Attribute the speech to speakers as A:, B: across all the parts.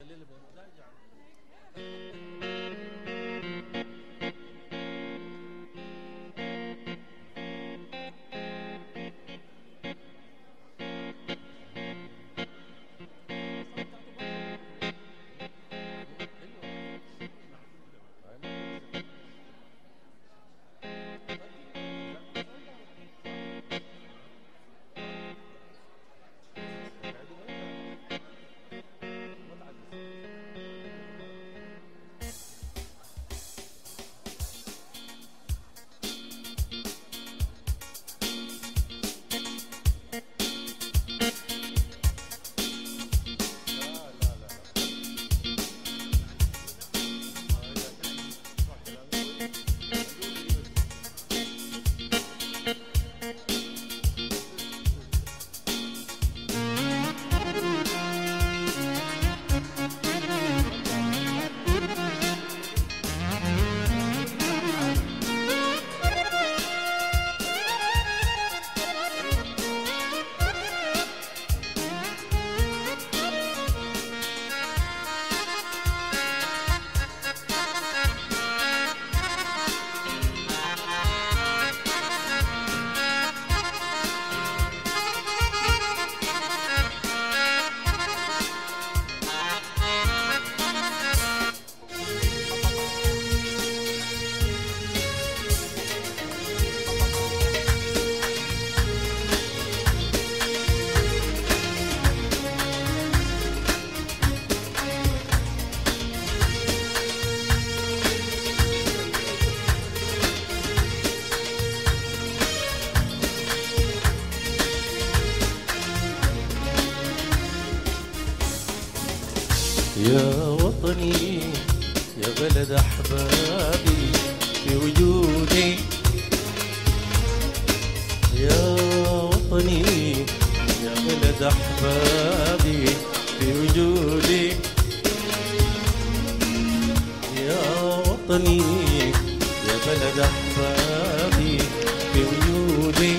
A: يا وطني يا بلد أحبابي في وجودي، يا وطني يا بلد أحبابي في وجودي، يا وطني يا بلد أحبابي في وجودي.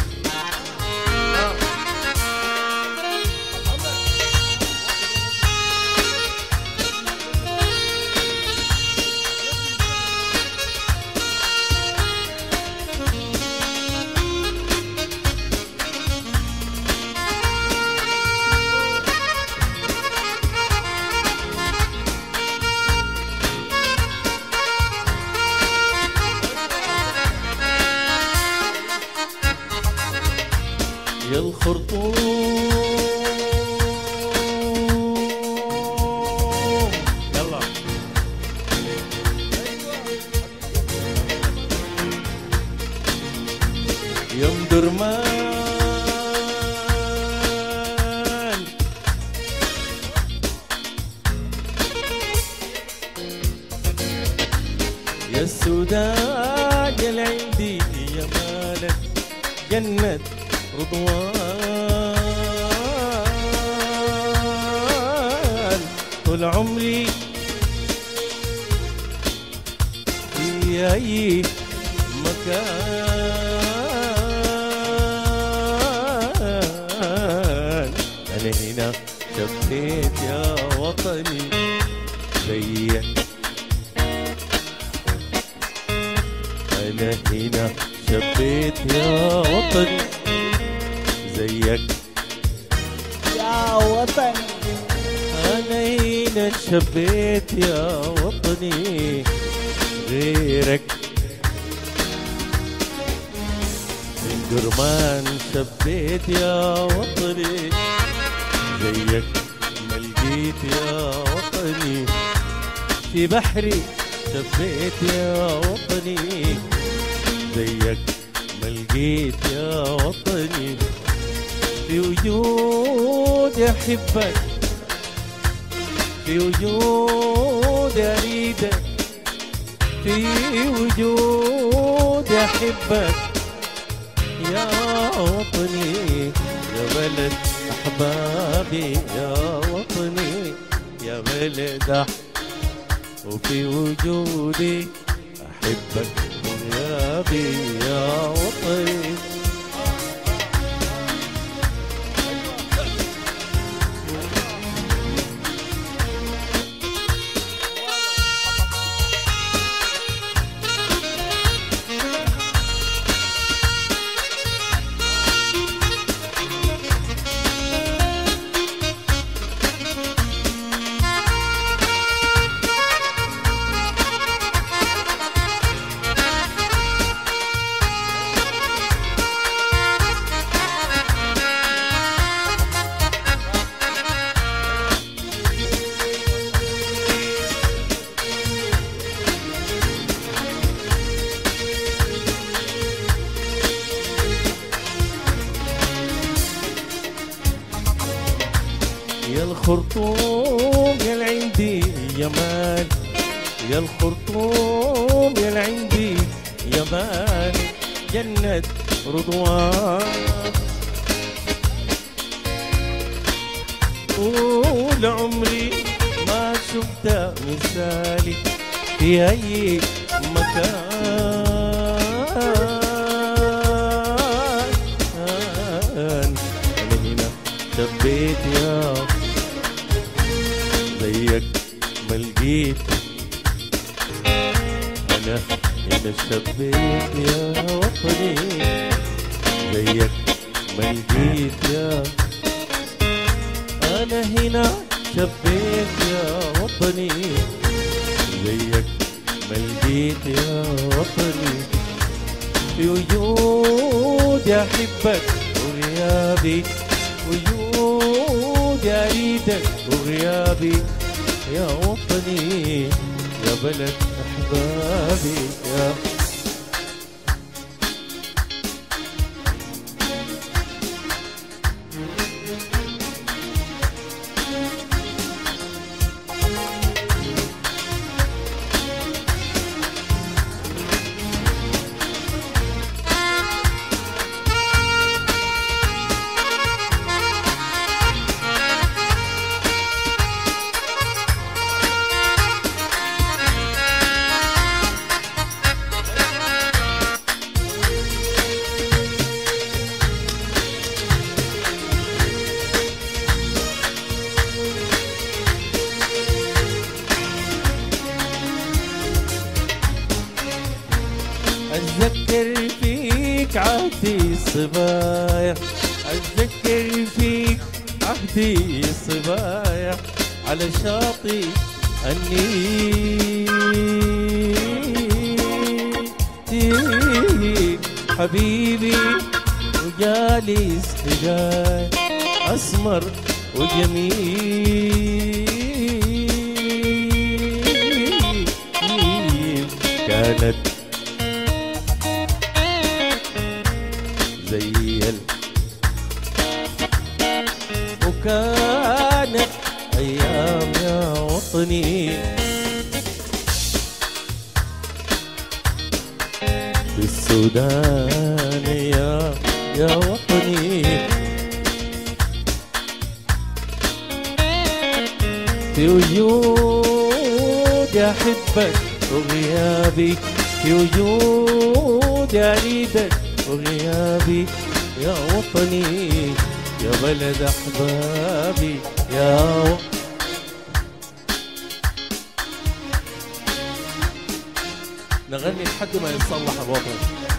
A: يا الخرطوم يلا يا مدرمان، يا السودان يا العندي يا مالك جنة رضوان، طول عمري في أي مكان أنا هنا شفيت يا وطني زيك، أنا هنا شفيت يا وطني زيك
B: يا وطني،
A: أنا هنا شبيت يا وطني غيرك، من درمان شبيت يا وطني زيك، ما لقيت يا وطني في بحري شبيت يا وطني زيك، ما لقيت يا وطني في وجودي أحبك، في وجودي أريدك، في وجودي أحبك يا وطني يا بلد أحبابي، يا وطني يا بلد وفي وجودي أحبك غيابي يا وطني. الخرطوم يا العندي يا مال، يا الخرطوم يا العندي يا مال، جنة رضوان. طول عمري ما شفت مثالي في أي مكان، أنا هنا شبيت يا زيك ما لقيت، أنا هنا شبيت يا وطني زيك ما لقيت يا، أنا هنا شبيت يا وطني زيك ما لقيت يا وطني، في وجودي أحبك وغيابي، وجودي أريدك وغيابي يا وطني يا بلد أحبابي يا أتذكر فيك عهدي الصبايا، أتذكر فيك عهدي الصبايا على شاطئ النيل، حبيبي وجالس حجاي أسمر وجميل، كانت زي وكانت أيام يا وطني بالسودان يا وطني، في وجودي أحبك وغيابي، في وجودي أريدك وغيابي يا وطني يا بلد أحبابي يا نغني لحد ما يتصلح الوطن.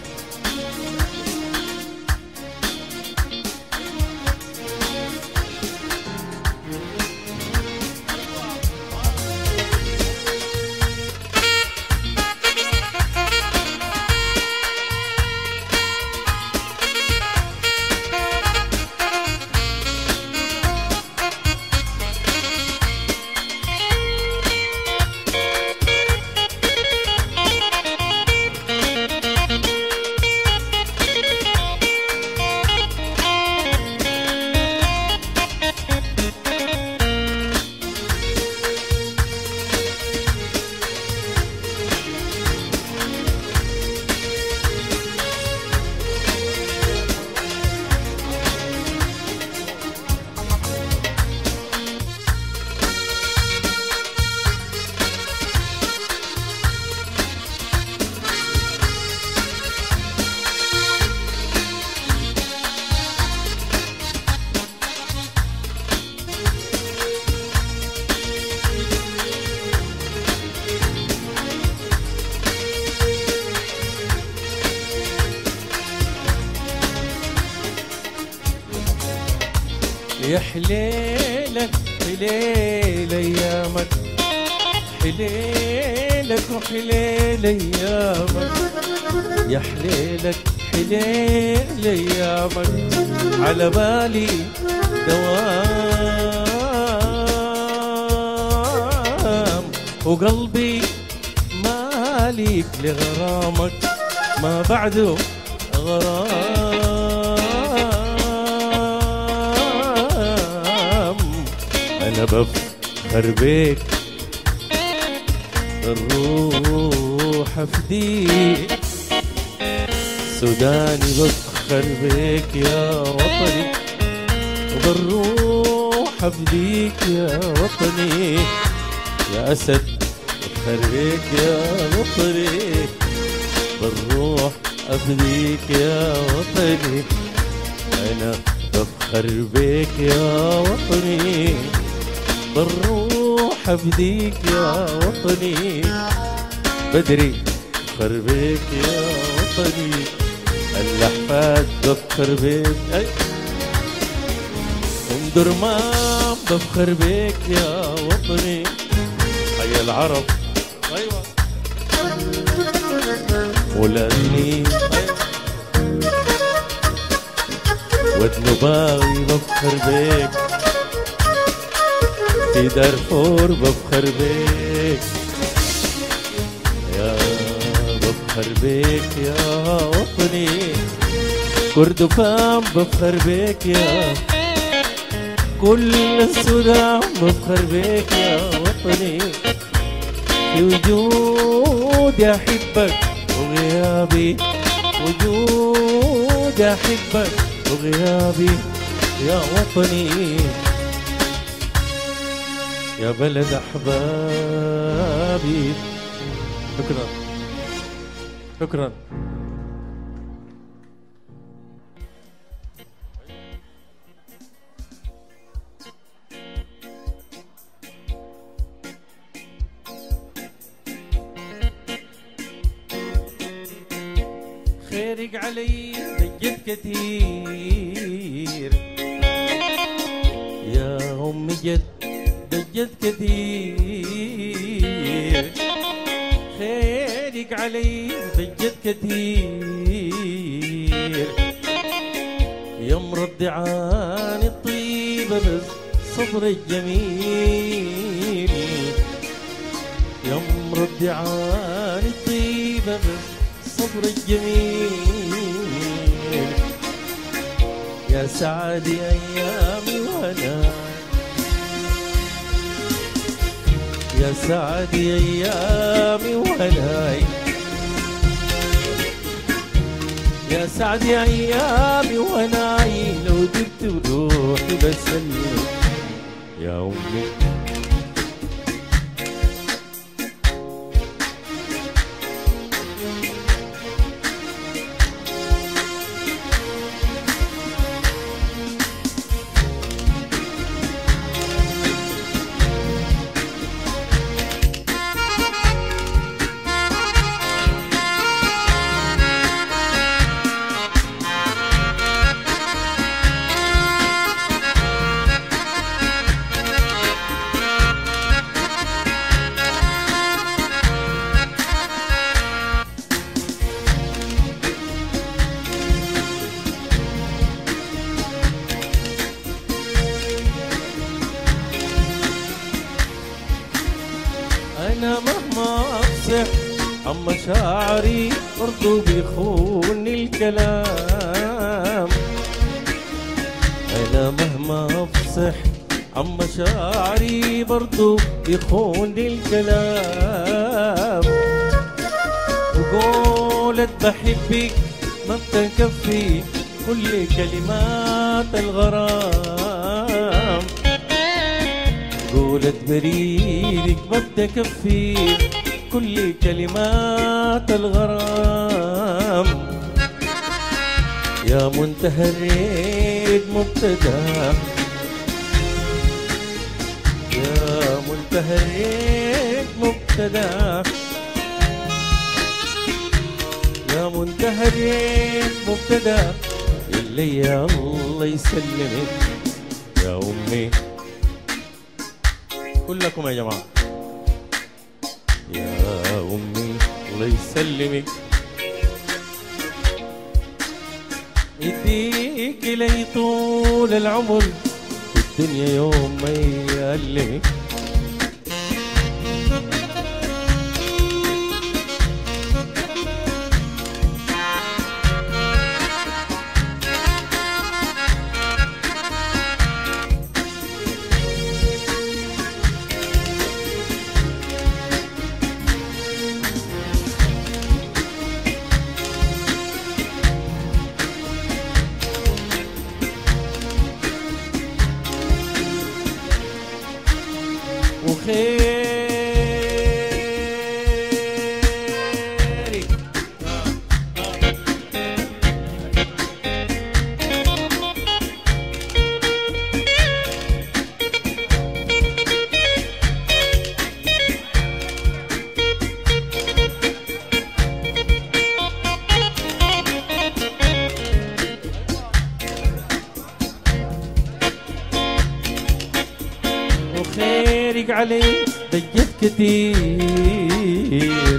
A: يا حليلك حليل ايامك، حليلك وحليل ايامك، يا حليلك حليل ايامك على بالي دوام، وقلبي مالك لغرامك ما بعده غرام، أنا بفخر بيك الروح أفديك سوداني بفخر بيك يا وطني وبالروح أفديك يا وطني يا أسد بفخر بيك يا وطني بالروح أفديك يا وطني أنا بفخر بيك يا وطني بالروح أفديك يا وطني بدري بفخر بيك يا وطني الأحفاد بفخر بيك أي أم درمان بفخر بيك يا وطني حي العرب أيوة ولادني والنباوي بفخر بيك في دارفور بفخر بيك يا بفخر بيك يا وطني كردفان بفخر بيك يا كل السودان بفخر بيك يا وطني في وجودي أحبك وغيابي وجودي أحبك وغيابي يا وطني يا بلد أحبابي شكرا شكرا خيرك علي دجت كتير يا أمي جد دجت كتير خيرك علي دجت كتير يا مرضعاني الطيبة بس صبر الجميل يا مرضعاني الطيبة بس صبر الجميل يا سعدي أيامي وأنا يا سعدي أيامي وهناي يا سعدي أيامي وهناي لو جبت روحي بسلم يا أمي أنا مهما أفصح عن مشاعري برضو بيخوني الكلام أنا مهما أفصح عن مشاعري برضو بيخوني الكلام وقولت بحبك ما بتكفي كل كلمات الغرام قولت بريدك ما بتكفي كل كلمات الغرام يا منتهى الريد مبتدأ يا منتهى الريد مبتدأ يا منتهى الريد مبتدأ اللي يا الله يسلمك يا أمي كلكم يا جماعة يا أمي الله يسلمك يديك لي طول العمر الدنيا يوم ما يألمك علي دقت كتير،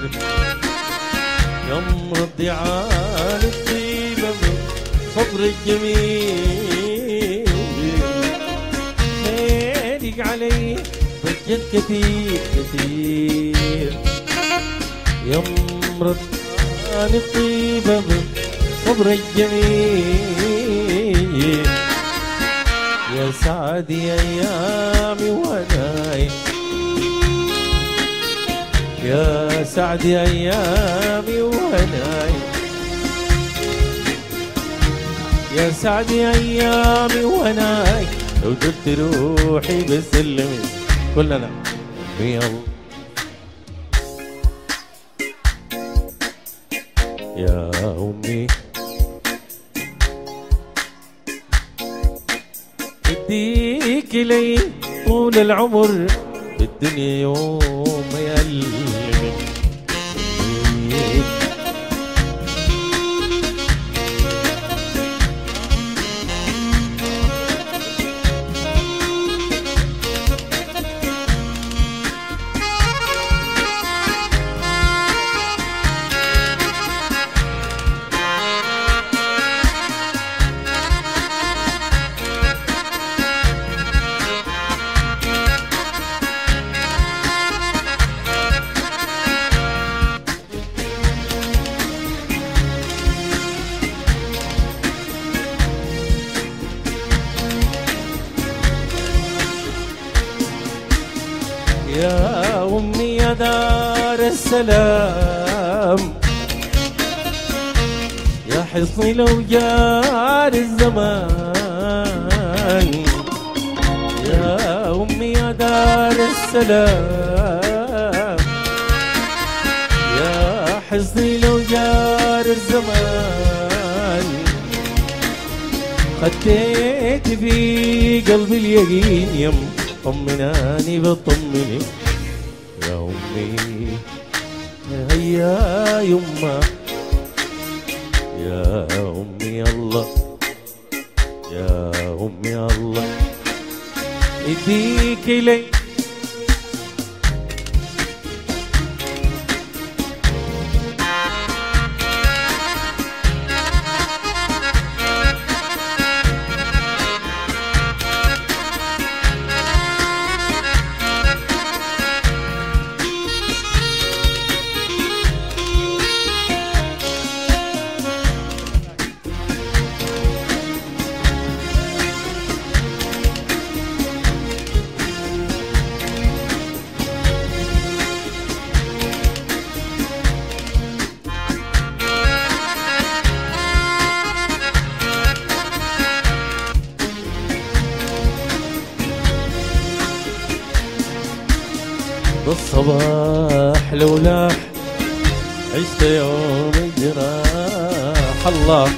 A: يوم ردي عن الطيبة من صبر الجميل. خيرك علي دقت كتير كتير، يوم ردي عن الطيبة من صبر الجميل. يا سعدي أيامي وهناي، يا سعدي أيامي وهناي، يا سعدي أيامي وهناي. لو جبت روحي بسلمي كلنا بيض. يا أمي اديك لي طول العمر بالدنيا يوم ما يألمك. يا أمي يا دار السلام، يا حصني لو جار الزمان. يا أمي يا دار السلام، يا حصني لو جار الزمان. خديت في قلبي اليقين يم طمناني بطمني. يا أمي يا يما، يا أمي الله، يا أمي الله يديك لي. بالصباح لولاح عشت يوم الجراح. الله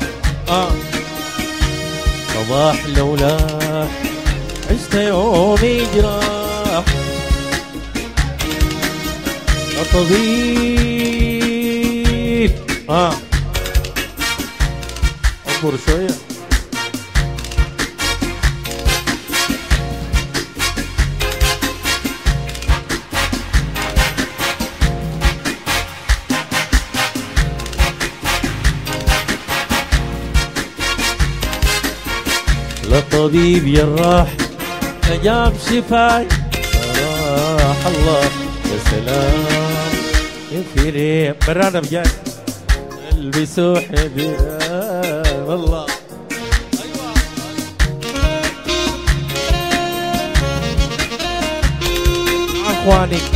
A: صباح لولاح عشت يوم جراح. الطبيب اصبر شوية. للطبيب جراح نجاب شفاي راح. الله يا سلام ينفيني برانا بجاي البسوا حبيب. والله ايوه اخواني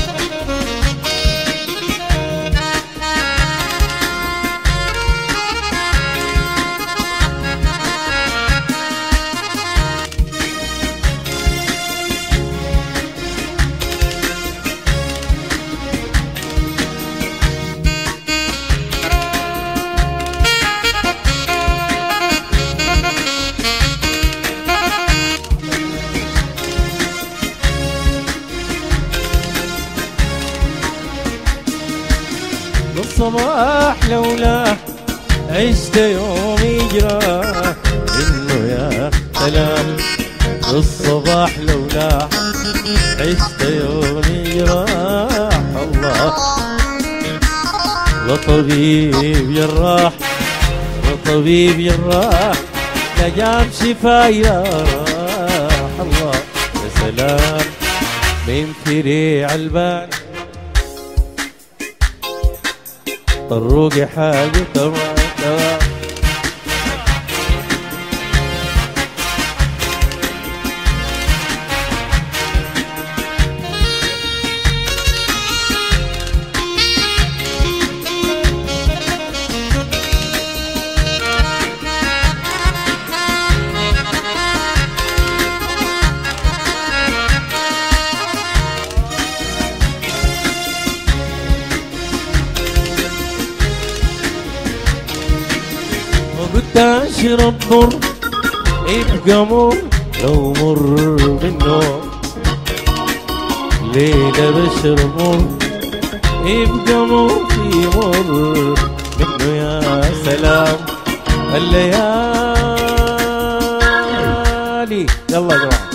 A: بالصباح لولا عشت يومي جراح. انه يا سلام الصباح لولا عشت يومي راح الله. لطبيب جراح لطبيب جراح لا جاب شفاي راح الله. يا سلام من فريع البال طروقي حاجة تمام تمام. قلت اشرب مر يبقى مر لو مر بالنوم. ليلة بشرب مر يبقى مر في مر منه. يا سلام الليالي. يلا يا جماعة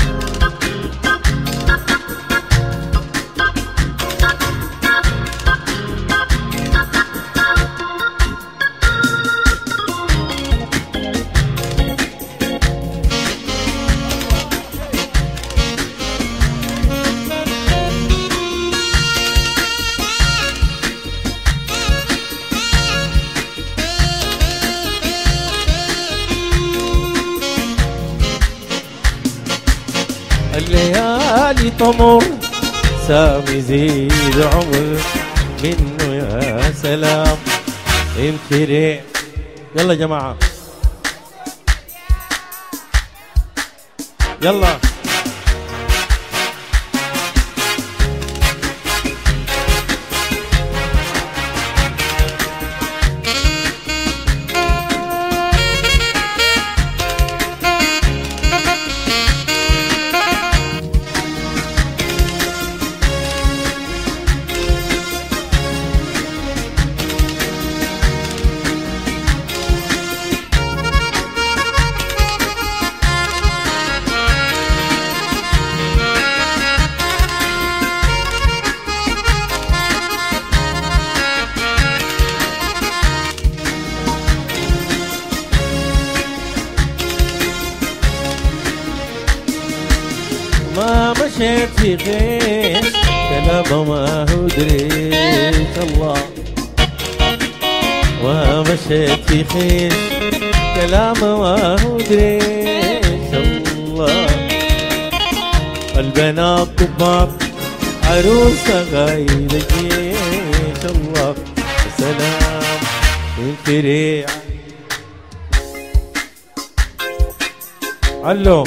A: الليالي تمر سامي زيد عمر منه. يا سلام انفرع. يلا يا جماعة يلا. ما مشيت في غيش كلامه ما هو دريش الله. ما مشيت في خيش كلامه ما هو دريش الله. البنات كبار عروسة غايدة جيش الله. سلام انفريع. علو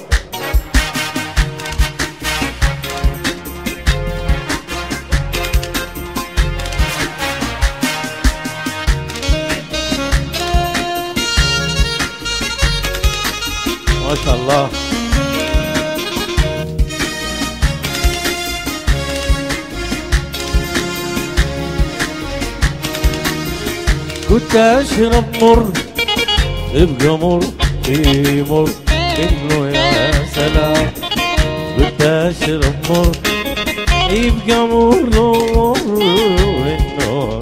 A: ما شاء الله. كنت اشرب مر ابقى مر في مر منه. يا سلام كنت اشرب مر يبقى مر منه.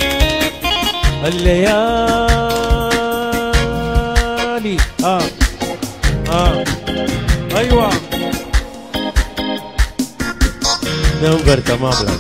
A: الليالي ايوه نمبر تمام لك.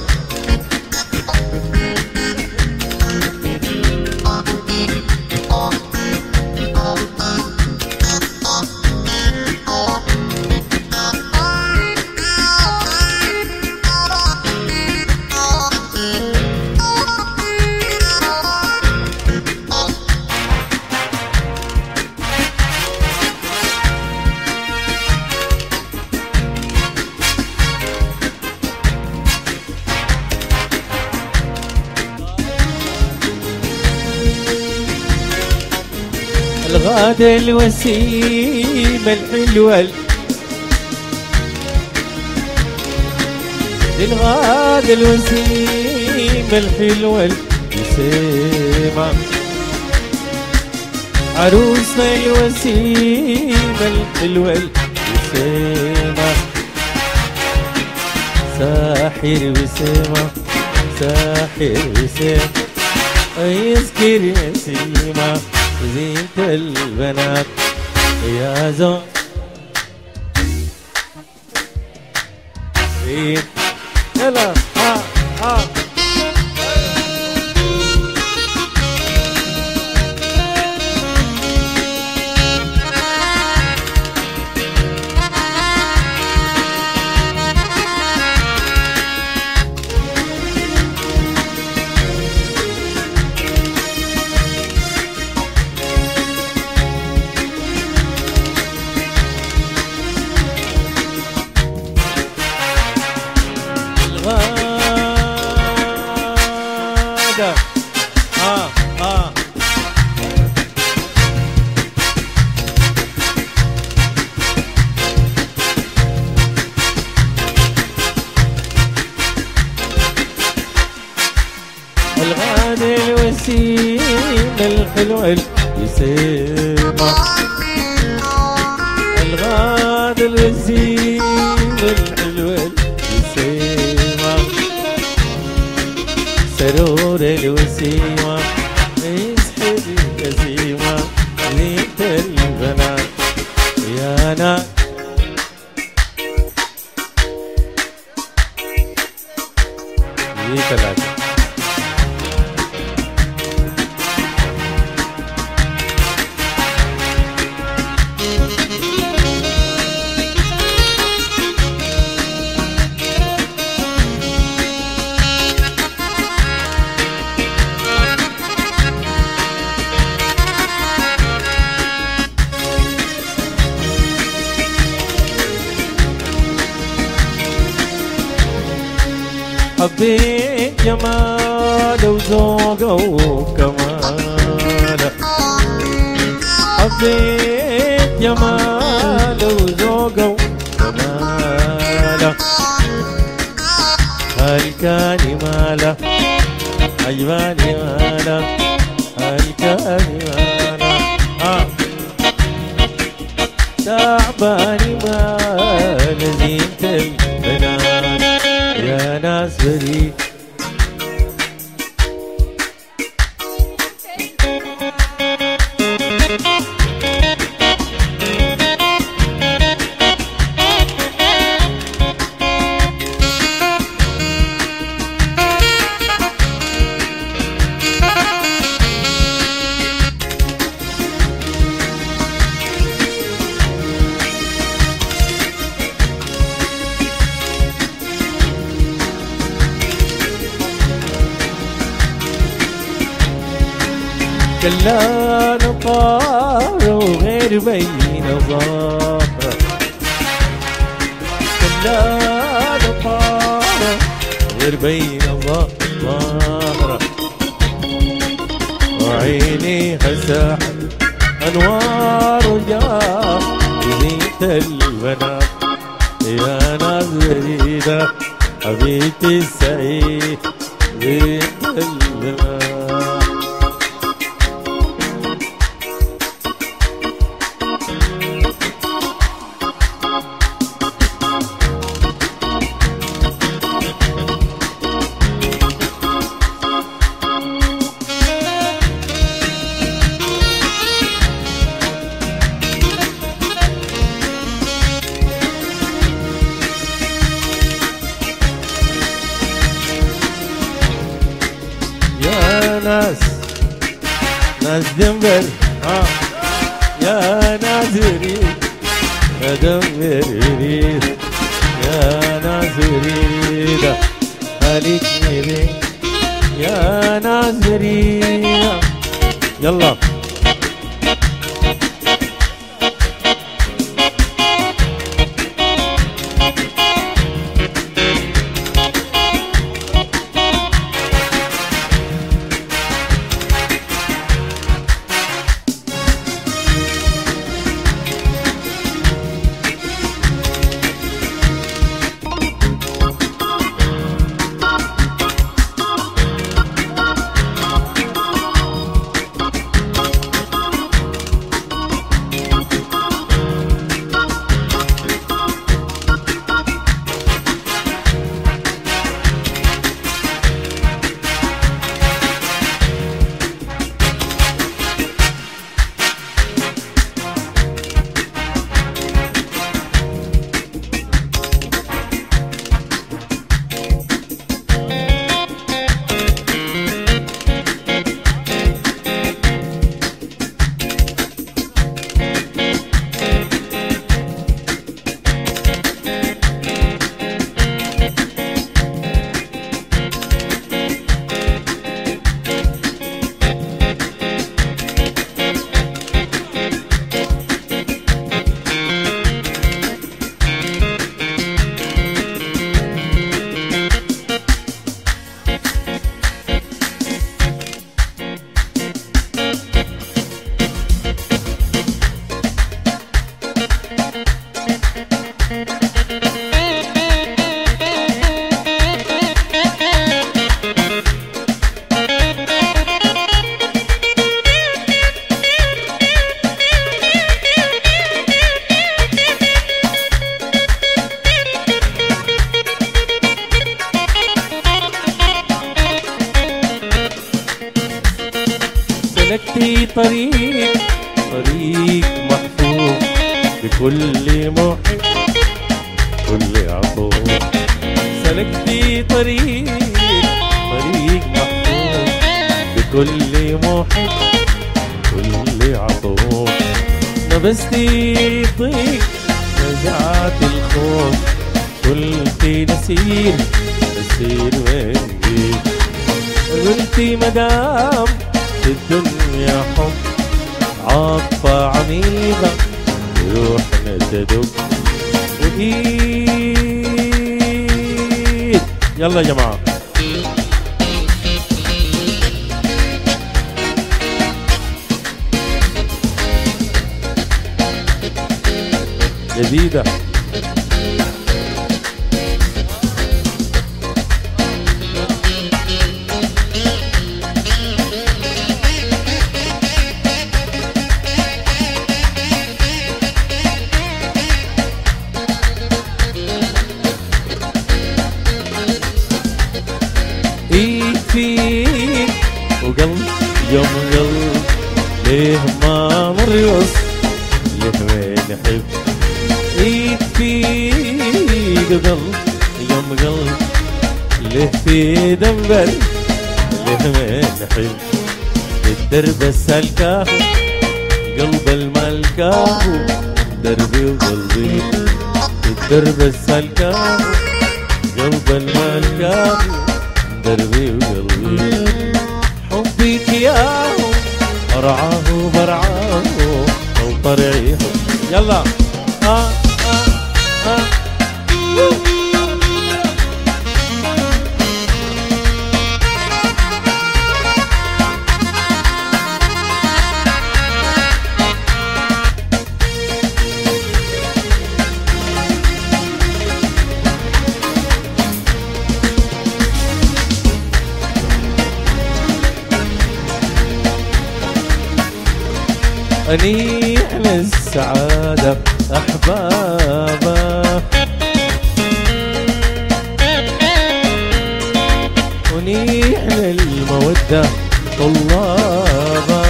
A: الغادة الوسيمة الحلوة الغادة الوسيمة الحلوة الوسيمة عروسنا الوسيمة الحلوة وسيمة ساحر وسيمة ساحر وسيمة يذكر يسيمة زينة البنات يا زون يلا الغادة الغادة الوسيمة الحلوة الوسيمة الغادة الوسيمة الحلوة الوسيمة سرور الوسيمة يسحر الوسيمة زينة البنات يا ناس دي ثلاثة حبيت جماله وذوقه وكماله حبيت جماله وذوقه وكماله هالكاني ماله عجباني ماله هالكاني ماله تعباني ماله زينة البنات يا ناس بريء كلان طار وغير بين ظهره كلان طار غير بين ظهره وعيني هساحت انوار وجاه زينة البنات يا ناس بريدة حبيبتي السعيد زينة البنات ناس دنبر يا نازري دنبر يريد يا نازري عليك نبي يا نازري يلا سلكتي طريق محفوظ بكل محب كل عطوف. سلكتي طريق محفوظ بكل محب كل عطوف. نبستي طيق نزعت الخوف، قلتي نسير وين جيت. قلتي مدام في الدنيا حب عاطفة عميقة روحنا تدق وإيد. يلا يا جماعة جديدة. ايد فيك وقلب يوم قلب ليه ما مرقص ليه ما نحب. ايد فيك وقلب يوم قلب ليه في دنبل ليه ما نحب. الدرب السلكاه قلب الملكاه دربي وقلبي. الدرب السلكاه قلب الملكاه دربي وقلبي. حبك ياه أرعاه برعاه أو طرعيه. يلا أنيح للسعادة أحبابا أنيح للمودة طلابا.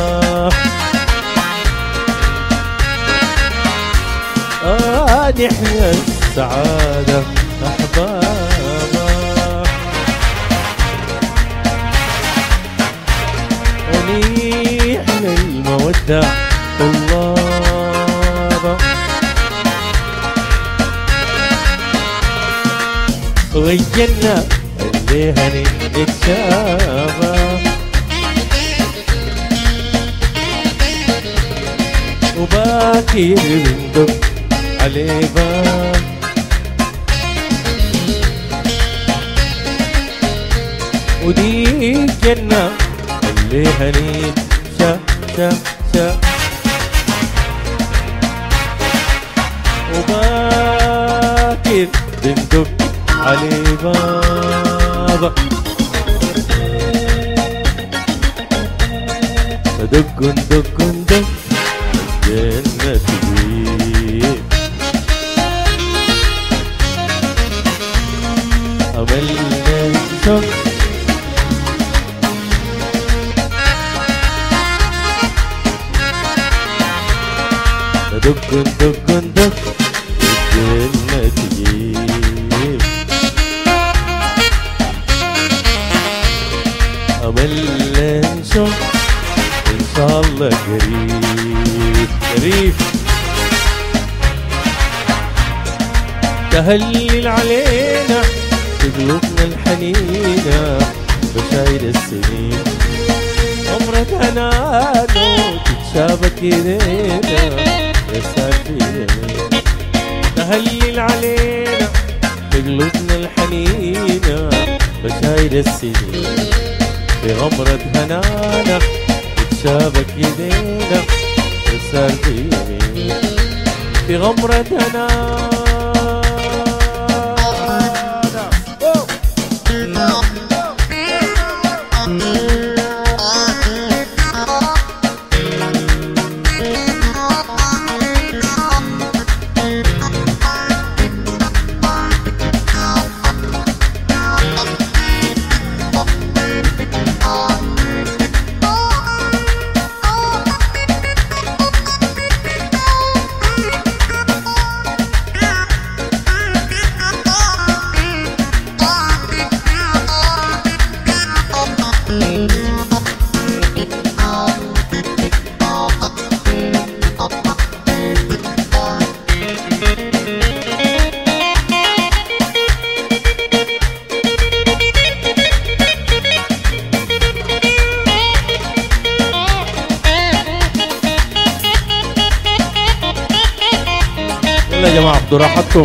A: أنيح للسعادة أحبابا أنيح للمودة طلابا. ويجنا اللي هني اتشابا وباكر بندق عليه باب. ودي الجنة اللي هني شا شا شا وباكر بندق عليه بابا. دق دق دق الجنة تجيب أملنا شوق دق دق دق الجنة تجيب أملنا نشوف إن شاء الله قريب قريب. تهلل علينا في قلوبنا الحنينة بشاير السنين. عمرك هنانو تتشابك ايدينا يسار في يمين. تهلل علينا في قلوبنا الحنينة بشاير السنين. في غمرة هنانا تتشابك ايدينا يسار في يمين. في غمرة هنانا جماعة خدوا راحتكم.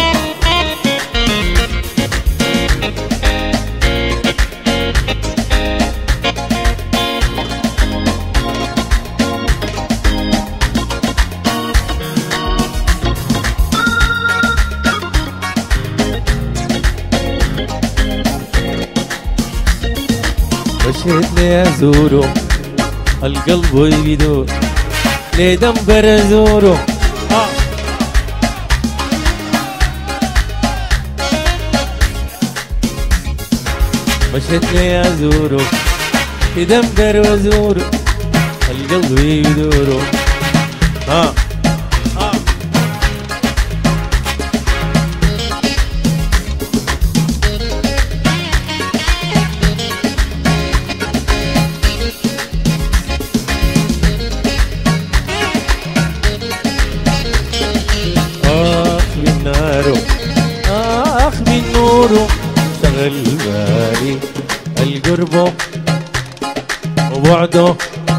A: مشيت لي ازوره القلب يدور ليه دنبر ازوره مشيت لي ازوره يدنبر وازوره القلب يدوره من نوره شغل بالي القرب وبعده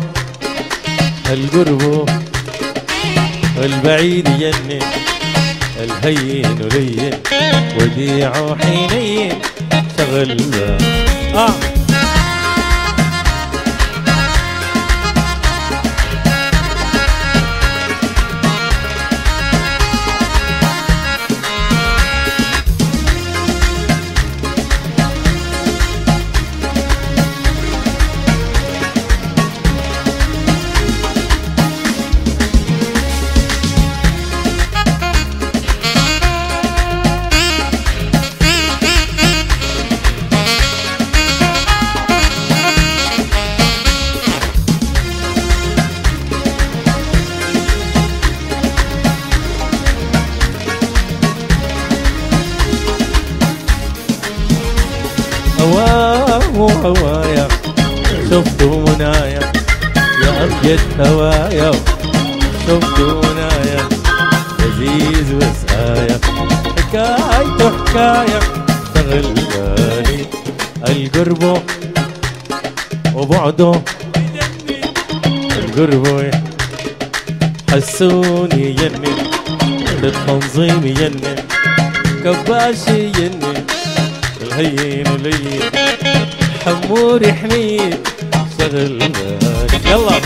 A: القرب البعيد يجنن الهين ولين وديعه حنين شغل بالي هوايا شفتوا منايا يا أبيض هوايا شفتوا منايا لذيذ وسايا حكايته حكاية شغل بالي القرب وبعده القرب حسوني يجنن بالتنظيم يجنن كباشي يجنن الهين ولين حموري حنين شغل بالي يلا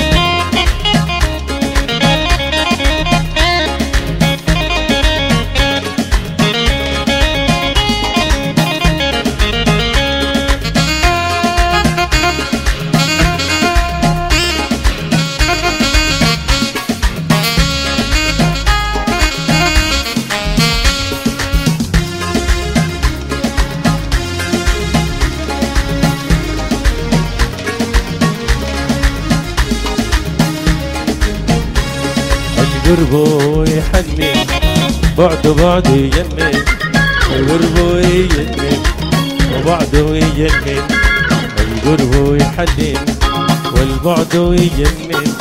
A: قربه يحنن بعده يجنن قربه يجنن وبعده يجنن القربه يحنن والبعده يجنن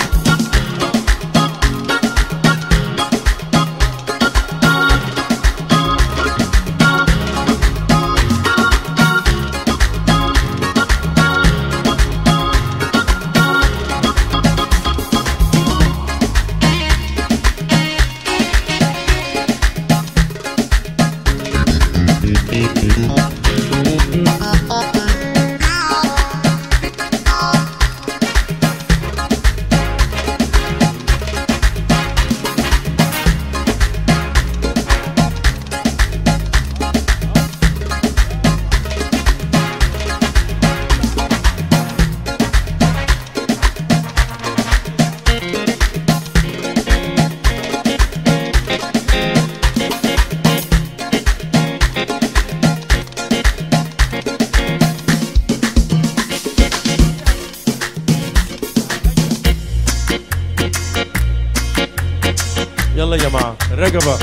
A: يلا يا جماعة الرقبة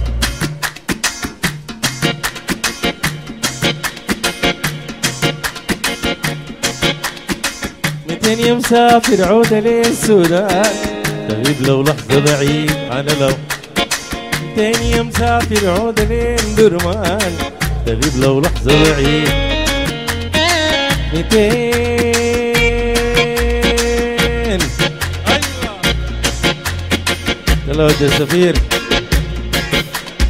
A: متين يوم مسافر عودة للسودان تغيب لو لحظة بعيد أنا لو 200 يوم مسافر عودة للدرمان تغيب لو لحظة بعيد 200 يلا وجه السفير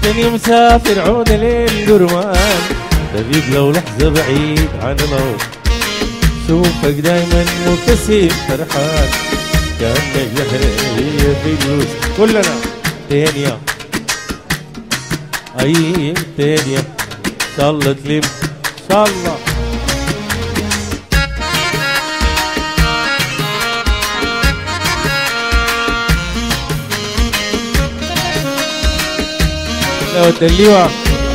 A: تاني مسافر عود لين درمان، تغيب لو لحظة بعيد عن الأرض، شوفك دايما مبتسم فرحان، كأنك زهرية في الوسط. كلنا تانية أي تانية إن شاء الله تلم إن شاء الله. لو تدليوها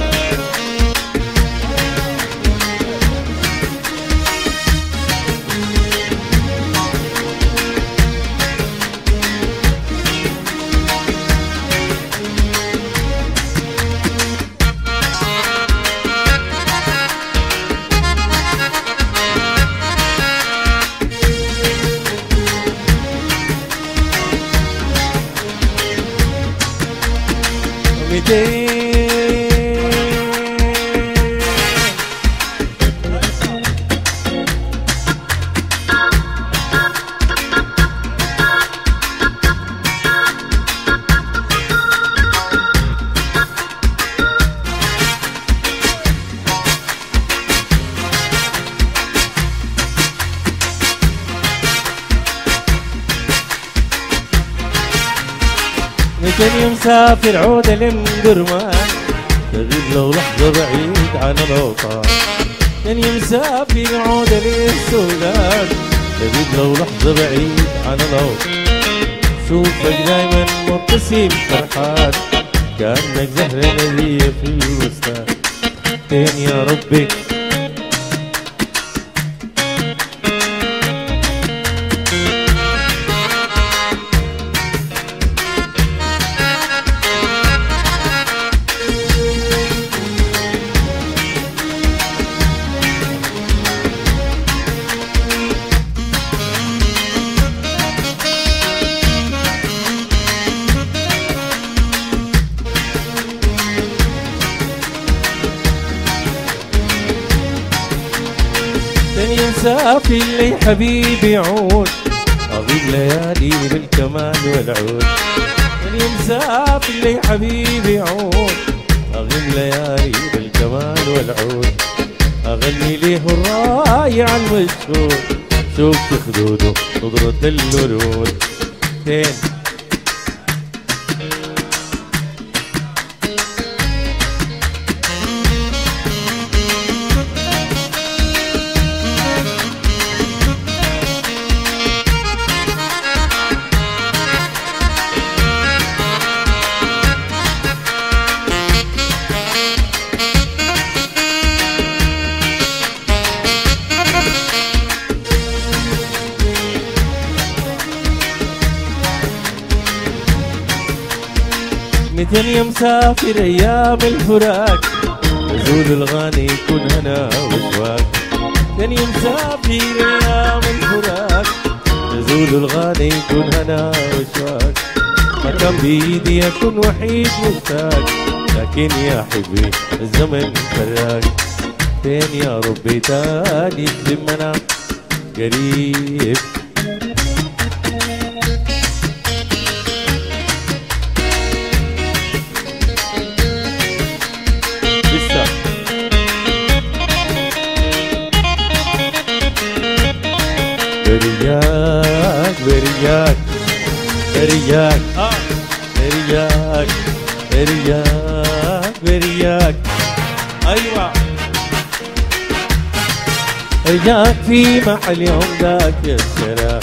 A: تاني مسافر عود لمدرمان، تغيب لو لحظة بعيد عن الأوطان. تاني مسافر عود للسودان، تغيب لو لحظة بعيد عن الأوطان، شوفك دايما مبتسم فرحان، كأنك زهرة نذية في البستان. تاني يا ربي مسافر لي حبيبي عود، أغيب ليالي بالكمان والعود. تاني مسافر لي حبيبي عود، أغيب ليالي بالكمان والعود. أغني ليه الرايع المشهور، شوف خدوده نظرة الورود. تاني تاني مسافر ايام الفراق، نزول الغاني يكون هنا وشواك. تاني مسافر ايام الفراق، نزول الغاني يكون هنا وشواك. ما كان بيدي اكون وحيد مشتاق، لكن يا حبي الزمن فراق. تاني يا ربي تاني تلمنا قريب. برياك برياك برياك برياك برياك برياك ايوه رجاك في محل يوم ذاك يا سلام.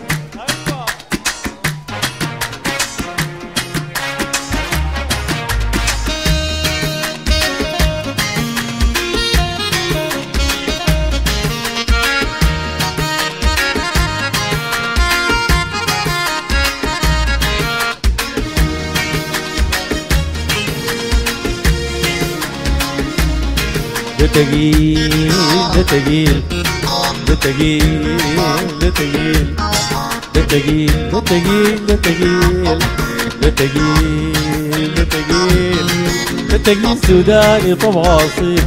A: ده تقيل ده تقيل ده تقيل ده تقيل ده تقيل ده تقيل ده تقيل ده تقيل ده تقيل ده تقيل سوداني طبعه اصيل.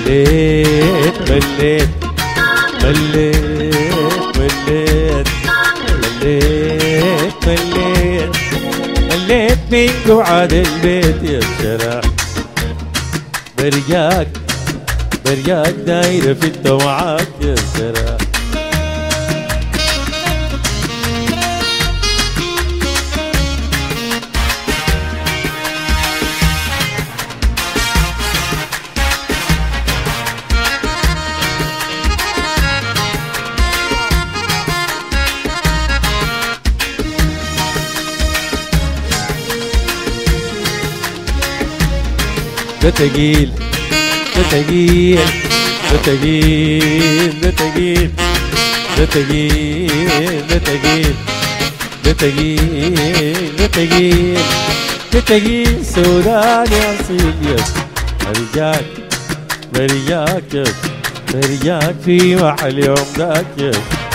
A: مليت مليت مليت مليت مليت مليت مليت من قعد البيت يا شرع. برجاك برجاك دايرة في الدمعات يا شرع. ده تقيل ده تقيل ده تقيل ده تقيل ده تقيل ده تقيل ده تقيل ده تقيل ده تقيل سوداني أصيل يا برجاك برجاك يا برجاك في محل يوم ذاك يا.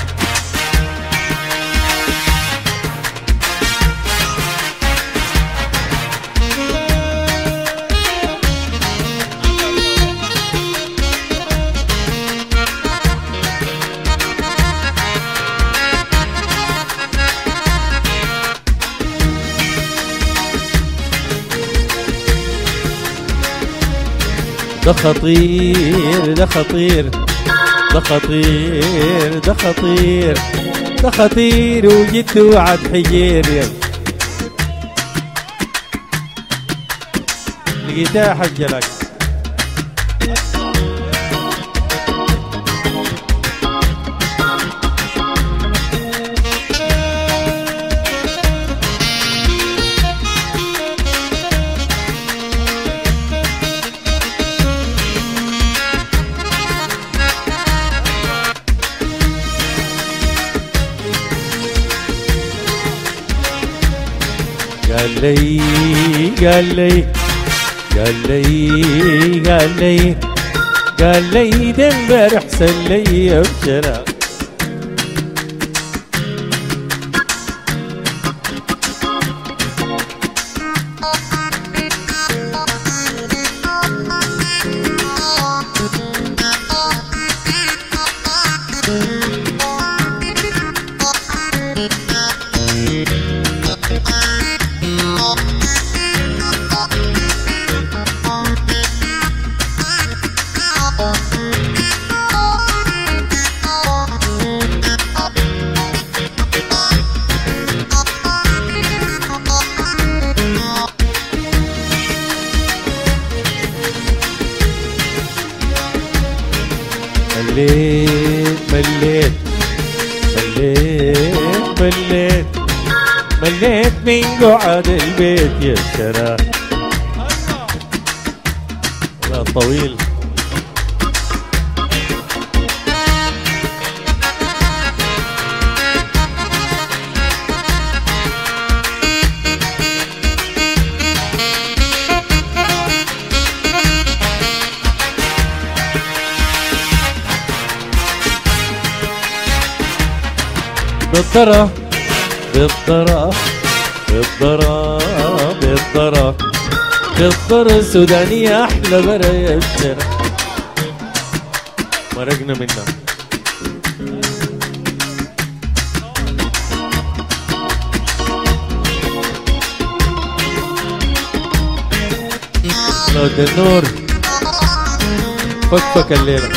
A: ده خطير ده خطير ده خطير ده خطير ده خطير وجد وعد حجير يا لقيتها حجلك. قال لي قال لي قال لي قال لي قال لي ده امبارح سلي يا بشرى. مليت مليت مليت مليت مليت من قعد البيت يا شرع. لا طويل بالضرة بالضرة بالضرة بالضرة بالضرة السودانية أحلى برا يا الشرع. مرقنا منها لو النور فك الليلة.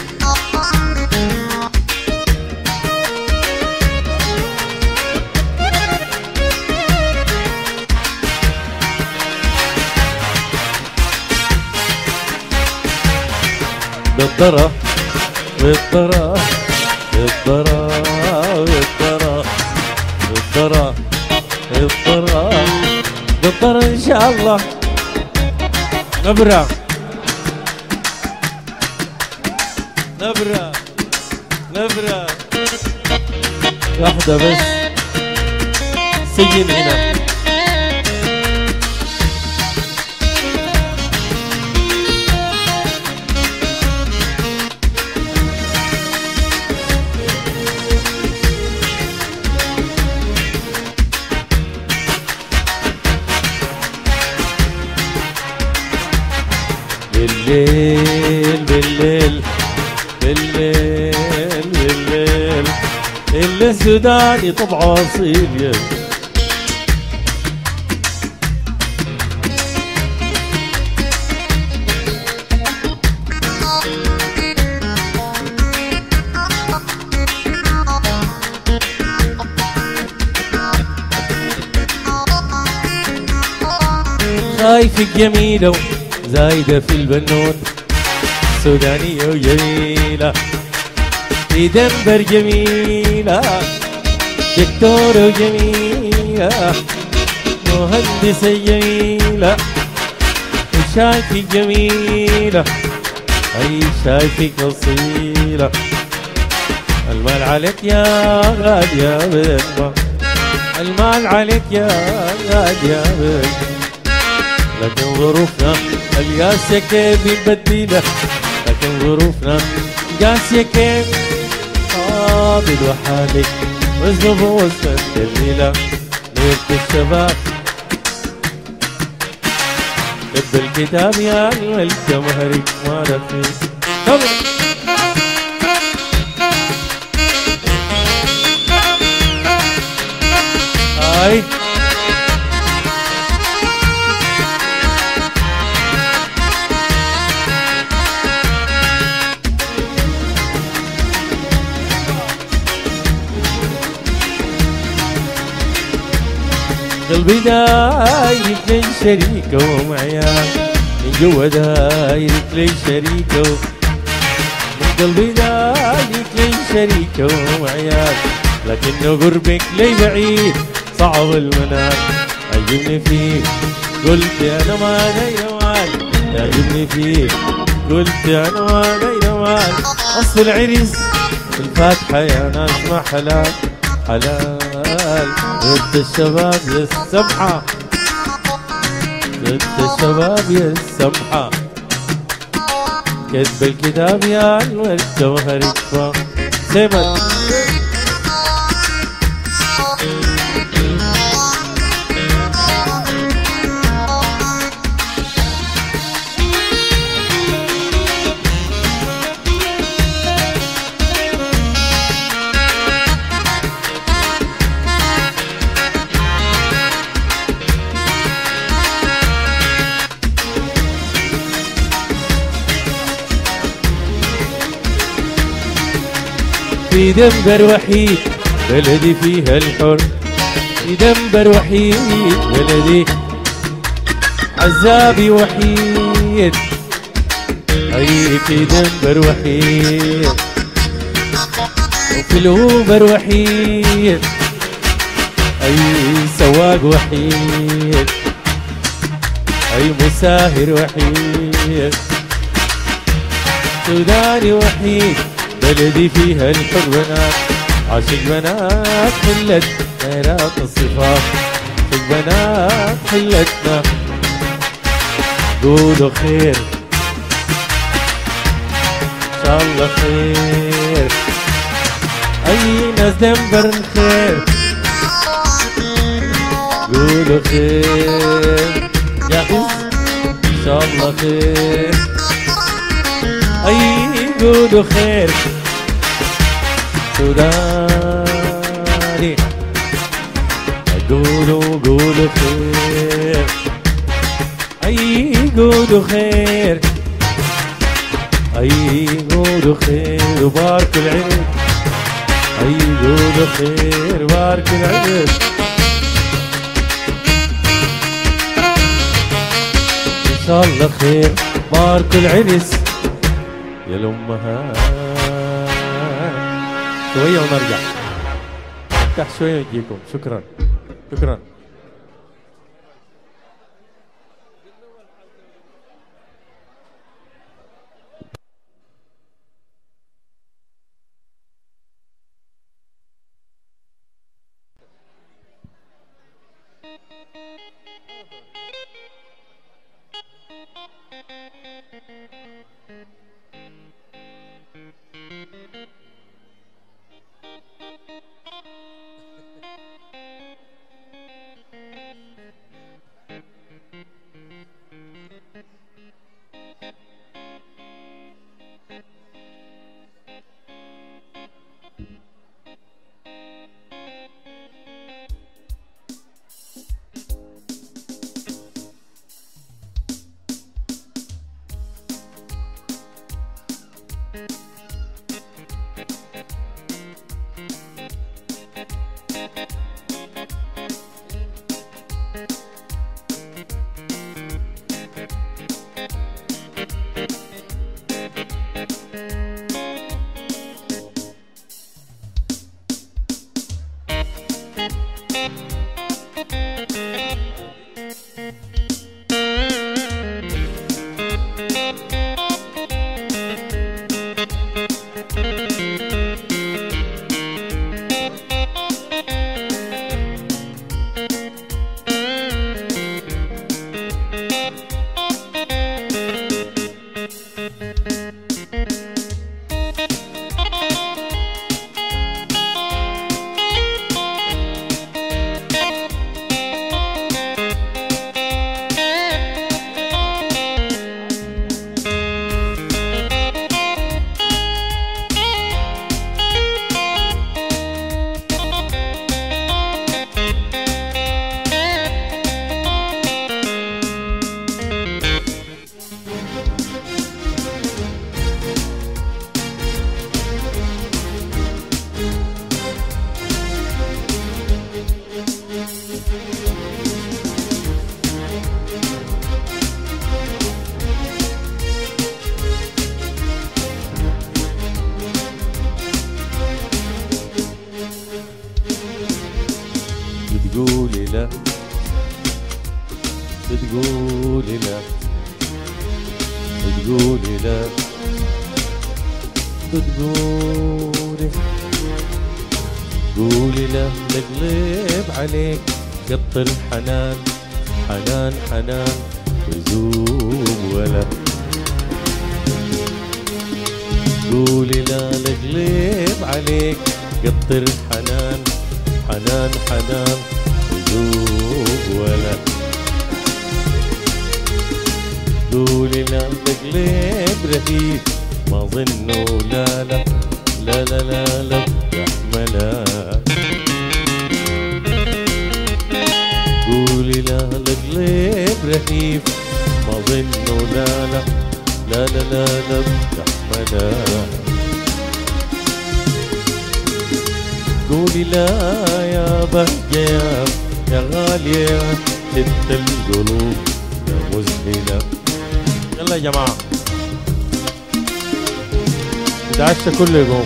A: بالضرة بالضرة بالضرة بالضرة بالضرة بالضرة بالضرة إن شاء الله. نبرة نبرة نبرة واحدة بس سجن هنا. بالليل بالليل بالليل بالليل اللي السوداني طبعه اصيل يا شايفك جميلة وزايدة في البنوت سودانية وجميلة في دنبر جميلة دكتورة وجميلة مهندسة جميلة وشايفك جميلة أي شايفك أصيلة المال عليك يا غالي يا بنت المال عليك يا غالي يا بنت لكن ظروفنا القاسية كيف نبدينا لكن ظروفنا القاسية كيف قابل وحالك والنفوس مندليلة ليلة الشباب كتب الكتاب يا الجمهرك ما رفيق هاي قلبي دايرك لي شريكة ومعيان من جوا دايرك لي شريكة من قلبي دايرك لي شريكة ومعيان لكنه قربك لي بعيد صعب المنال عجبني فيك قلت انا ما نيوان يعجبني فيك قلت انا ما نيوان اصل العرس الفاتحة يا ناس ما حلال حلال انت الشباب يا السمحة انت الشباب يا السمحة كتب الكتاب يا الجوهر يكفى سمت في دنبر وحيد بلدي فيها الحر في دنبر وحيد بلدي عزابي وحيد أي في دنبر وحيد وفي الأوبر وحيد أي سواق وحيد أي مساهر وحيد سوداني وحيد بلدي فيها الحر بنات عاشق بنات حلت خيرات الصفات عاشق بنات حلتنا قولوا خير ان شاء الله خير اي ناس دنبر خير قولوا خير يا عز ان شاء الله خير اي قولوا خير سوداني قولوا خير اي قولوا خير اي قولوا خير وبارك العيد اي قولوا خير بارك العيد ان شاء الله خير بارك العرس يا الأمهات شوية ونرجع نفتح شوية ونجيكم شكرا شكرا بتقولي لا بتقولي لا بتقولي لا بتقولي قولي لا نقلب عليك قط الحنان حنان حنان ويذوب ولا قولي لا نقلب عليك قط الحنان حنان حنان ويذوب ولا قولي لا نقلب رهيب ما ظنوا لا لا لا لا لا لا يحملا قولي لا نقلب رهيب ما ظنوا لا لا لا لا لا لا يحملا قولي لا يا بهجة يا غالية ست القلوب يا مذهلة يلا يا جماعة نتعشى كل يوم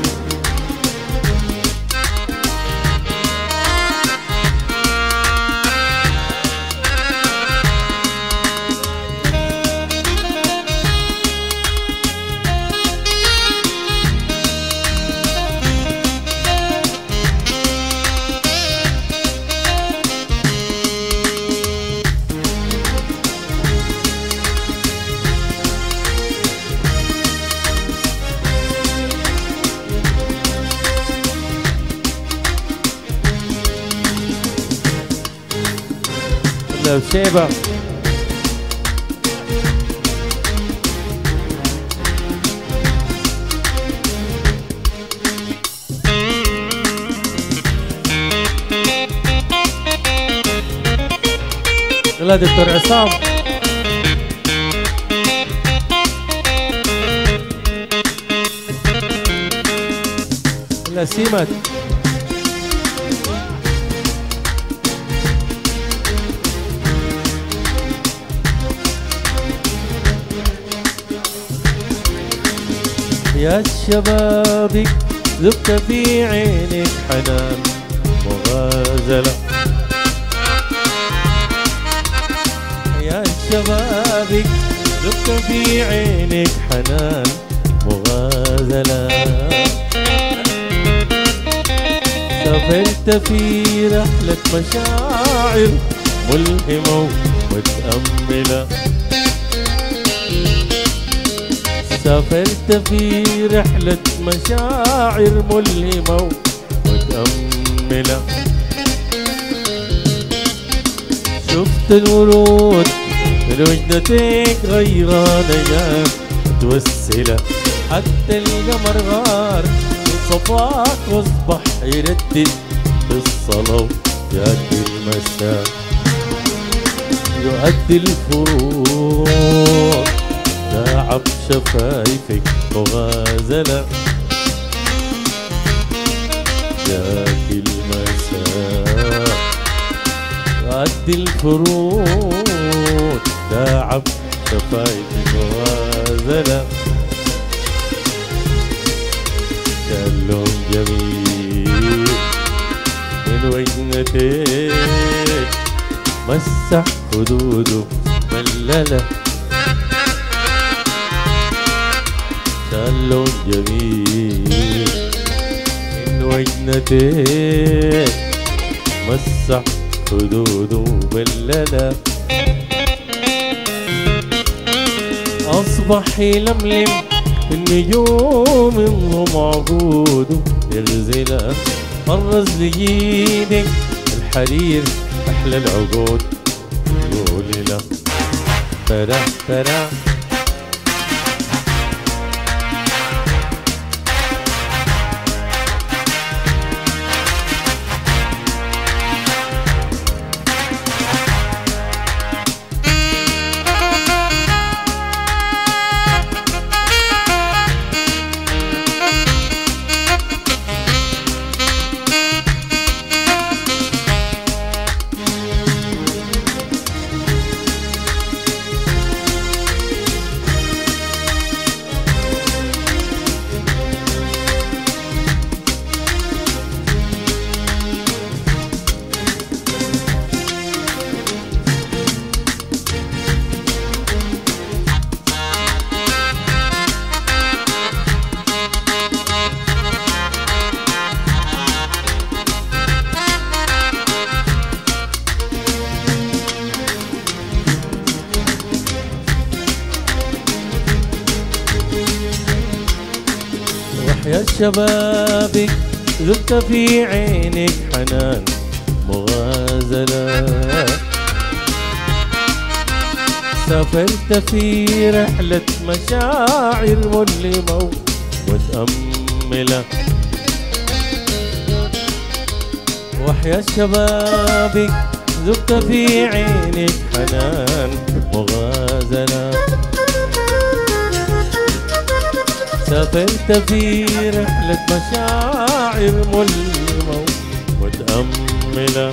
A: لو شيبة يلا دكتور عصام يلا سيمت يا شبابك ذبت في عينك حنان مغازلة يا شبابك ذبت في عينك حنان مغازلة سافرت في رحلة مشاعر ملهمة ومتأملة سافرت في رحلة مشاعر ملهمة ومتأملة شفت الورود من وجدتك غيرانة متوسلة حتى القمر غار من صفاك واصبح يردد بالصلاة يؤدي المساء يؤدي الفروض تعب شفايفك مغازلة جاك المساء يؤدي الفروض تعب شفايفك مغازلة كلهم جميل من وجنتك مسح خدوده مللة اللون جميل من وجنتك مسح خدوده مللة أصبح يلملم النجوم انضم عقوده يغزلة مرز لجيدك الحرير أحلى العقود قولي لا ترى ترى شبابك ذبت في عينك حنان مغازلة. سافرت في رحلة مشاعر ملمة ومتأملة. وحيا شبابك ذبت في عينك حنان مغازلة. سافرت في رحلة مشاعر ملمة متأملة.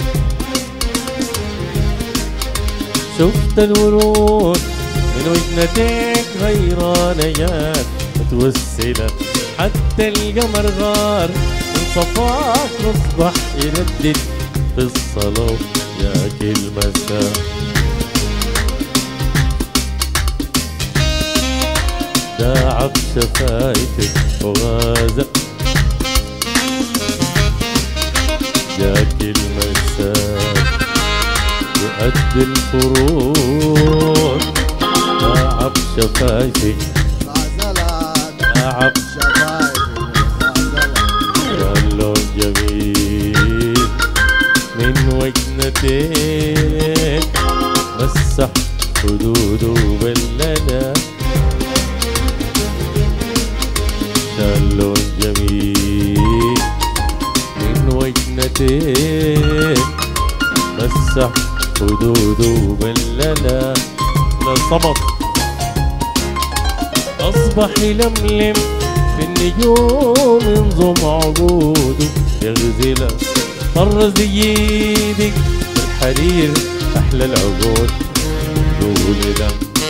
A: شفت الورود من وجنتك غيرانيات متوسلة. حتى القمر غار من صفاك واصبح يردد في الصلاة ياك المساء. داعب شفايفك وغازة ياك المساء. وقد الفروض داعب شفايفك داعب يا اللون جميل من وجنتك مسح خدوده بلنا. يا اللون جميل من وجنتك مسح خدوده بلنا. للصمت أصبح يلملم في النجوم ينظم عقوده يغزله. طرز ايدك بالحرير أحلى العقود قول له.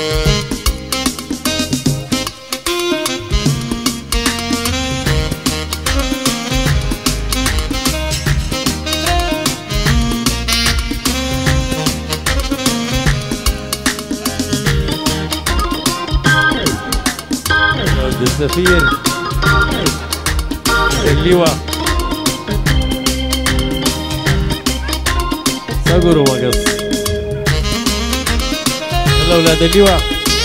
A: السفير اللواء صقر ومقص. يلا اولاد اللواء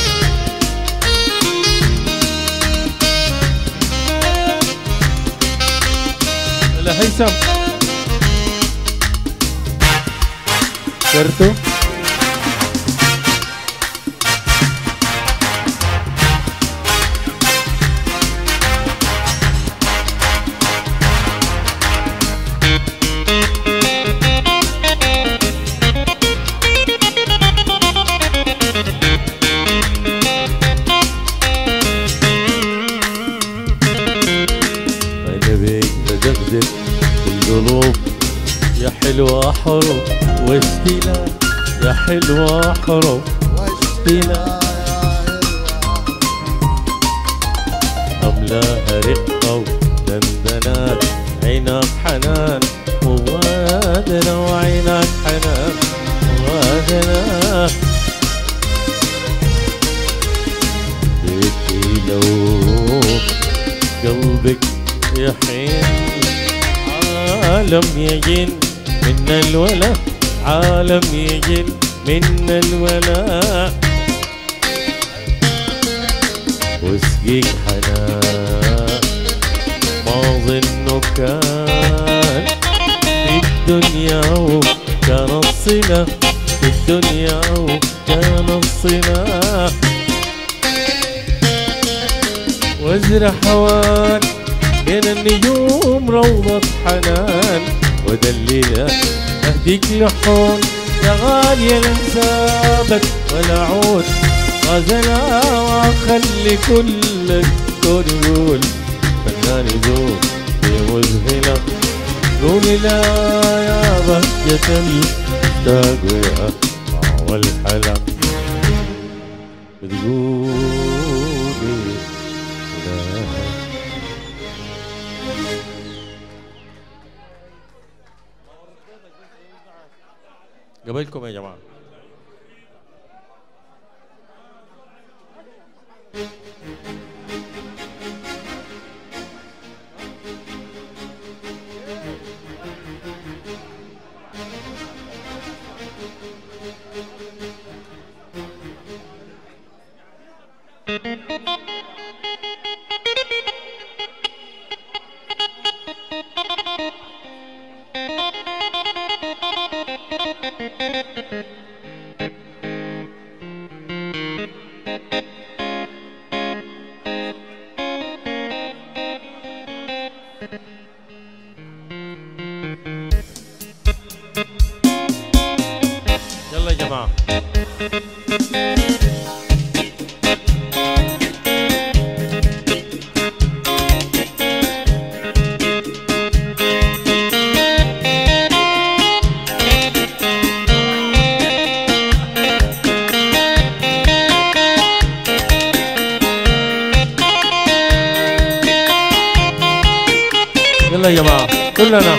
A: يلا هيثم كرتو القلوب يا حلوة حروب واشتيلا. يا حلوة حروب واشتيلا. أملاها رقة ودندنات عينك حنان وغادرة وعينك حنان وغادرة. بيتي لو قلبك يحين عالم يجن من الولا. عالم يجن من الولا. واسقيك حنان ما ظنه كان في الدنيا وكان الصلة. في الدنيا وكان الصلة. وازرع هوان بين النجوم روضة حنان ودليلة. أهديك لحون يا غالية لانسابك ولا عود غزلة. وأخلي كل الكون يقول فنان يذوب في مذهلة. قولي لا يا بهجة المشتاق ويا طعم الحلا. بتقولي لا. قبلكم يا جماعة. يلا يا جماعة كلنا.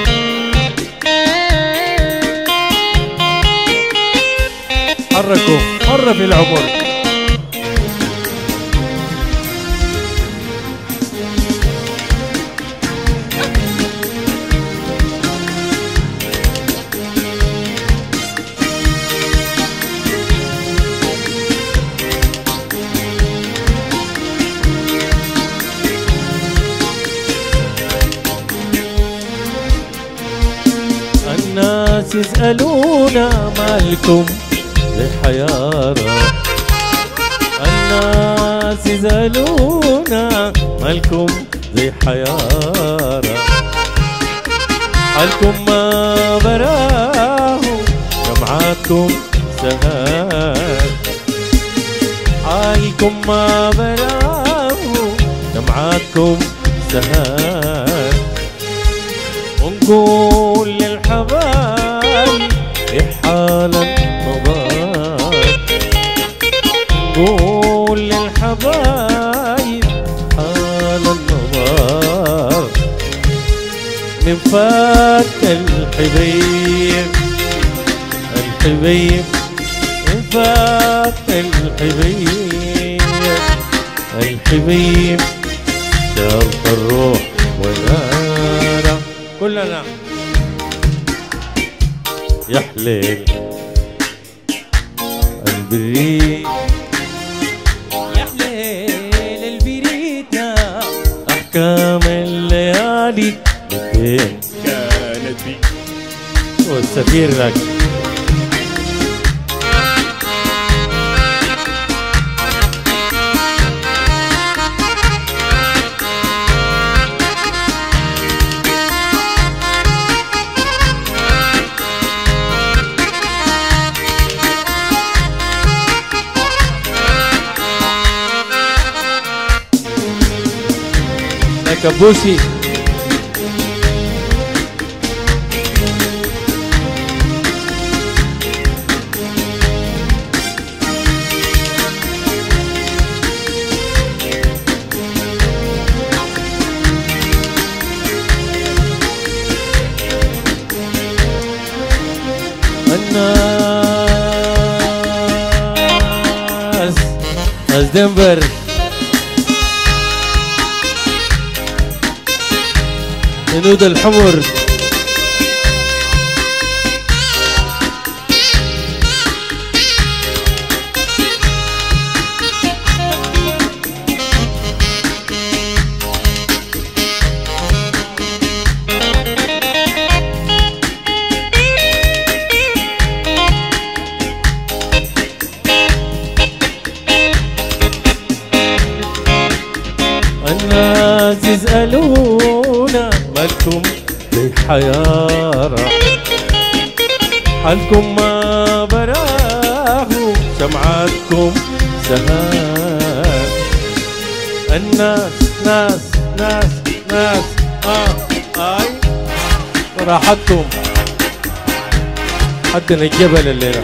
A: حركوا مرة في العمر. الناس يسألونا مالكم زي حيارة. الناس يسألونا مالكم زي حيارة. حالكم ما براه جمعاتكم سهار. حالكم ما براه جمعاتكم سهار. ونقول للحبايب حال النظار. نقول للحبايب حال النظار. من فات الحبيب الحبيب من فات الحبيب الحبيب شرط الروح ونارة. كلنا يا حليل البريد يا حليل البريد أحكام الليالي فين كانت بي والسفير لك. كبوشي الناس دنفر هنود الحمر. الناس يسألونا مالكم زي حيارة. حالكم ما براهو شمعاتكم سهار. الناس ناس ناس ناس اي راحتكم حدنا الجبل الليلة.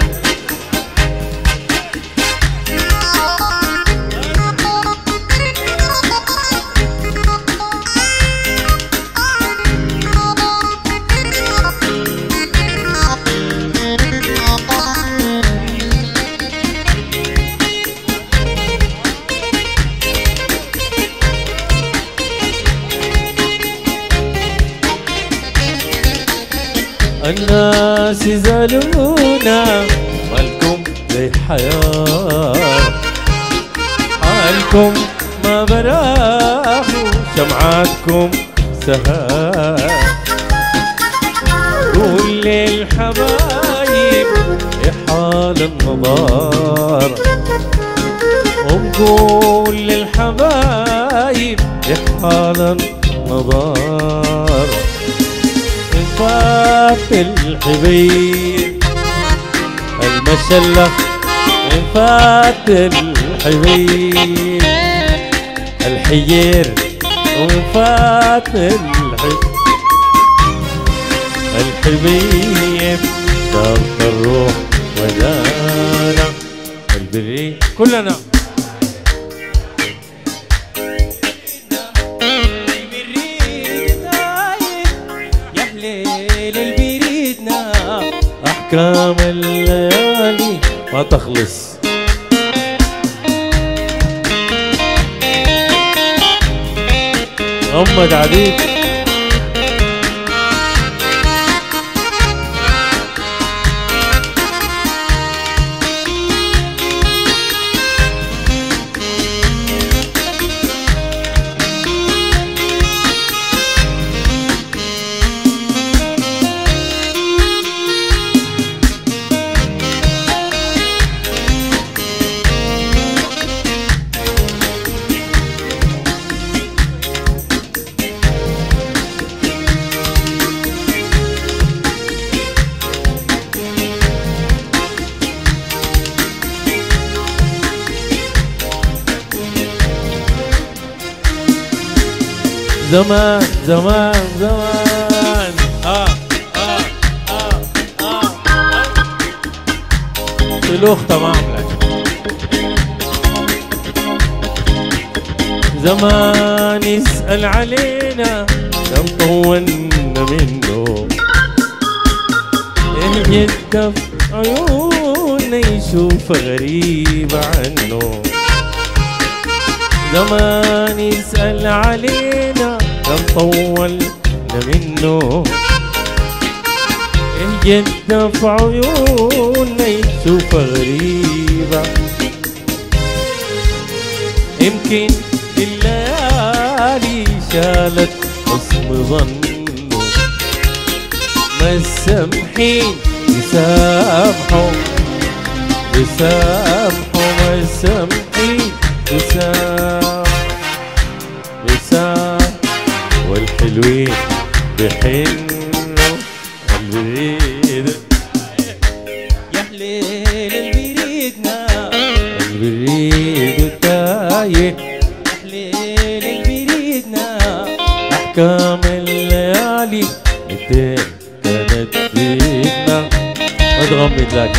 A: الناس يزعلونا مالكم زي حيار. حالكم ما براهو شمعاتكم سهار. قول للحبايب حال النظار. وقول للحبايب حال النظار. فات الحبيب المشلة فات الحبيب الحيير وفات الحبيب شرط الروح ودانا البريد. كلنا أحكام الليالي ما تخلص. غمض عليك زمان زمان زمان سلوخ تمام لك. زمان يسأل علينا كم طولنا منه، يهجد عيوننا يشوف غريب عنه. زمان يسأل علينا كم طولنا منه، يهجد في عيوننا يشوف غريبة. يمكن الليالي شالت حسن ظنه، ما السامحين يسامحوا يسامحوا، ما السامحين يسامح والحلوين بحنوا البريد. يا حليل البريدنا البريد تايه، يا حليل البريدنا أحكام الليالي متين كانت بيدنا. ما تغمض لكن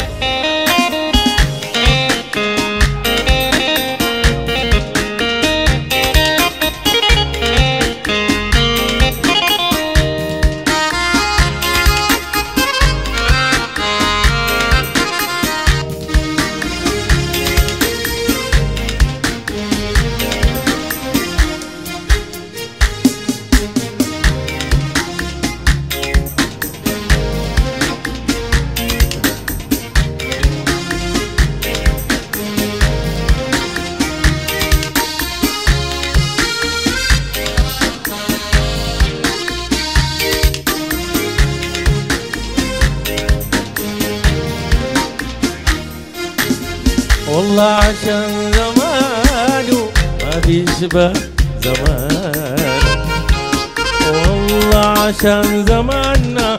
A: والله عشان زمانه ما بيشبه زمانه، والله عشان زماننا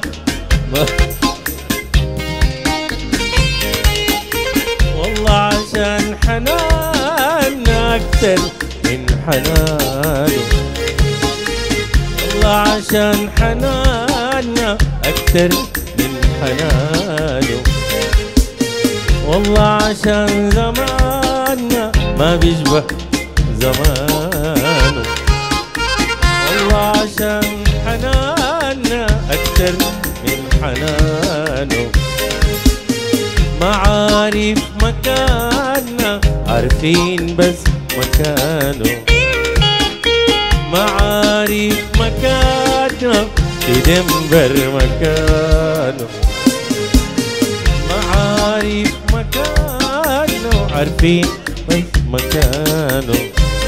A: والله عشان حناننا أكتر من حنانه، والله عشان حناننا أكتر من حنانه، والله عشان زماننا ما بيشبه زمانه، والله عشان حناننا أكتر من حنانه. ما عارف مكاننا عارفين بس مكانه، ما عارف مكاننا في دنبر مكانه، ما عارف مكانه عارفين بس مكانه.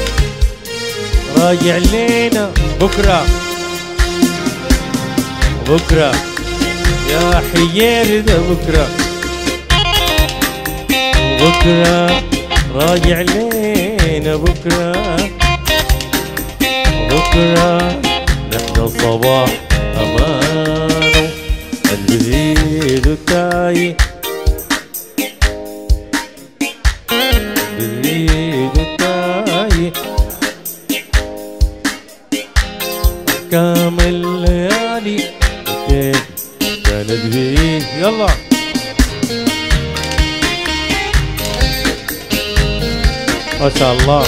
A: راجع لينا بكرة بكرة يا حيير ده بكرة بكرة راجع لينا بكرة بكرة نحن صباح أمانه البريد تايه البريد تايه أحكام الليالي كيف كانت بيه. يلا ما شاء الله.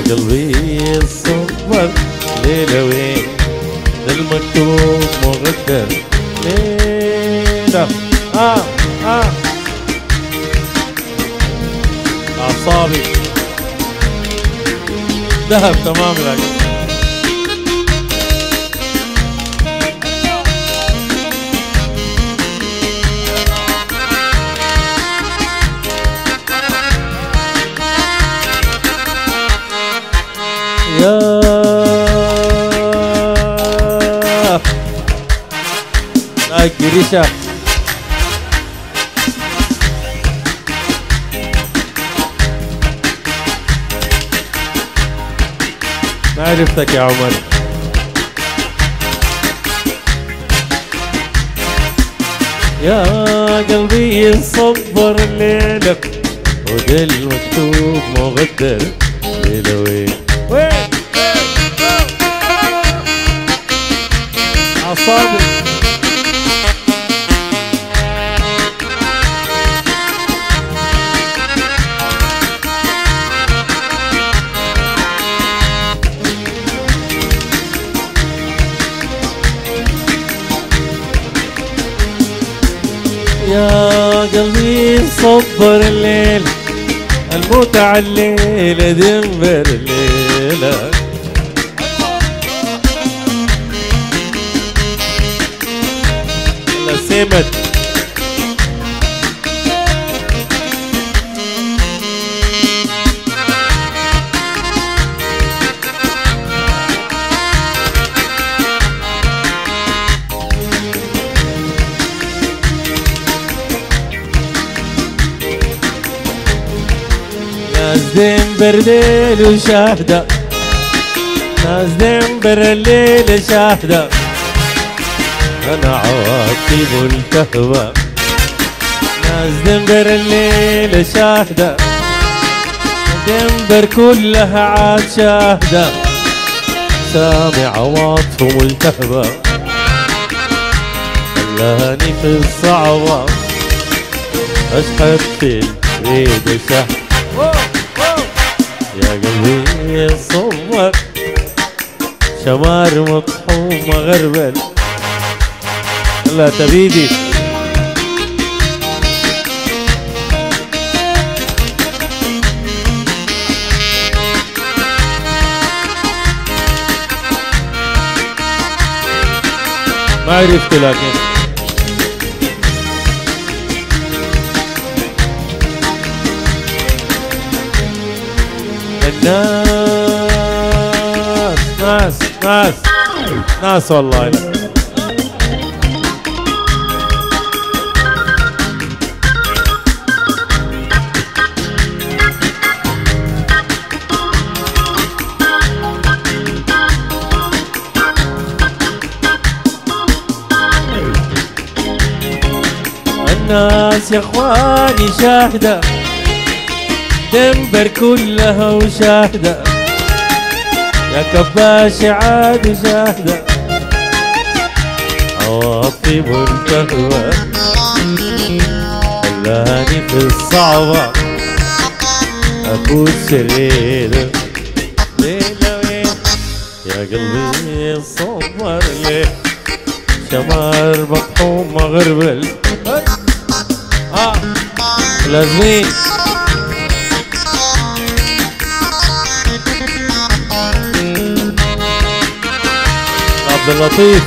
A: قلبي الصبر ليلة وين ده المكتوب مقدر ليلة أعصابي ذهب تمام لك يا قريشة ما عرفتك يا عمر. يا قلبي صبر الليلة وده المكتوب مقدر ليلة وين أعصابي يا قلبي صبر الليل الموت على الليلة دنبر الليلة سمت ناس دنبر الليل وشاهدة ناس دنبر الليل شاهدة أنا عواطفي ملتهبة ناس دنبر الليل شاهدة دنبر كلها عاد شاهدة سامع عواطفه ملتهبة خلاني في الصعبة أشحت في الريد شهد يا قلبي صور شمار مطحوم مغربل لا تبيدي ما عرفت لكن ناس والله لا. الناس يا اخواني شاهدة دنبر كلها وشاهدة يا كباش عاد شاهدة عواطفي ملتهبة خلاني في الصعبة أكون شرير ليلة وين يا قلبي صبر ليه شمار مطحوم مغربل لازمين عبد اللطيف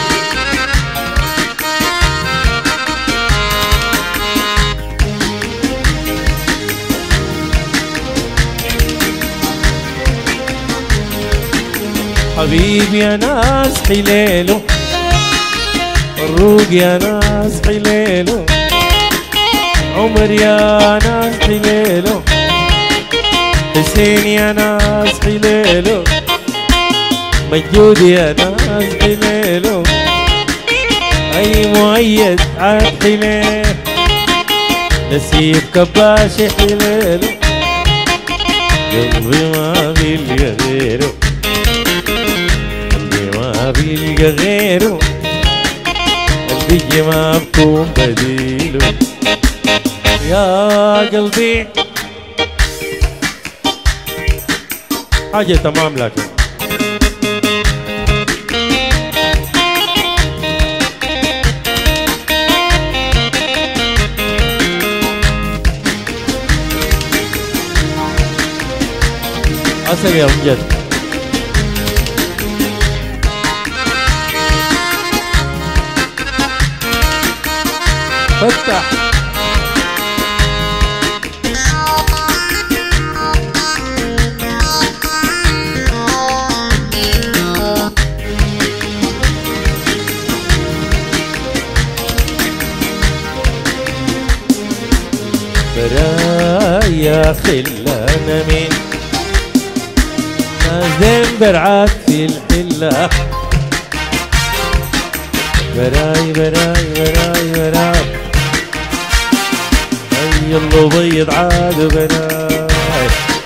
A: حبيبي يا ناس حليله الروق يا ناس حليله عمر يا ناس حليله حسين يا ناس حليله مجود يا ناس حليله اي مؤيد عاد حليله نسيب كباش حليله قلبي ما بيلقى غيره قلبي ما بيلقى غيره قلبي ما بكون بديله يا قلبي حاجة تمام لكن أسق يا أمجد. فتح برايا خلانا مين نازل برعات في الحلة براي براي براي براي اي الله بيض عاد براي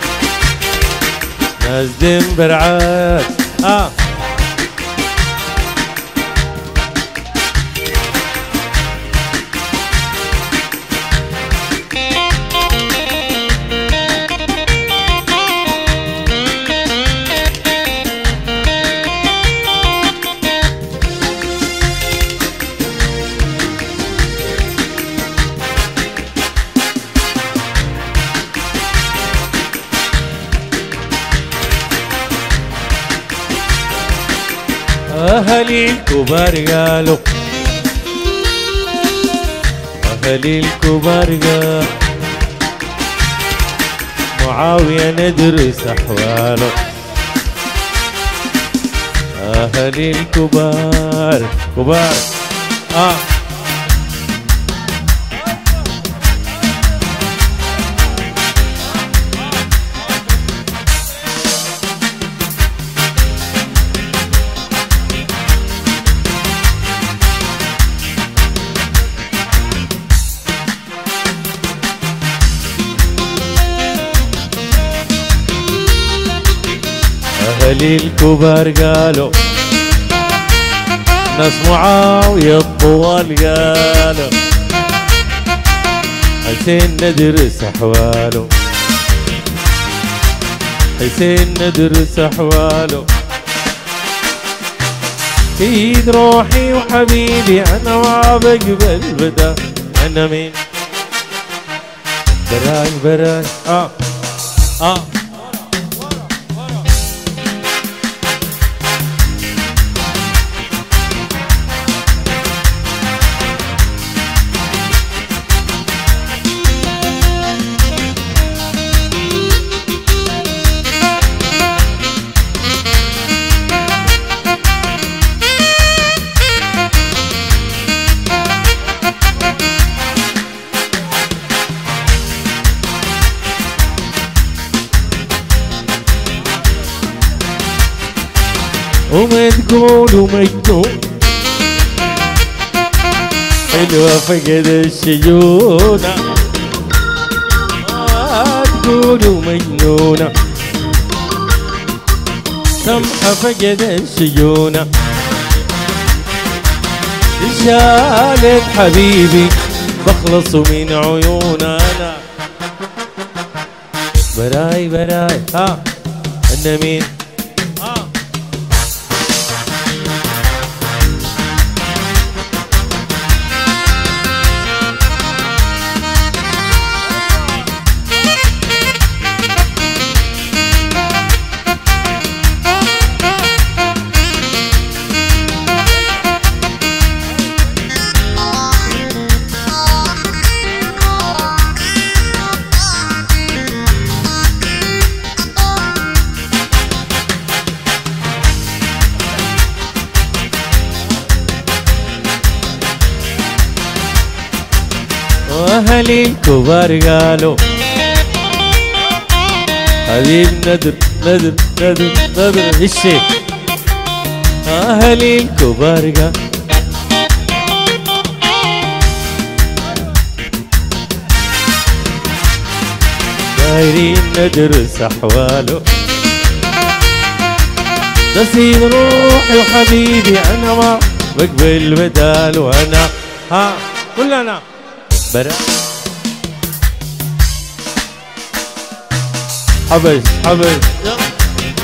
A: نازل برعات أهلي الكبار قالوا أهلي الكبار قالوا معاوية ندرس أحواله أهلي الكبار كبار أهلي الكبار قالوا ناس معاوية الطوال قالوا حسين ندرس أحواله حسين ندرس أحواله سيد روحي وحبيبي أنا ما بقبل بدا أنا مين براي براي وما تقولوا مجنون حلوة فقد الشجونة ما تقولوا مجنونة سمحة فقد الشجونة شالت حبيبي بخلص من عيونها أنا براي براي أنا مين أهلي الكبار قالوا حبيب ندر ندر ندر ندر الشيء أهلي الكبار قالوا دايرين ندرس أحواله نسيب روحي وحبيبي أنا ما بقبل بدال وأنا كلنا برا حبش حبش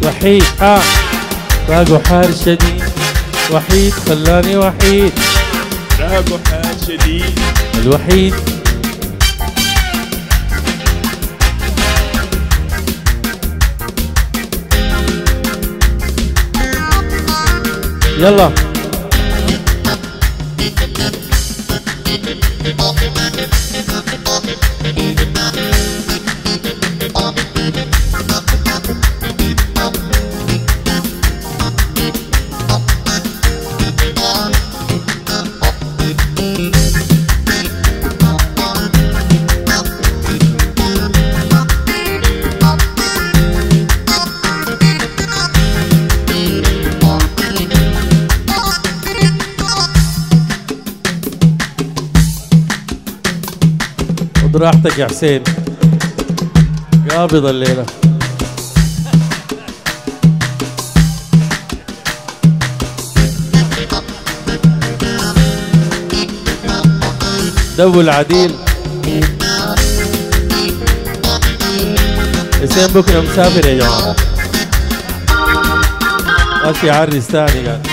A: وحيد باقو حار شديد، وحيد خلاني وحيد،
C: باقو حار شديد،
A: الوحيد. يلا خد راحتك يا حسين، قابض الليلة. دول عديل حسين بكرة مسافر يا جماعة، ماشي يعرس تاني قال.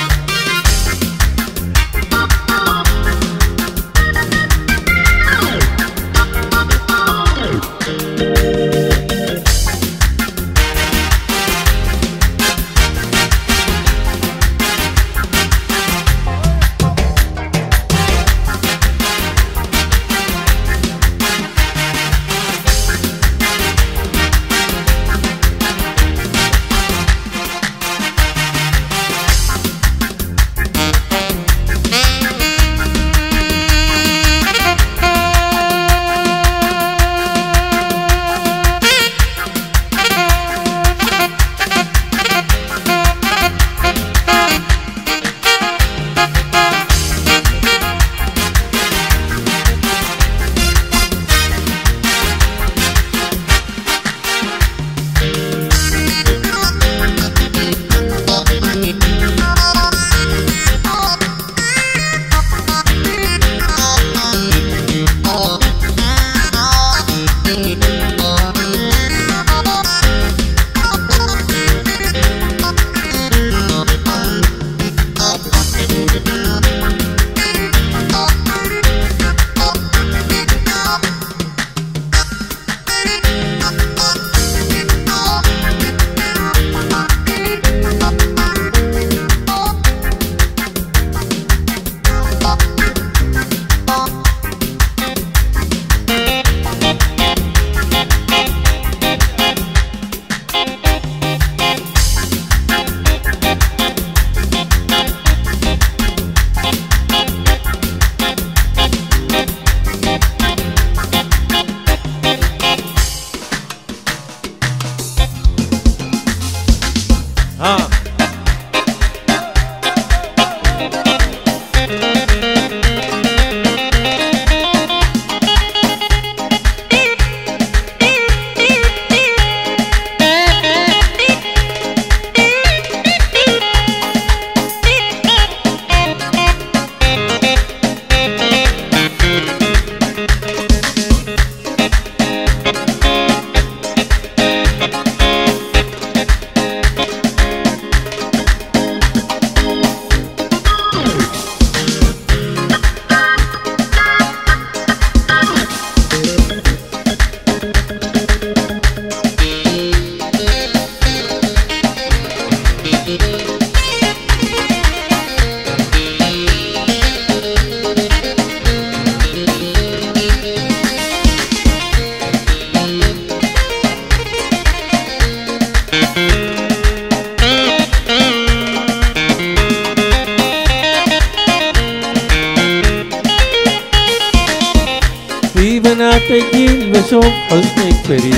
A: في بنات الجيل بشوف حسنك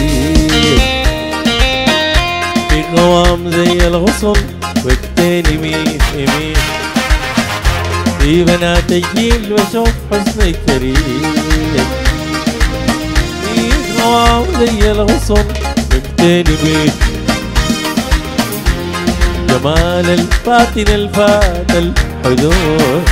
A: فريد، في قوام زي الغصن والتاني يمين يمين. في بنات الجيل بشوف حسنك فريد، في قوام زي الغصن والتاني يمين. جمال الفاتن الفات الحدود،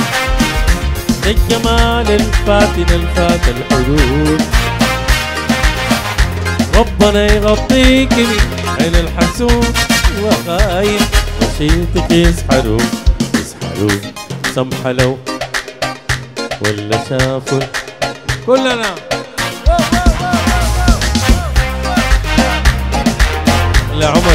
A: الجمال الفاتن الفات الحدود. ربنا يغطيك من عين الحسود وخاين وصيتك يسحروك يسحروك سمحة لو ولا شافوا كلنا لا عمر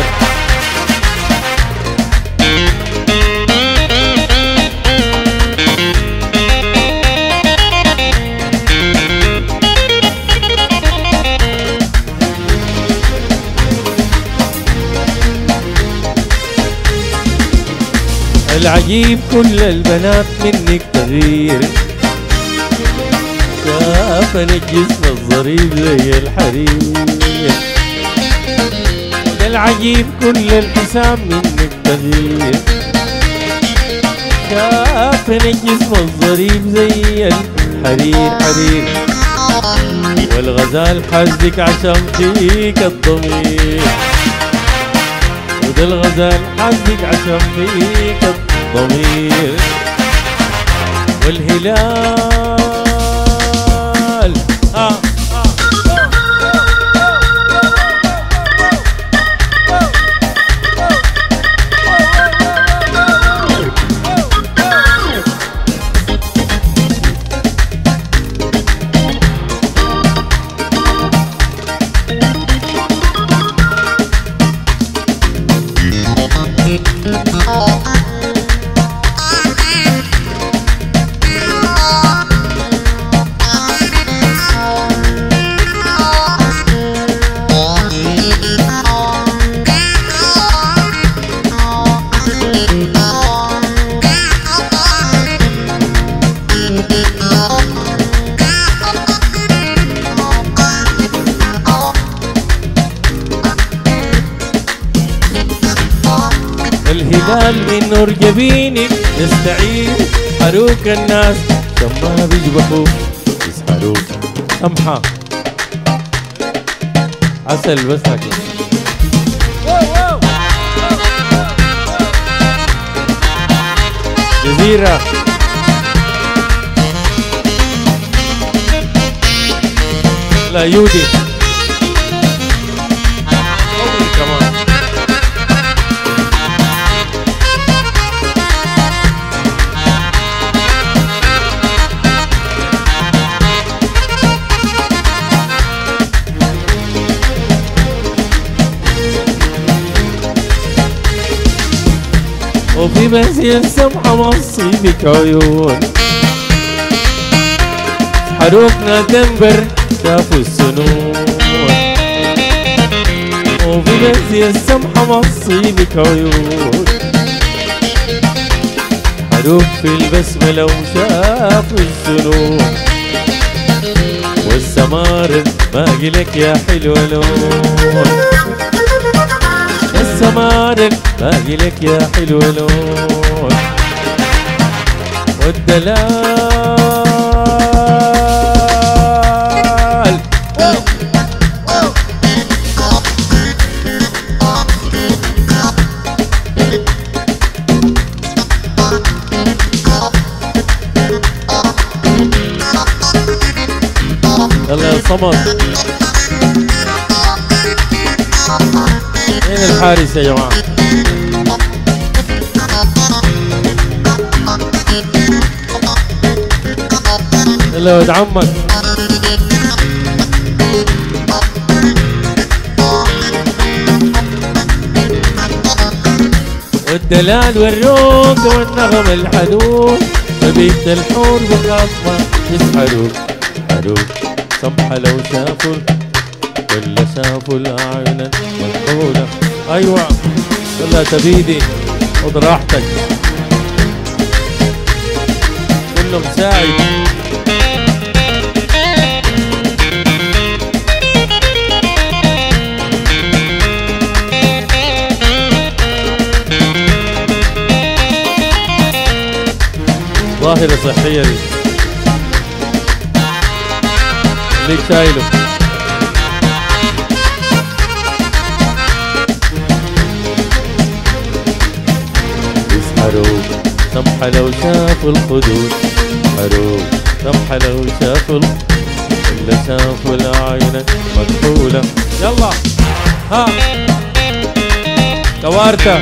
A: العجيب كل البنات منك تغير شافني الجسم الظريف زي الحرير العجيب كل الحسام منك تغير شافني الجسم الظريف زي الحرير حرير والغزال حزك عشان فيك الضمير وده الغزال حزك عشان فيك الضمير والهلال الهلال من نور جبينك يستعير حروك الناس لما بيجبحوا يسحروك سمحة عسل بس هكذا جزيرة لا يودي كمان وفي بهزي السمحة مصيبك عيون حروقنا دنبر شافوا السنون وفي بهزي السمحة مصيبك عيون حروق في البسملة وشافوا السنون والسمار باقي لك يا حلوة لون السمارك باقي لك يا حلو لون والدلال يلا يا صمد مين الحارس يا جماعة؟ يلا ولد عمك والدلال والروق والنغم الحنون فبيت الحور بخاصمة يسحروك حروك سمحة لو شافوا ولا شافوا الأعين المنحولة أيوة يلا تبيدي خد راحتك كله مساعد ظاهرة صحية دي ليك شايله يسحروك سمحة لو شافوا الخدود حروق سمحة لو شافوا ولا شافوا الأعين مكحولة يلا ها كوارتا.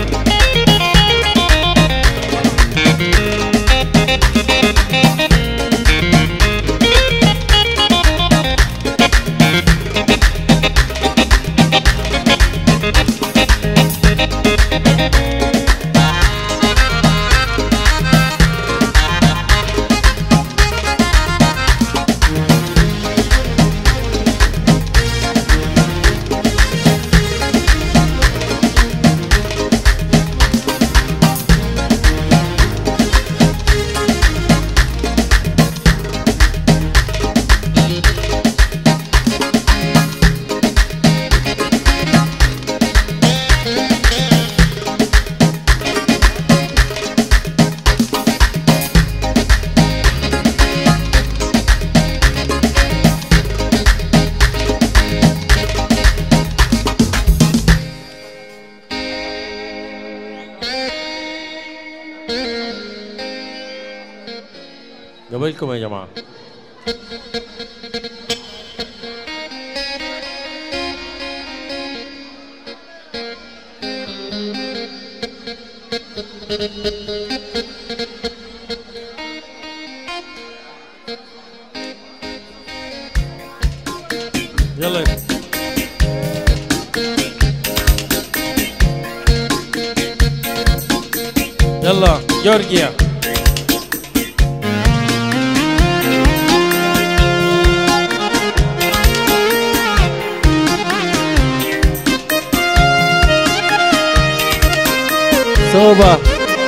A: قبلكم يا جماعة. يلا يلا جورجيا. صوبة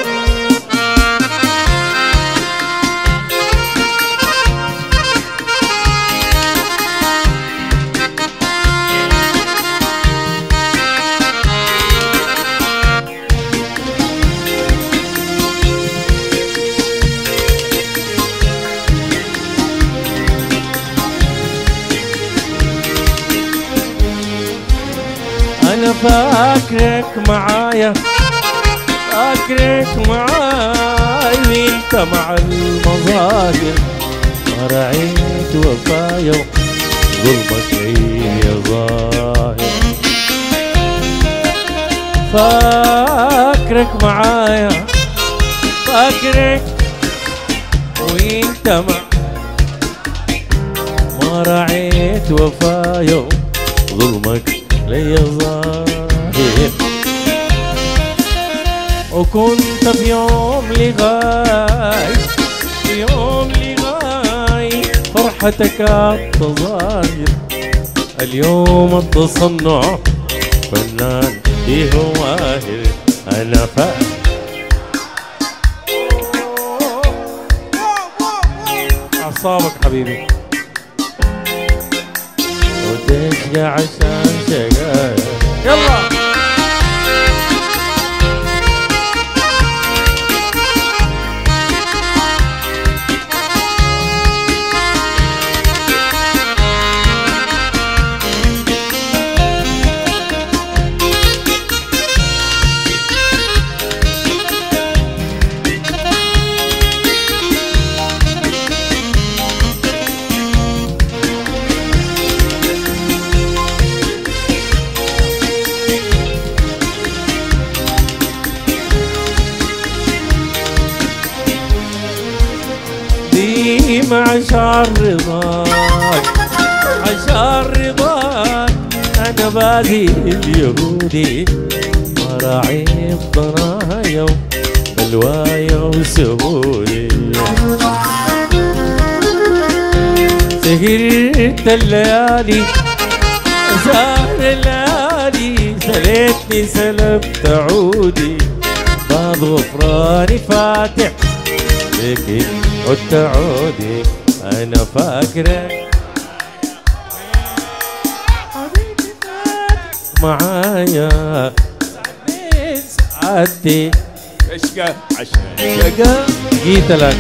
A: أنا فاكرك معايا، فاكرك معاي وانت مع المظاهر، ما رعيت وفايا ظلمك لي ظاهر. فاكرك معايا، فاكرك وانت ما رعيت وفايا ظلمك لي ظاهر. وكنت في يوم لغاي، في يوم لغاي فرحتك التظاهر. اليوم التصنع فنان فيه ماهر. أنا أعصابك حبيبي وتشقى عشان شقايا. يلا عشان رضاك، عشان رضاك أنا بادي اليهودي، ما راعي ضنايا بلوايا وسهولي. سهرت الليالي سهر الليالي، سليتني سلبت عودي، باب غفراني فاتح لكن عدت عودي. أنا فاكرك حبيبي فاتك معايا، سعادتي
C: اشقى عشان
A: شقا جيت لك.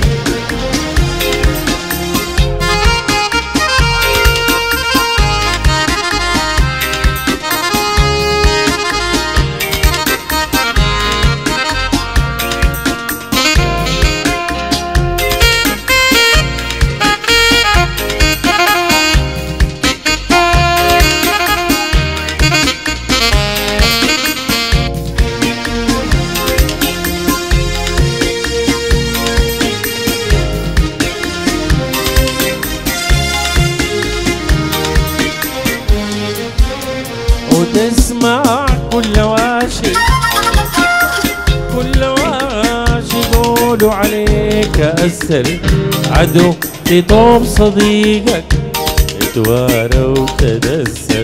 A: كأسر عدو في طوب صديقك اتوارى وتدسر.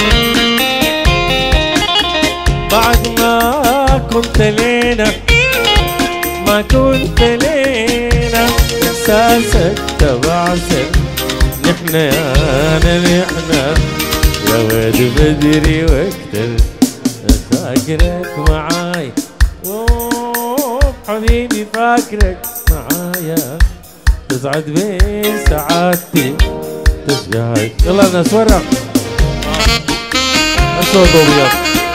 A: بعد ما كنت لينا ما كنت لينا احساسك تبعثر. نحنا يا نحنا يا واد بدري واكتر فاكرك معاي حبيبي فاكرك معايا تسعد بين سعادتي تشجعك. يلا الناس ورا الصوت ابيض.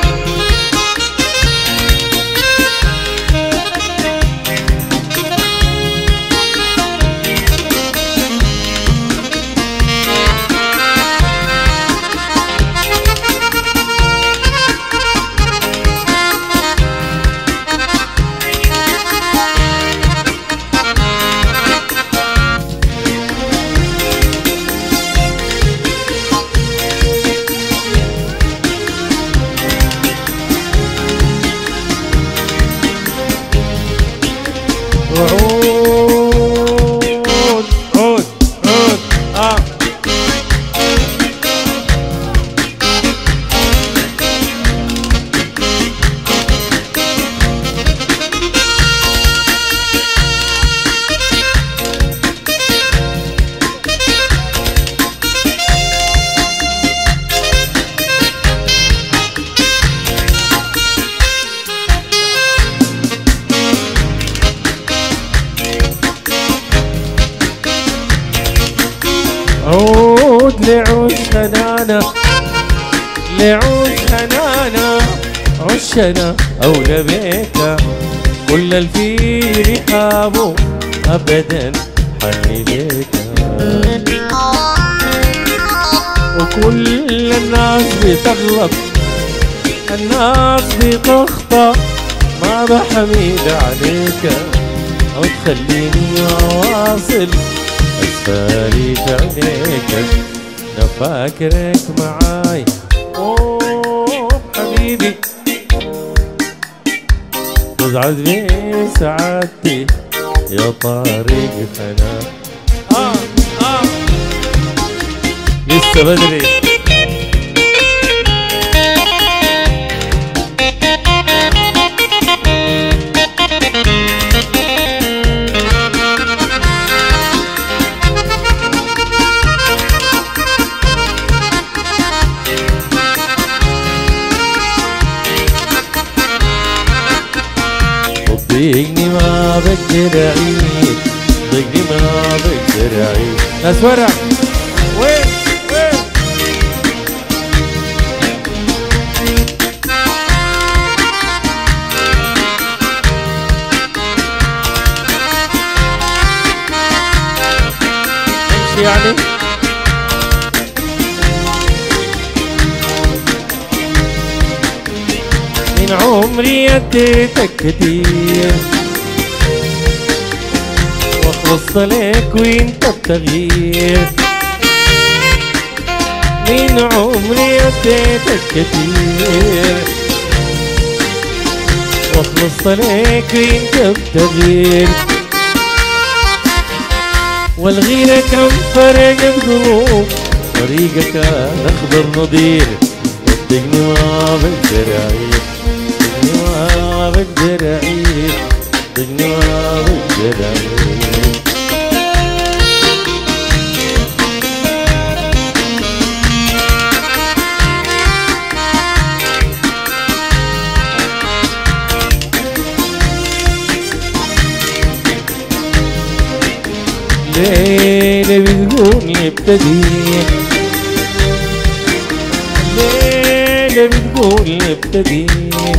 A: عود لعود حنانا لعود حنانا عشنا أولى بيك كل الفي رحابه أبدا حني بيك. وكل الناس بتغلط الناس بتخطأ ما بحميد عليك أو تخليني أواصل أسفاري في عينيك. أنا فاكرك معاي أوه حبيبي تسعد بين سعادتي يا طارق حنان. لسه بدري. ضيقني ما بقدر أعيش ضيقني ما بقدر أعيش. ناس ورا وين وين امشي يعني. من عمري اديتك كتير واخلصت لك وانت بتغيير. من عمري اديتك كتير واخلصت لك وانت بتغيير. والغيرة كم فرق بقلوب طريقك كان اخضر نضير. صدقني ما بقدر أعيش صدقني ما بقدر أعيش صدقني ما بقدر أعيش. ليلة بتقول ابتديت ليلة بتقول ابتديت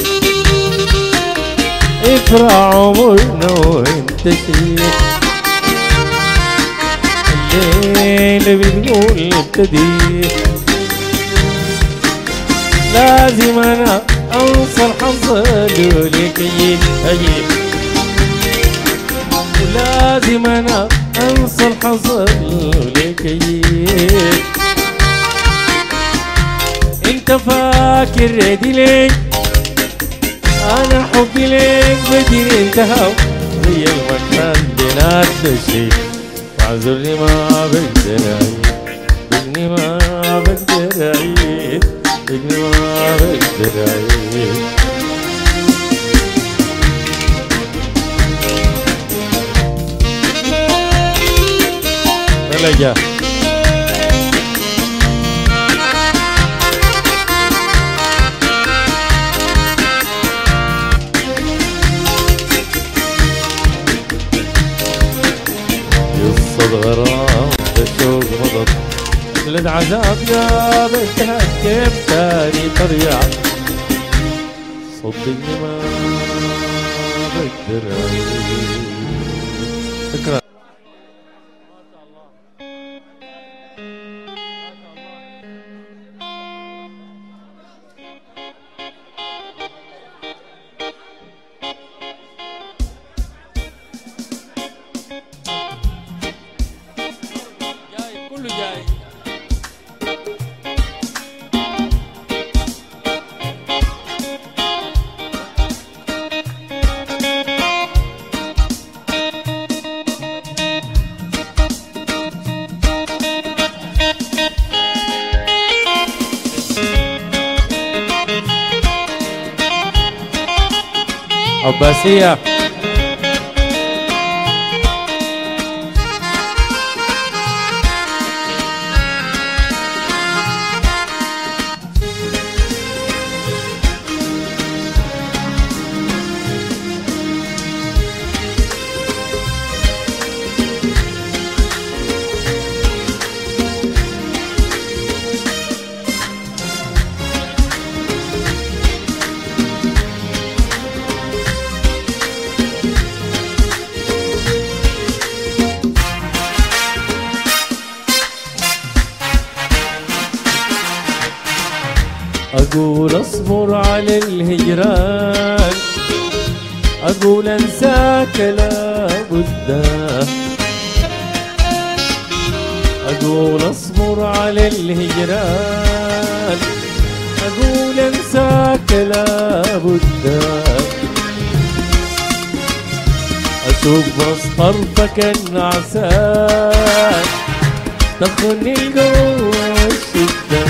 A: افرع عمرنا وانت شيت. الليلة بتقول ابتديت لازم انا اوصل حصل لك اجيب ولازم انا اوصل حصل لك اجيب. انت فاكر دي ليك انا حبي ليك بدري انتهى زي المكان بينات نشيد واعذرني ما بقدر أعيد بقني ما بقدر أعيد بقني ما بقدر أعيد ملجأ قصة غرام الشوق مضت للعذاب يا بنتها كيف تاني ترجع صدقني ما بقدر أعيش شكرا
B: جاي كله جاي.
A: عباسية أقول أصبر على الهجران أقول أنساك لابد أقول أصبر على الهجران أقول أنساك لابد أشوف بصطرفك النعسان تخني القوة والشدة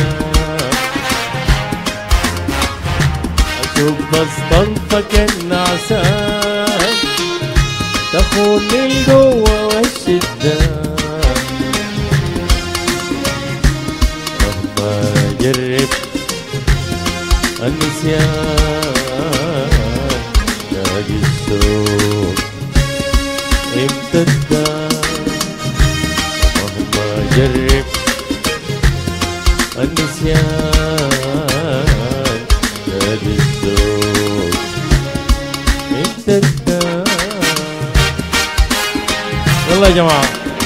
A: أشوف بصطرفك النعسان تخوني القوة والشدة مهما أجرب النسيان لاقي الشوق امتدى مهما أجرب النسيان لاقي الشوق امتدى يلا يا جماعة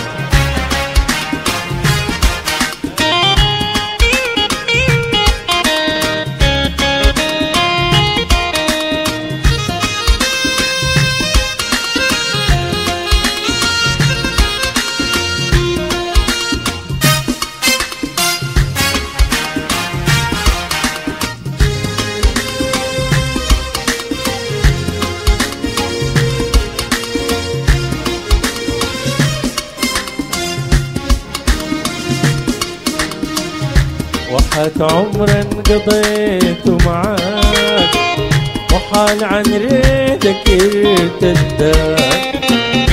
A: وحات عمرا قضيته معاك وحال عن ريدك ارتداك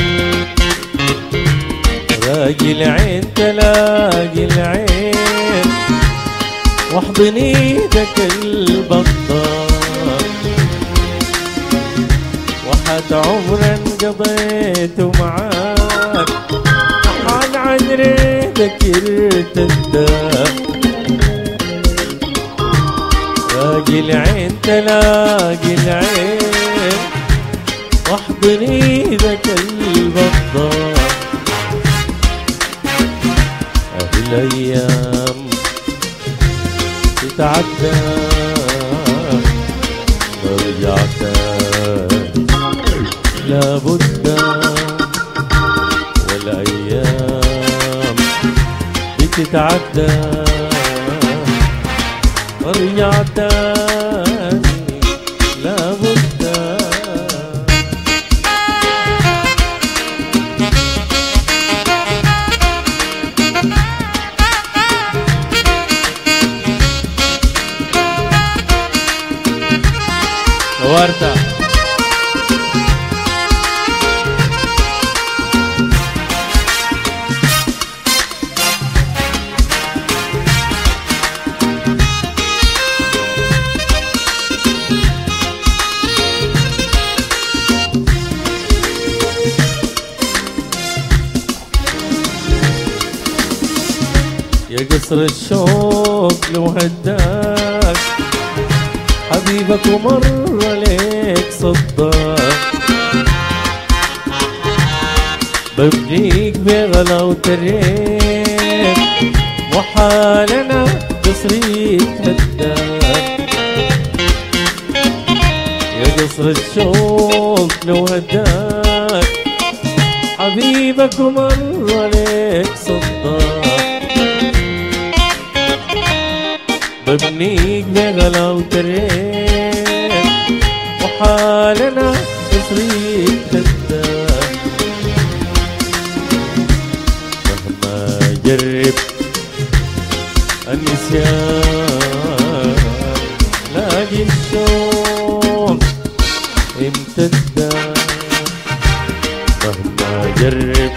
A: راقي العين تلاقي العين واحضن ايدك البطال وحات عمرا قضيته معاك وحال عن ريدك ارتداك تلاقي العين تلاقي العين واحضن ايدك البطال اهي الايام تتعدى برجع تاني لابد والايام بتتعدى ارجع تاني لابد يا قصر الشوق لو هداك حبيبك ومر عليك صداك ببنيك بغلاوة الريح وحالنا قصريك هداك يا قصر الشوق لو هداك حبيبك ومر عليك صداك ببنيك بغلاوة الريح وحالنا قصريك هداك مهما جرب النسيان لاقي الشوق امتدى مهما جرب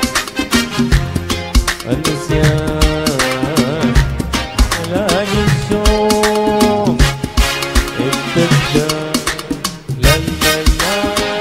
A: النسيان لاقي الشوق امتدى لا لا لا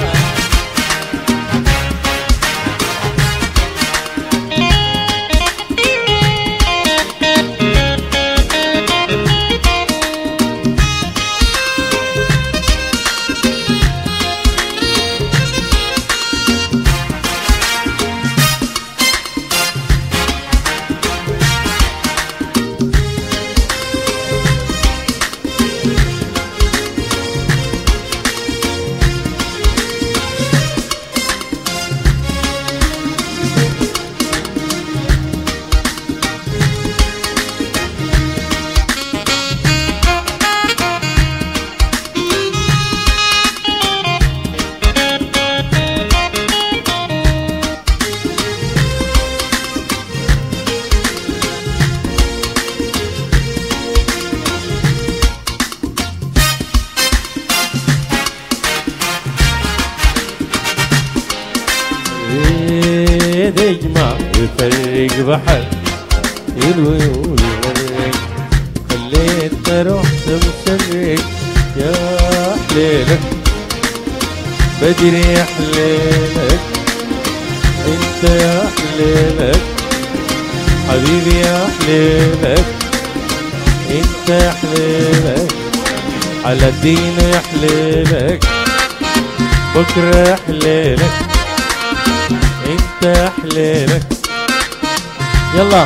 A: يجمع ويفرق بحر يلوي ويغرق خليتنا رحت مشرق يا حليلك بدري يا حليلك انت يا حليلك حبيبي يا حليلك انت يا حليلك على الدين يا حليلك بكره يا حليلك انت يا حليلك يلا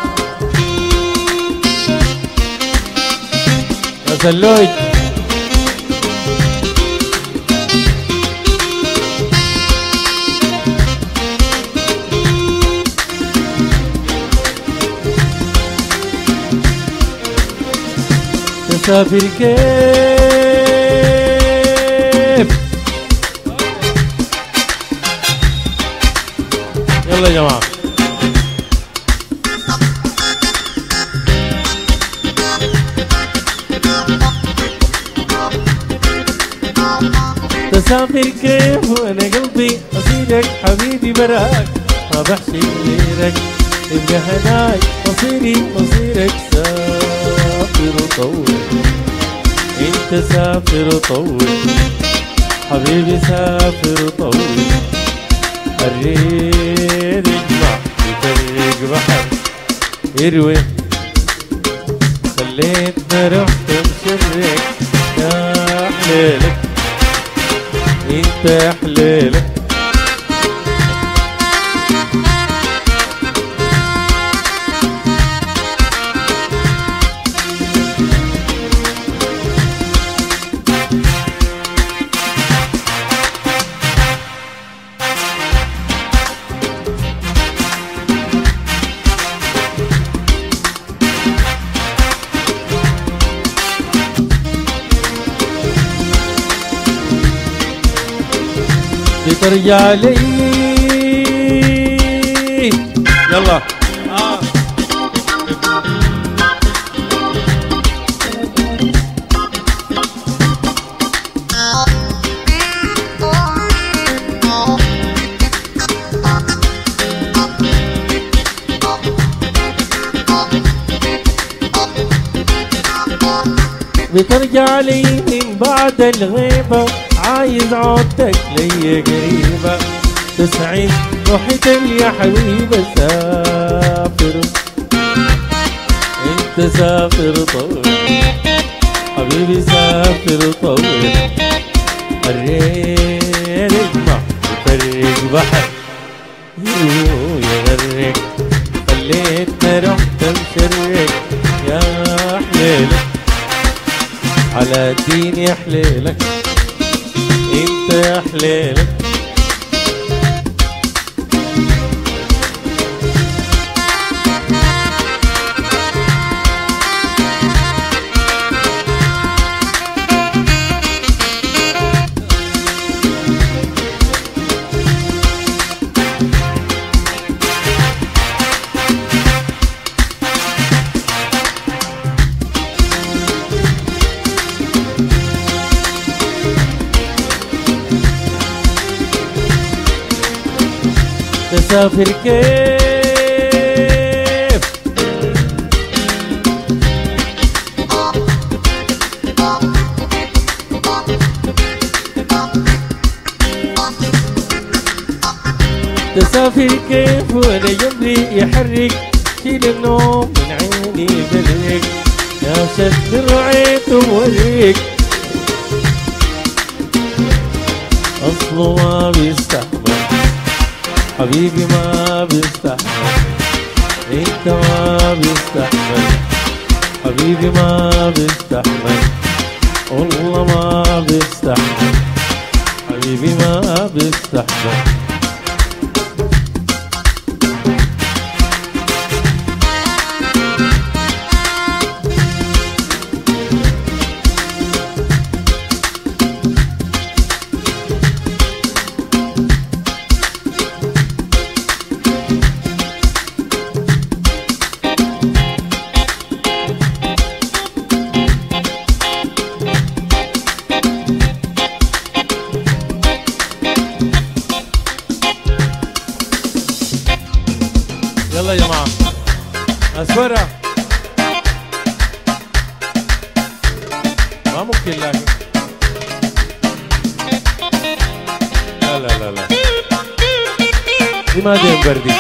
A: يا سلوج تسافر كيف يلا يا جماعة تسافر كيف وانا قلبي اصيلك حبيبي براك ما بحشي غيرك يبقى هناك مصيرك سافر وطول انت سافر وطول حبيبي سافر وطول الريد يجمع يفرق بحر يروي خليتنا رحت مشرق يا حليلك انت يا حليلك بترجع لي يلا بترجع لي من بعد الغيبة عايز عودتك لي قريبة تسعد روحتك يا حبيبة سافر تسافر طول حبيبي سافر طول الريل يجمع يفرق بحر يغرق خليتنا رحت مشرق يا حليلك على الدين يا حليلك انت يا حليلك تسافر كيف تسافر كيف وانا جنبي يحرك شيل النوم من عيني بلك يا شد رعيت ووريك اصله ما بيستحمل حبيبي ما بيستحمل انت ما بيستحمل حبيبي ما بيستحمل والله ما بيستحمل حبيبي ما بيستحمل يلا يا جماعة أسفرة ما ممكن لكن لا لا لا لا دي ما دين بردي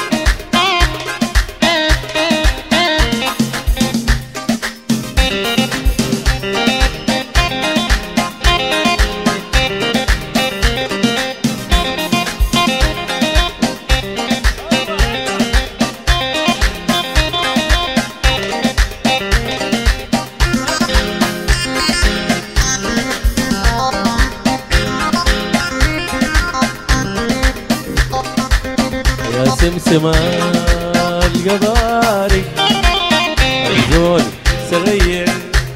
A: سمسمة القباري الزول صغير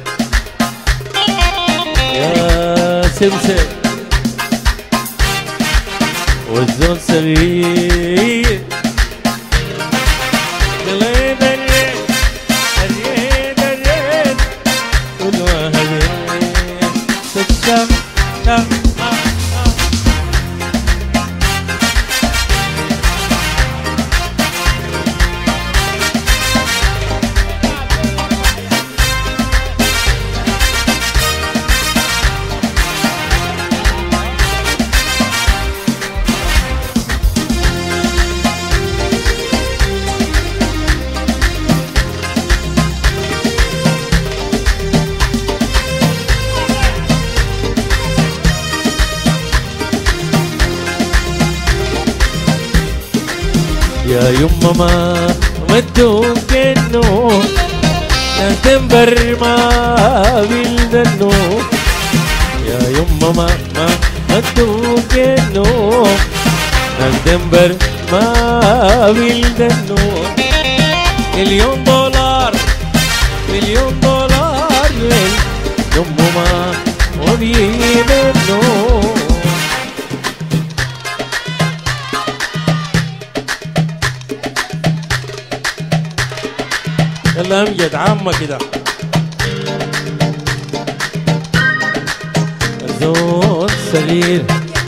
A: يا سمسم والزول صغير الريد الريد الريد الريد كل واحد تكتم يا يما ما مدوك النور تنبر ما بالدنو يا يما ما مدوك النور تنبر ما بالدنو مليون دولار مليون دولار يما ما وبيد النور يلا امجد عامة كده الزول صغير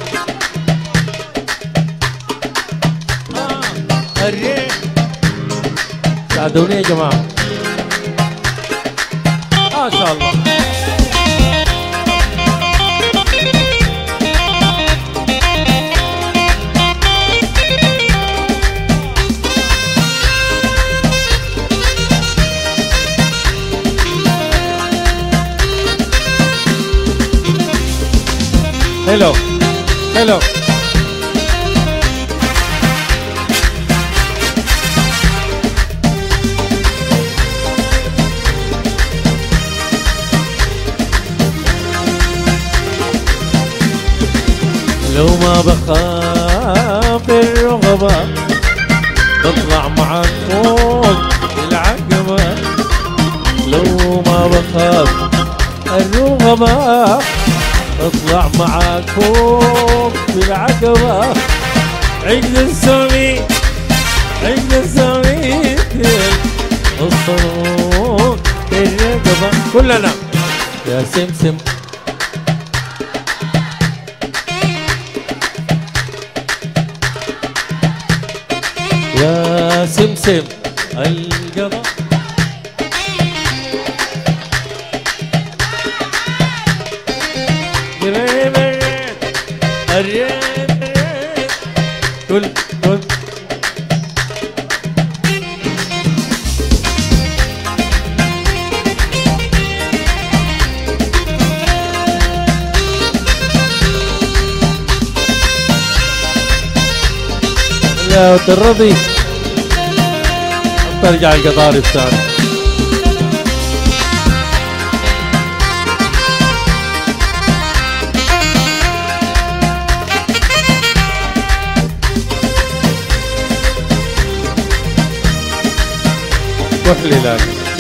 A: الريح ساعدوني يا جماعة ما شاء الله حلو حلو. لو ما بخاف الرغبة بطلع معاك فوق العقبة. لو ما بخاف الرغبة اطلع معاك فوق العقبة. عقد السمي عقد السمي الصوت الرقبة كلنا يا سمسم. يا سمسم القضاء كل لا ترضي ترجع القطار الثاني. وحلي لك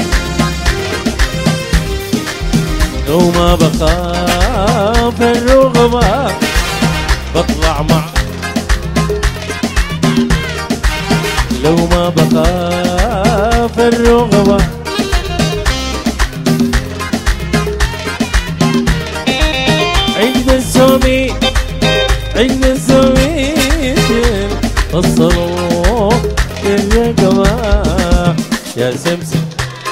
A: لو ما بخاف الرغبة بطلع مع. لو ما بخاف الرغبة عند السمي عند السمي الصلوات الرقبة يا سمسم.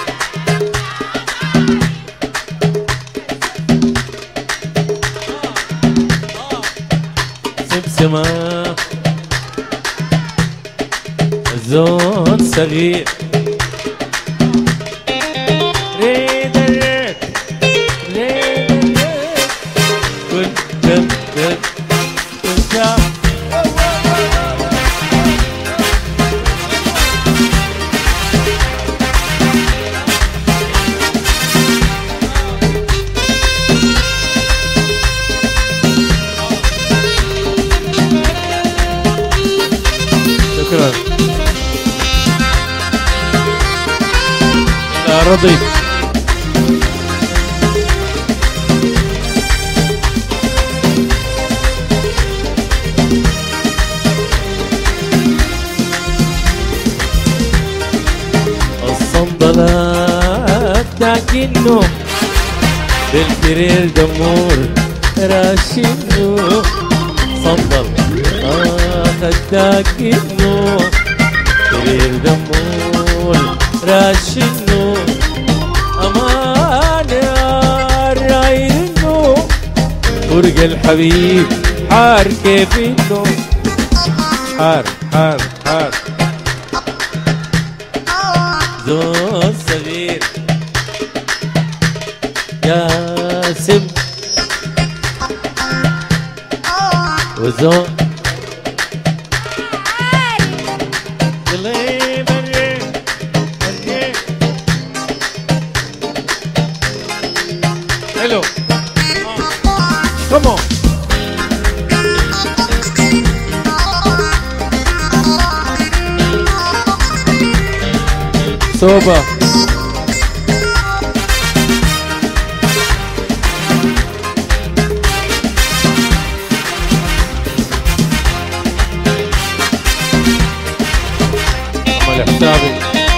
A: سمسمة الزون صغير ريد الريد ريد الريد كل شكرا. رضي الصندلات تاكنه بالكرير دمور راشنه. صندل تاكنه كرير دمور راشنه. أمان يا راينو فرق الحبيب حار كيف انه حار حار حار. زون صغير يا سم وزون hello come on soba عمل حسابي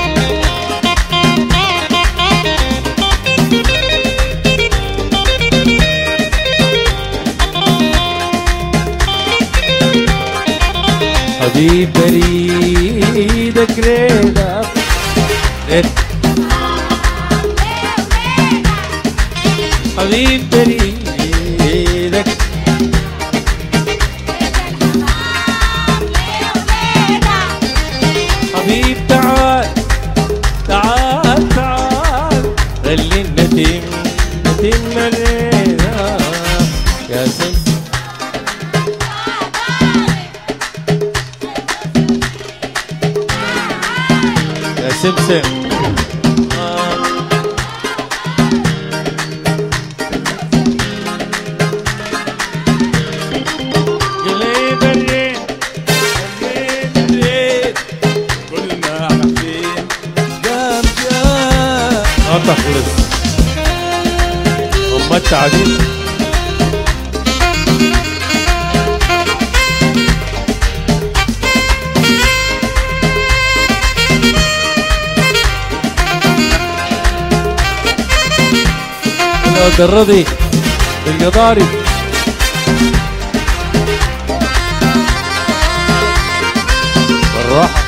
A: حبيب بريدك ريدك حبيب بريدك حبيب تعال تعال تعال خلي النتيم نتيم مرينا يا سمسم سمسم قليب الريت قليب الريت
C: كلنا حبين
B: قام جاء
A: ما تخلص أم التعديل الرضي القضاري بالراحة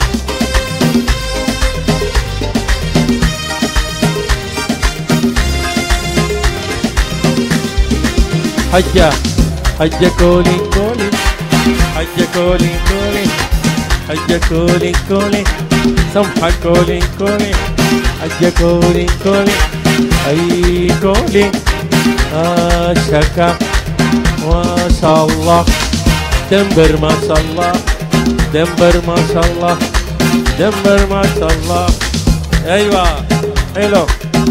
A: حجة حجة كولي كولي حجة كولي كولي حجة كولي كولي سمحة كولي كولي حجة كولي كولي أي كولي شكا ما شاء الله دمبر ما شاء الله دمبر ما شاء الله دمبر ما شاء الله أيوة حلو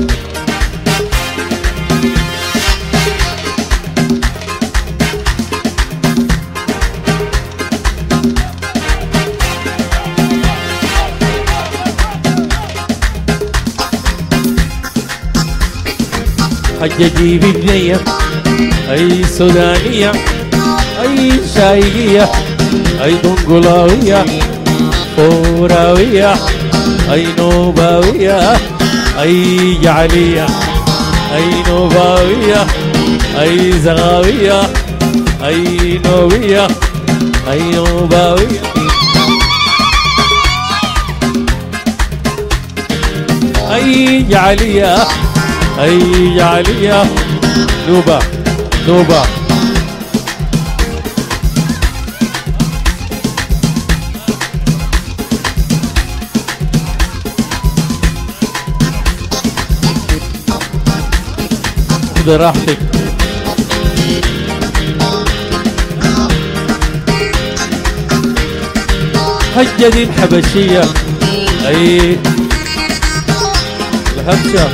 A: حجة جيبي بنية أي سودانية أي شايقية أي دنقلاوية فوراوية أي نوباوية أي جعلية أي نوباوية أي زغاوية أي نوبية أي نوباوية أي جعلية أي جعلية نوبة نوبة خذ راحتك حجة دي الحبشية أي الهبشة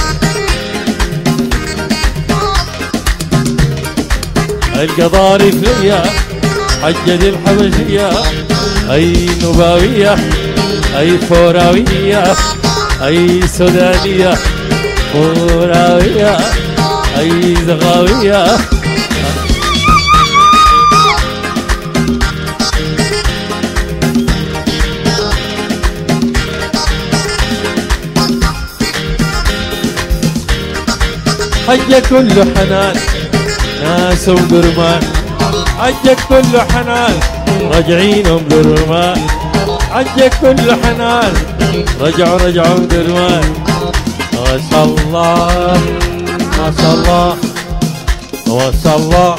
A: القضاري فيا حجة دي الحبشية أي نوباوية أي فوراوية أي سودانية فوراوية أي زغاوية حجة كله حنان ناس وقرمان حجك كله حنان راجعين بدرمان حجك كله حنان رجعوا بدرمان ما شاء الله ما شاء الله ما شاء الله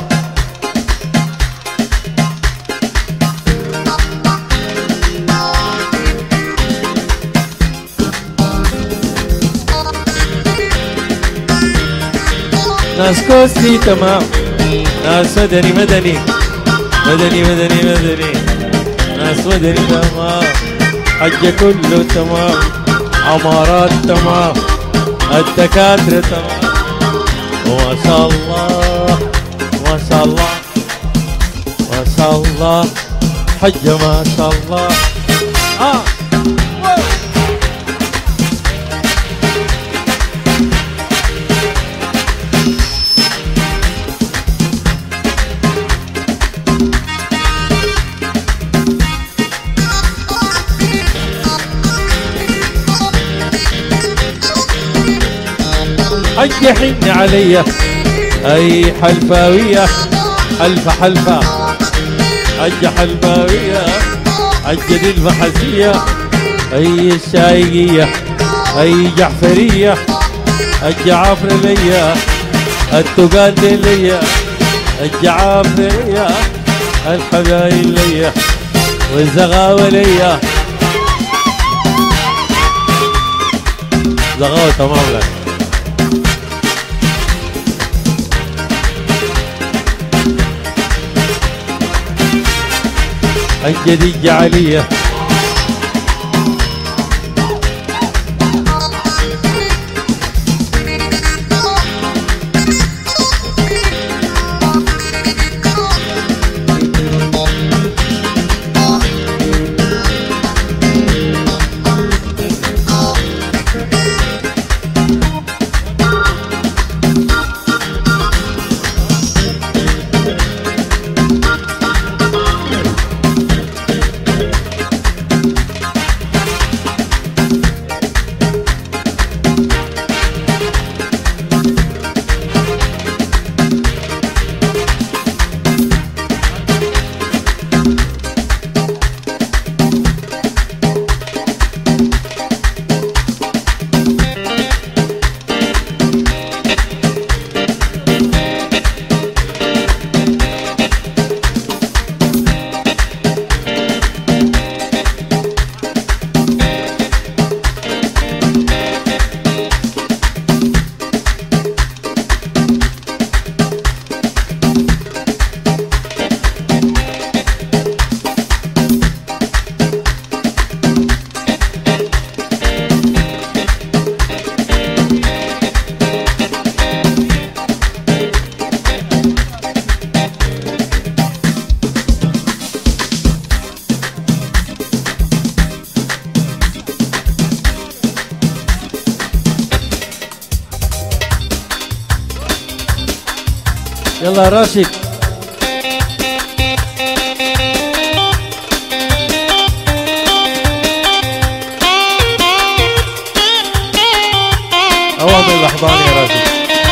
A: ناس كوستي تمام ناس مدني مدني مدني مدني مدني ناس مدني تمام حجة كله تمام عمارات تمام الدكاترة تمام وما شاء الله ما شاء الله ما شاء الله حجة ما شاء الله حجة حن عليا أي حلفاوية حلفة حلفة حجة حلفاوية حجة دي الفحسية أي الشايقية أي جعفرية الجعافر ليا التقال ليا الجعافر ليا الحبايل ليا والزغاوة ليا زغاوة تمام لك حجة دي الجعلية يلا راشد. أوامر اللحظان يا راشد.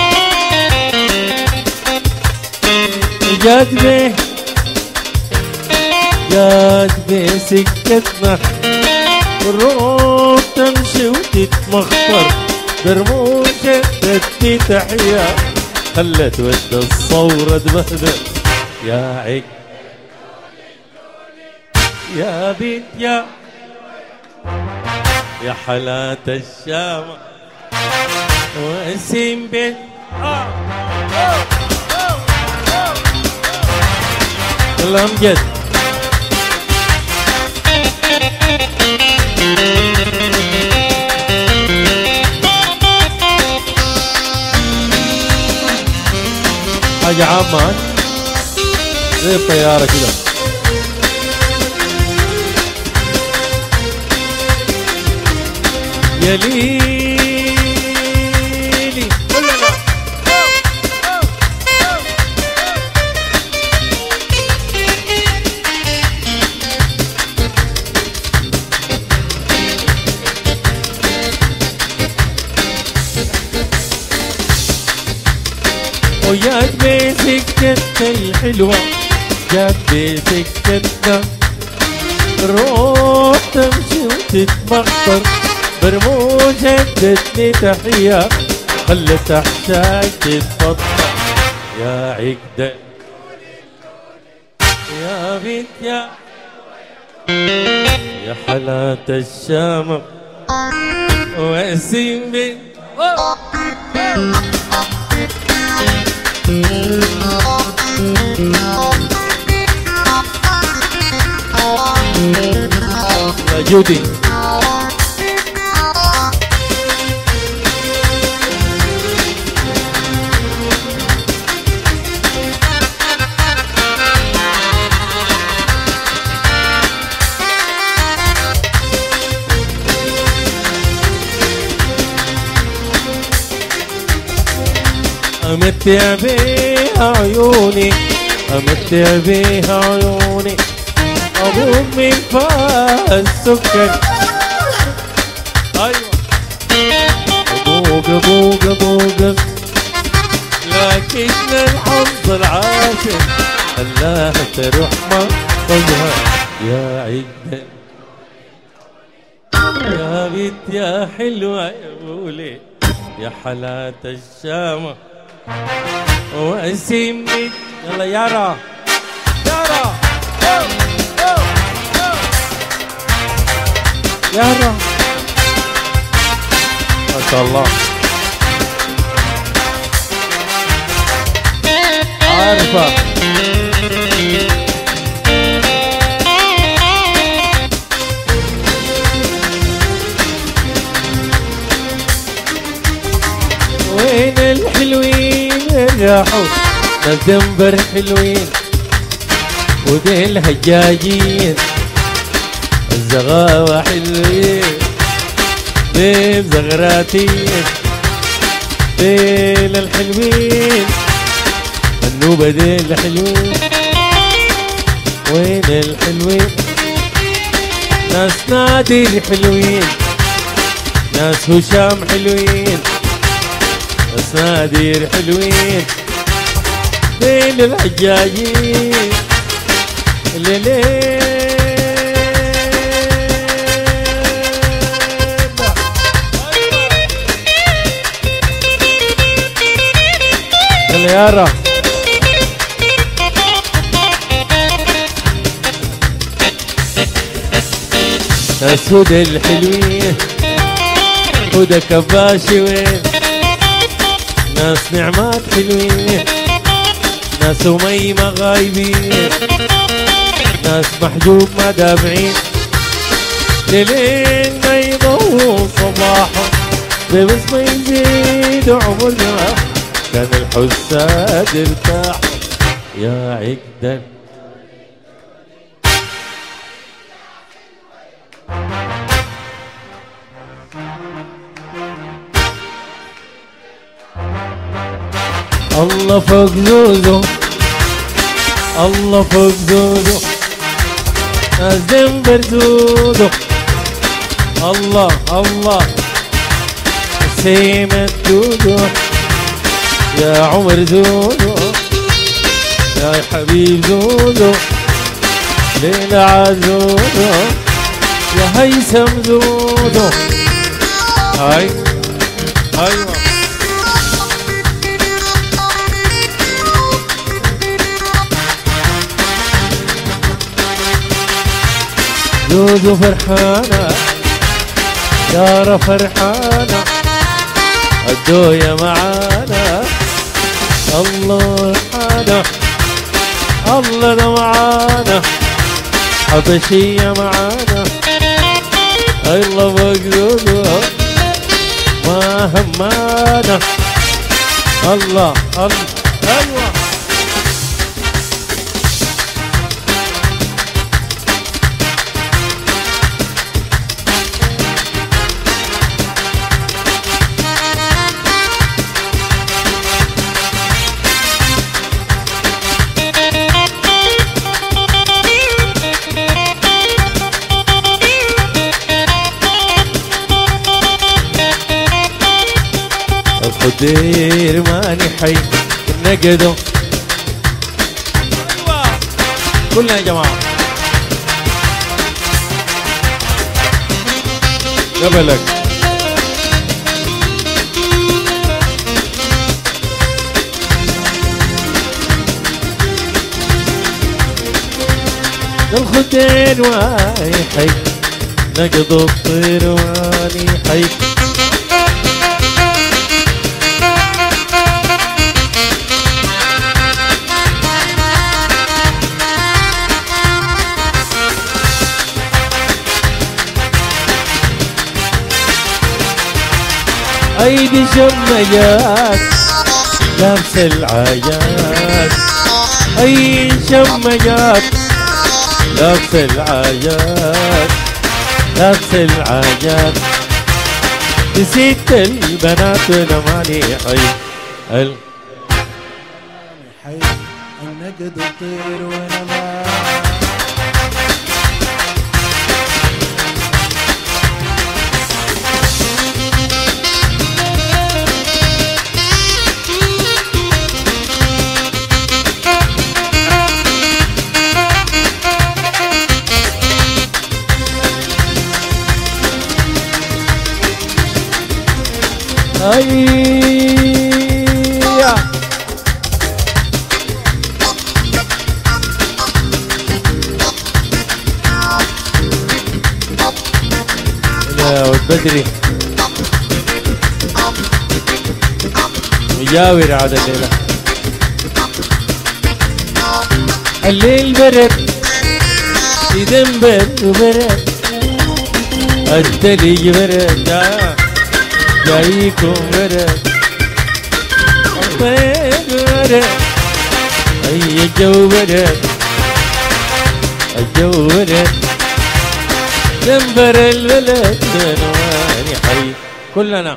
A: جات بيه سكتنا، الروح تمشي وتتمخطر، درموشة تدي تحية، خلت ود الصورة تبهدل يا عيق يا بيت يا حالات الشامة واسم بيت الأمجد. حاجة عامة زي الطيارة كده. يا ليلي كلنا وياك بسكتك الحلوة، جات بسكتنا، الروح تمشي وتتمخطر، برموش ادتني تحية، خلت احشاك تتفطر يا عقدة يا بنت يا حالات الشامة واسم بنت يا جودي. أمتع بيها عيوني، أمتع بيها عيوني، أبوك من فاها السكر. أيوة أبوك لكن الحظ العاشر خلاها تروح مقصدها يا عدة يا بنت يا حلوة يا بولي يا حالات الشامة واسمي. يلا يارا يارا يارا ما شاء الله عارفة. وين الحلوين راحوا ناس دنبر حلوين، ودي الهجاجين الزغاوة حلوين، دي زغراتين ديل الحلوين، النوبة دي الحلوين. وين الحلوين ناس نادر حلوين، ناس هشام حلوين، ناس نادر حلوين، ديل الحجاجين الليلين. يارا ناس هدى الحلوين، هدى كباشي وين، ناس نعمات حلوين، ناس أميمة غايبين، ناس محجوب ما دامعين، ليلين ما يضووا صباحهم بس ما يزيد عمرنا، كان الحساد ارتاح يا عقدة. الله فوق زوزو الله فوق زوزو الزنبر زوزو الله الله سيمة زوزو يا عمر زوزو يا حبيب زوزو ليلى عزوزو يا هيثم زوزو هاي ايوه زوزو فرحانة يارا فرحانة الدوية معانا الله حانا الله ده معانا حبشية معانا الله مقدوده ما همانا الله الله ايوه الخدير ماني حي نقدو ايوه كلنا يا جماعه قبلك الخدير ماني حي نقدو الطير ماني حي ايدي شميات لابس العايات اي شميات لابس العايات لابس العايات نسيت البنات وانا ماني حي
B: حي النقد الطير وانا ما
A: يا ود بدري مجاور عاد الليلة الليل برد يدم برد الدليج برد جايكم برد برد اي الجو برد الجو برد دنبر البلد ماني حي كلنا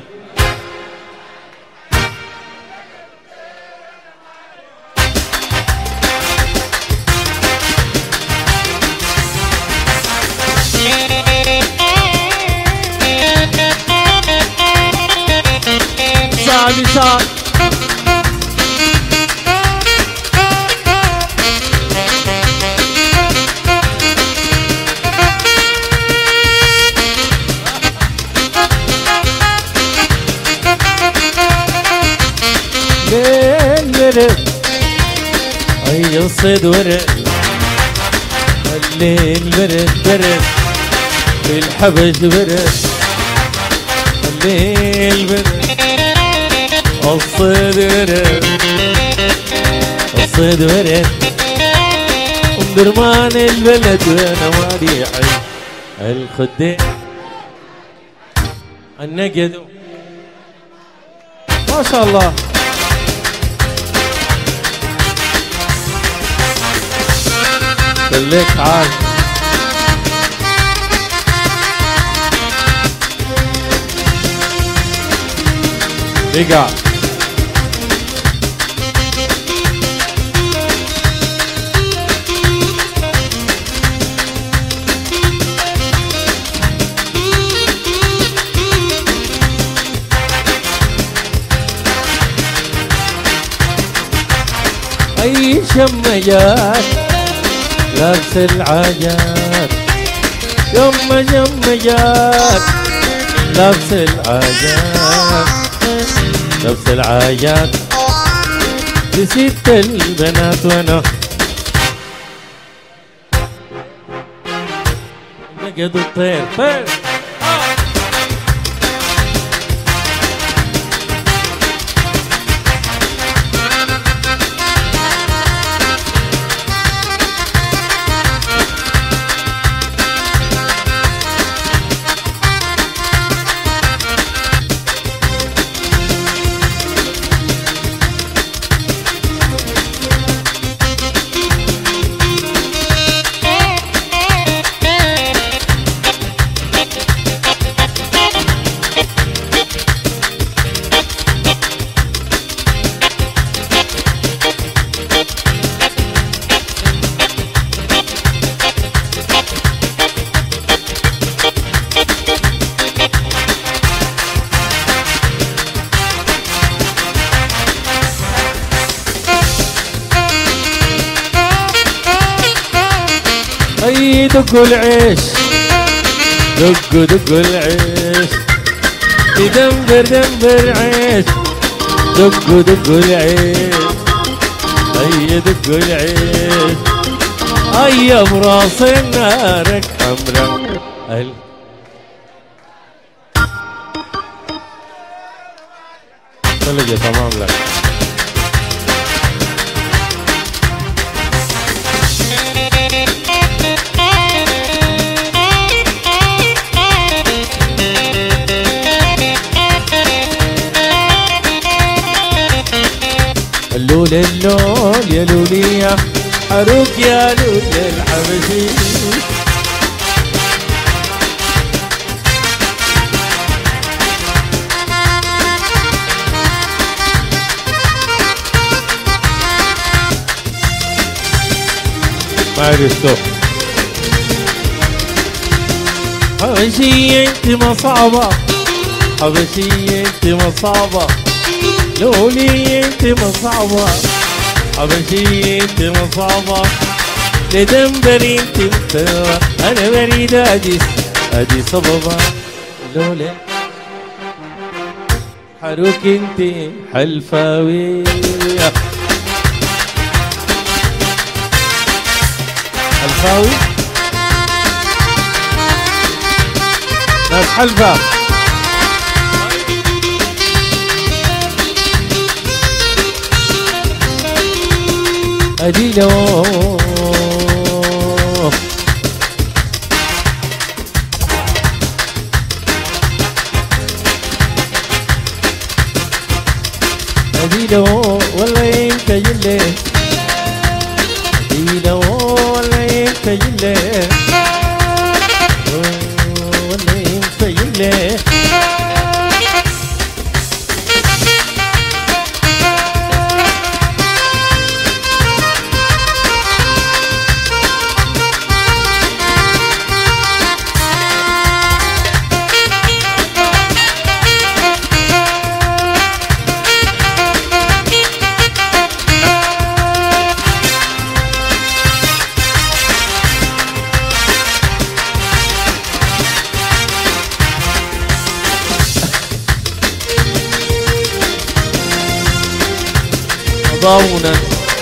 A: صعب صعب ورد اي الصيد ورد الليل برد برد في الحبش برد الليل برد الصيد ورد الصيد ورد ومدرمان البلد وانا مالي حي الخدين النقد ما شاء الله خليك تعال رجع أي شمجات لابس العاجات، شمجات لابس العاجات، لابس العاجات نسيت البنات وانا نقدوا الطير طير. اي دقوا العيش، دقوا العيش، دنبر عيش، دقوا العيش، اي دقوا العيش، اي براس نارك حمرا. ثلجة تمام لك. اللول اللول يا لولية حروك يا لول الحبشي، ما عرفتو حبشية انت مصعبة، حبشية انت مصعبة، لولي انت مصعبة، حبشي انت مصعبة، لدنبري انت مطيرة، انا بريد ادي صبابة. لولي حروك انت حلفاوية، حلفاوي ناس حلفا. أديلو أديلو والله انت جلي، أديلو والله انت جلي، والله انت جلي. ضونا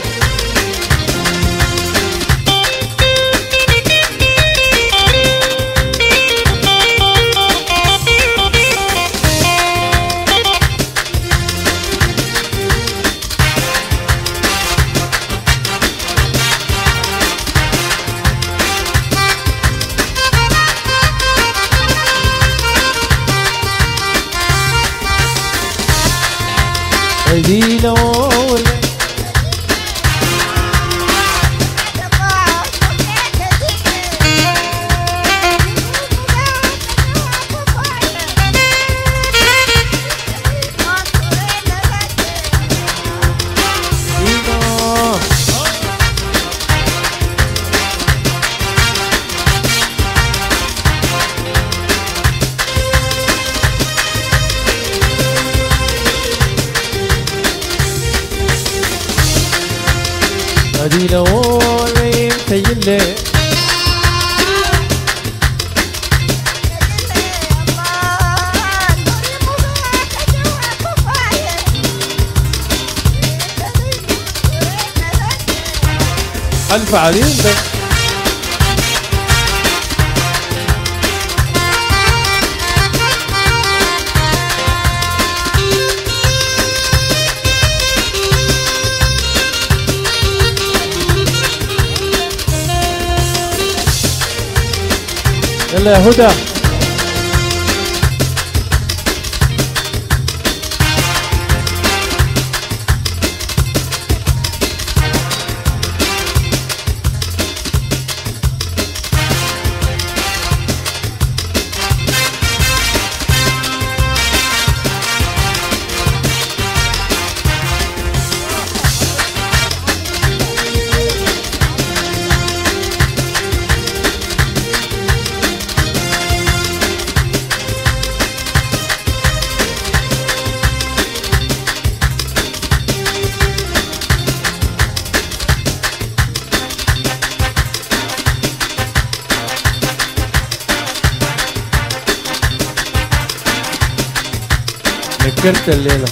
A: أديلو لون تجلي ألف عليم ده يلا يا هدى نكرت الليلة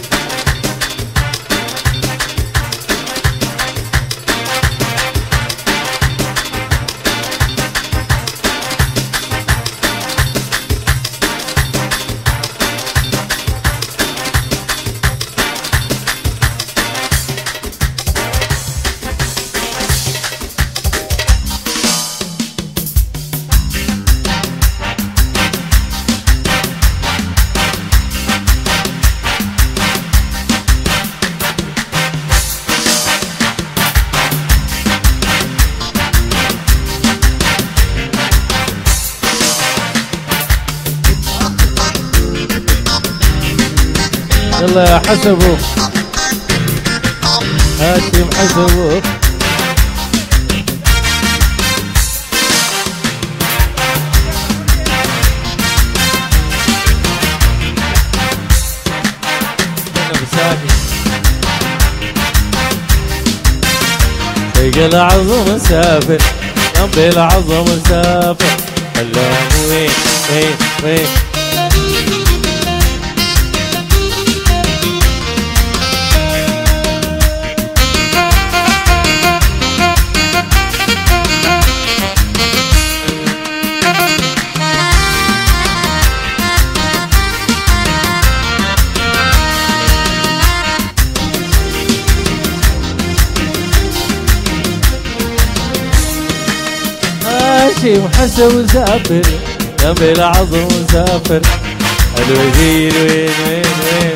A: يلا يا حسبه هاشم حسبه انا بساكن شيق العظم مسافر جنبي العظم مسافر خلاني وين وين وين هاشم حسن مسافر جنبي العظم مسافر الوزير وين وين وين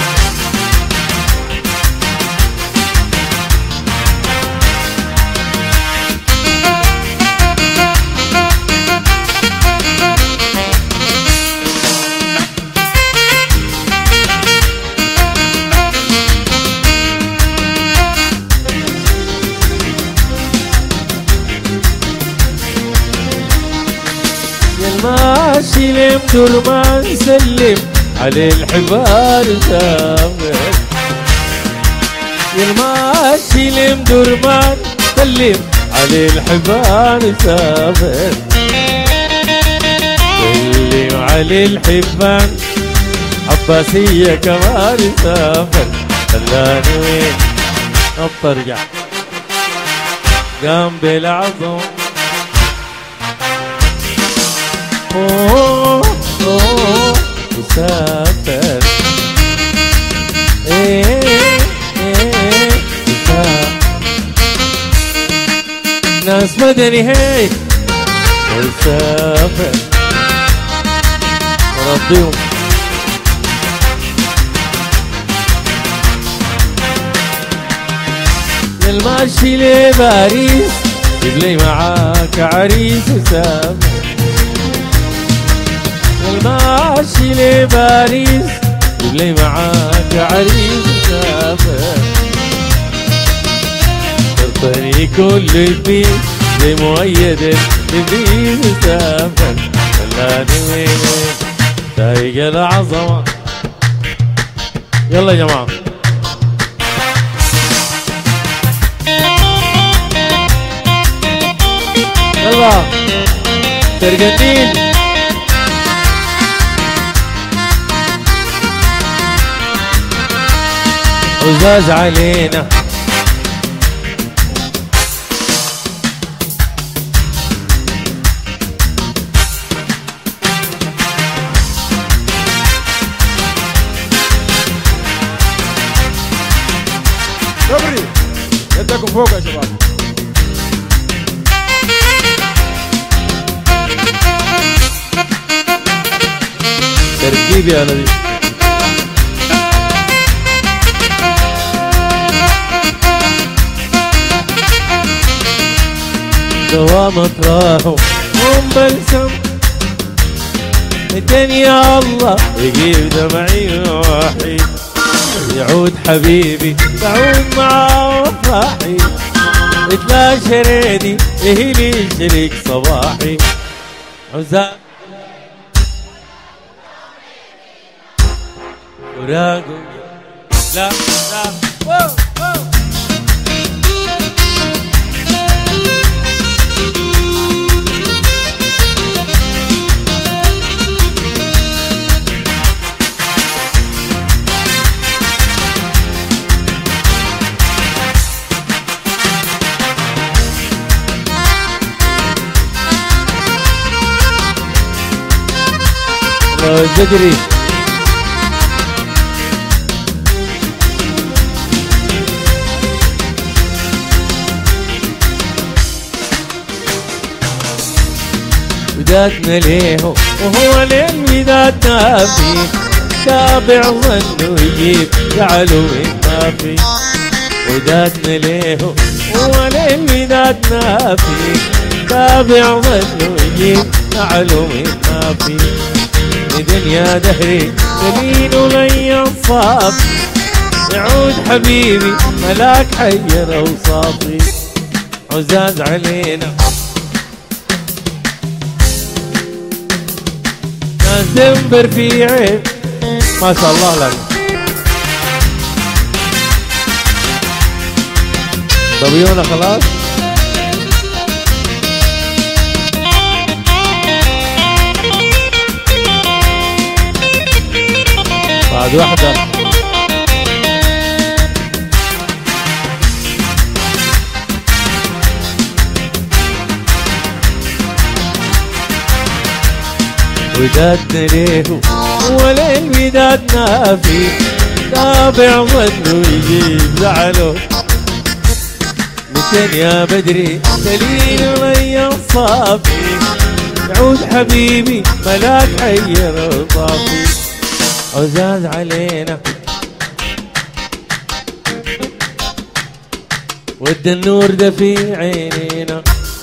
A: ماشي لمدور ما نسلم على الحبال سافر الماشي لمدور ما نسلم على الحبال سافر سلم على الحبان عباسية كمان سافر خلاني وين ارجع جنب العظم مسافر ناس مدني هيك مسافر ربيهم الماشي لباريس جيب لي معاك عريس وسافر الماشي لباريس جيب لي معاك عريس وسافر شرطني كل البيت زي مؤيد البيت وسافر خلاني وين وين سايق العظمة يلا يا جماعة يلا ترقدين وزاز علينا
C: صبري يدكم فوق يا شباب.
A: تركيب يا نبي دوام تراهم هم بلسم الدنيا الله يجيب دمعي وحيد يعود حبيبي بعود معاه وفاحي يتلاشى ريدي يهلي شريك صباحي عزام وراقو لا لا واو واو البدري ودادنا ليه وهو لين ودادنا فيه تابع ظنه يجيب جعله من ما فيه ودادنا ليه وهو لين ودادنا فيه تابع ظنه يجيب جعله من ما فيه دنيا دهري دليل ولن ينصاب يعود حبيبي ملاك حير اوصافي عزاز علينا ناس دنبر في عيب ما شاء الله لك طبيونا خلاص بعد واحدة ودادنا ليه ولا ودادنا فيه تابع ظنه يجيب زعله متن يا بدري دليل ريا صافي يعود حبيبي ملاك حير صافي عزاز علينا ود النور ده في عينينا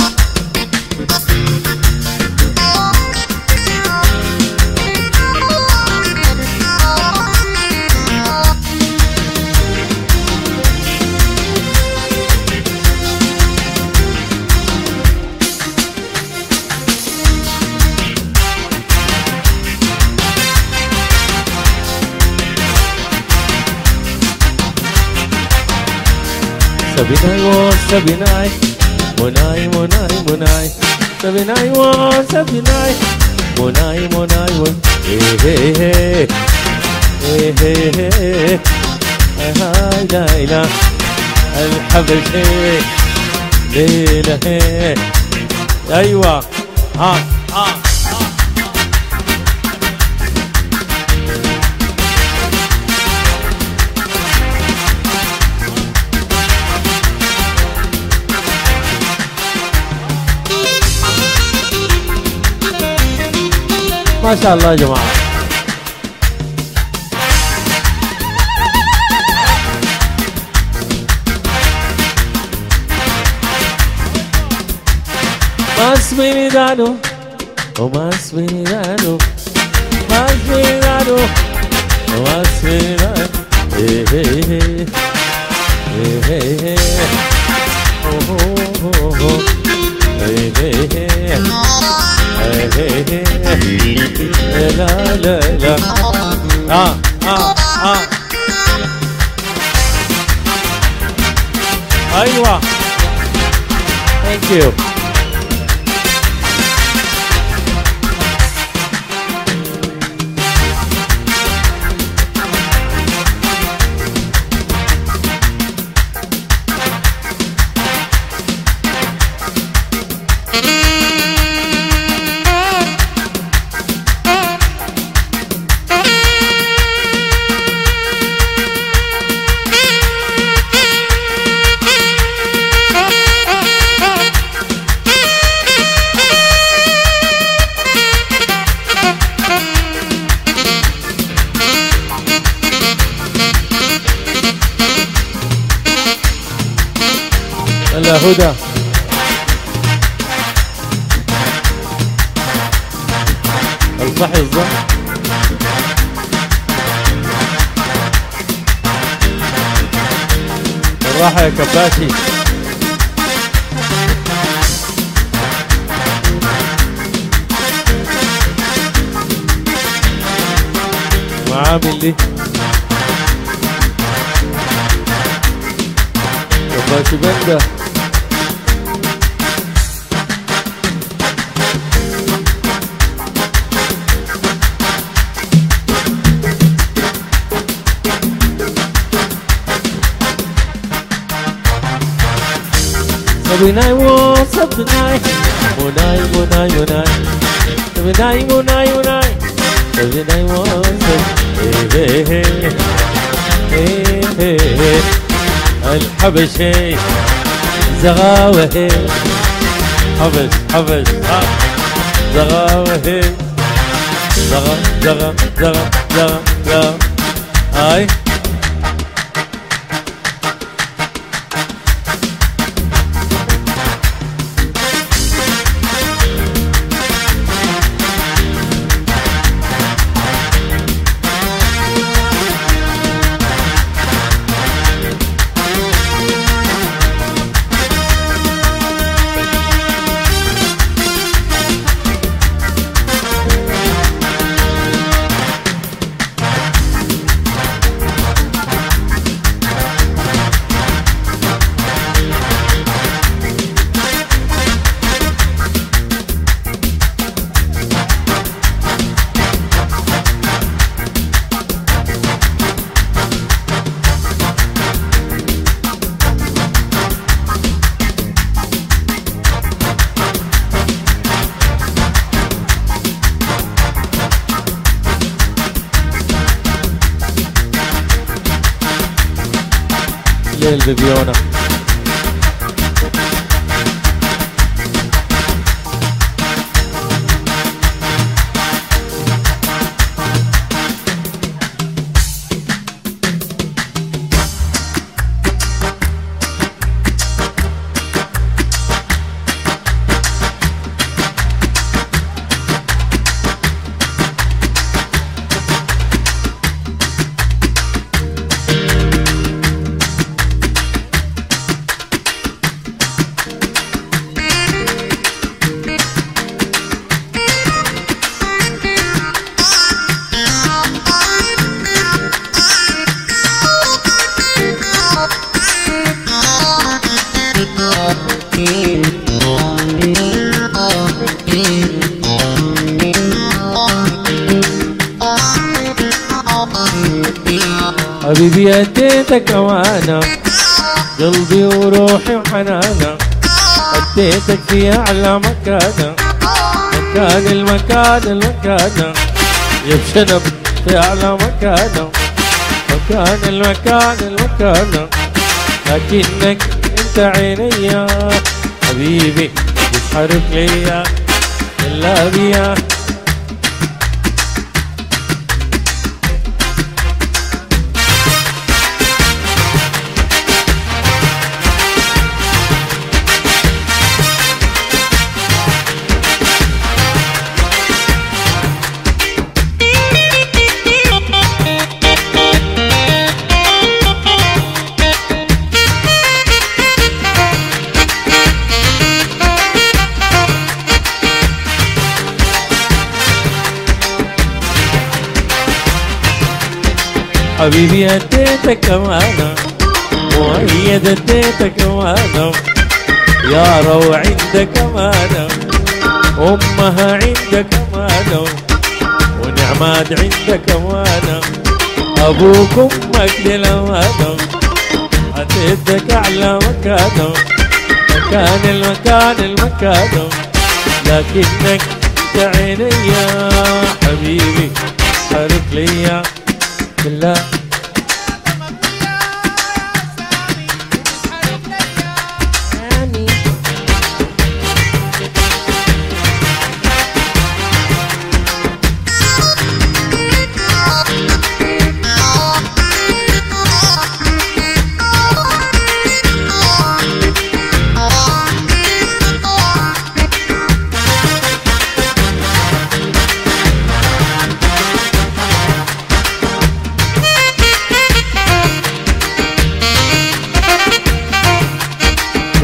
A: Sabinai wo sabinai, monai monai monai. Sabinai wo sabinai, monai monai wo. Hey hey hey, hey hey hey. هاي ليلى الحبل hey, ليلى hey. أيوة ها. ما شاء الله يا جماعة más venerano o más venerano más venerano o más venerano oh oh oh oh لا لا لا ايوه ثانك يو يا هدى. الصحي الظهر. بالراحة يا كباشي. معامل لي كباشي بندا. Munai was up tonight. Munai, munai, munai. Munai, munai, munai. Munai was up. Hey, hey, hey, hey, hey. الحبشي زغاوة هي. حبش حبش زغاوة هي. زغا زغا زغا زغا زغا. هاي. للبيبيونة. حبيبي اديتك امانه قلبي وروحي وحنانه، اديتك في اعلى مكانه، مكان المكانه يا بشنب في اعلى مكانه، مكان المكانه لكنك انت عينيا حبيبي مش حرف ليا الا بيا. حبيبي اديتك امانه مؤيد اديتك امانه، يارا عندك امانه، امها عندك امانه، ونعماد عندك امانه، ابوك امك للامانه، اديتك اعلى مكانه، مكان المكانه لكنك انت عينيا حبيبي حرف ليا بالله.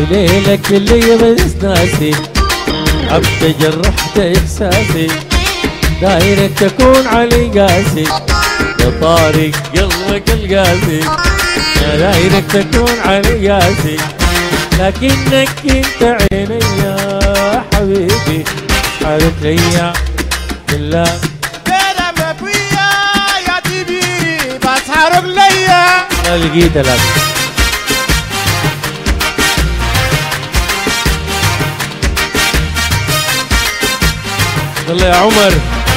A: وليلك اللي بس ناسي عبت جرحت إحساسي دايرك تكون علي قاسي يا طارق قلبك القاسي يا دايرك تكون علي قاسي لكنك انت عيني يا حبيبي حارق ليا بالله
C: يا تبي بس حارق ليا
A: لقيت لك يلا يا عمر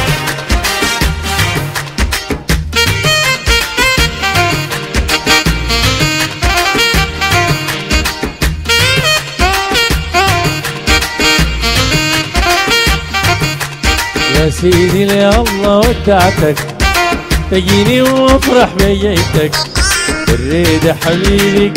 A: يا سيدي يا الله ودعتك تجيني وافرح بجيتك الريدة حبيبي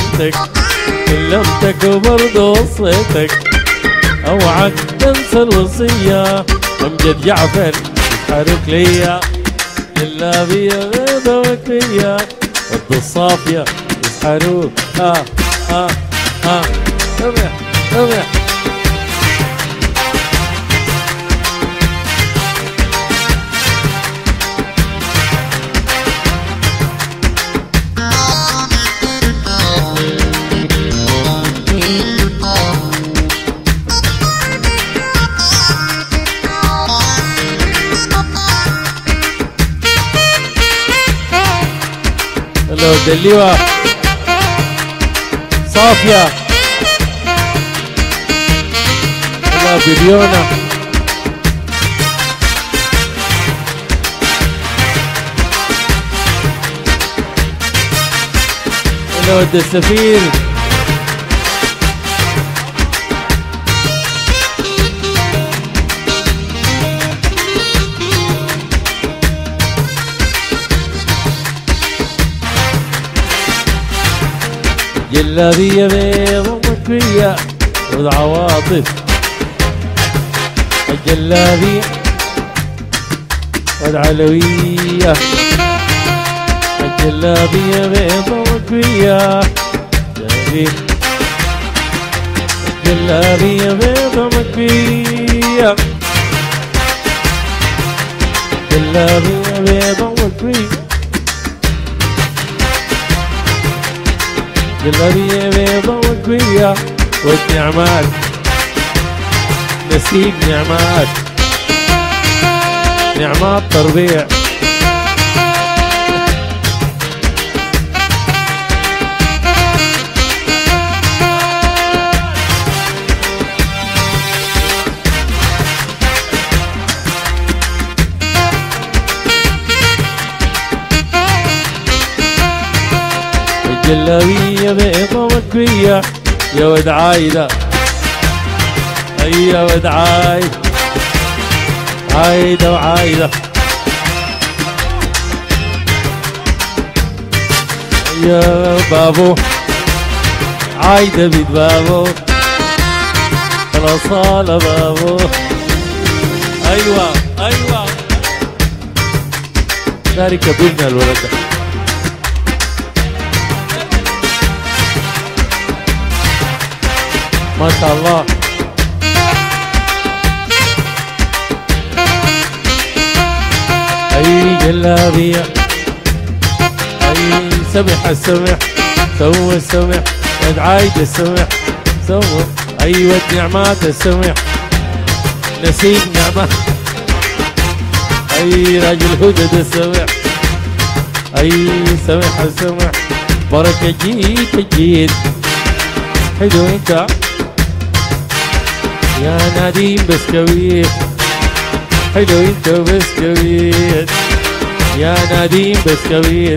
A: كلمتك وبرضه وصيتك اوعك تنسى الوصية امجد جعفر يتحرك ليا لله بيا بيضة وكية ود الصافية يسحروك سمع سمع لو دليوة صافية الله بليونة لو السفير جلابية بيض ومكوية والعواطف الجلابية والعلوية الجلابية بيض ومكوية الجلابية بيض ومكوية الجلابية بيض ومكوية جلابية بيضة وكوية والنعمات نسيب نعمات تربيع جلابية بيضة مكوية يا ود عايدة يا ود عايدة وعايدة يا بابو عايدة بيت بابو الأصالة بابو أيوة داري كبرنا الولد ده ما شاء الله اي جلابية اي سمح السمح سوى السمح ود عايد السمح سوى اي ود نعمات السمح نسيب نعمة اي راجل هدد السمح اي سمح السمح بركة جيت حلو انت يا نديم بسكويت حلو انت بسكويت يا نديم بسكويت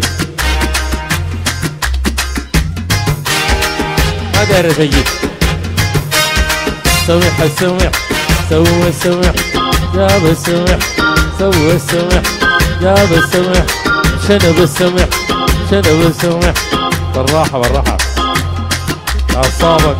A: ما دارت اجيب سمح السمح سوى السمح جاب السمح سوى السمح جاب السمح شنب السمح بالراحة أعصابك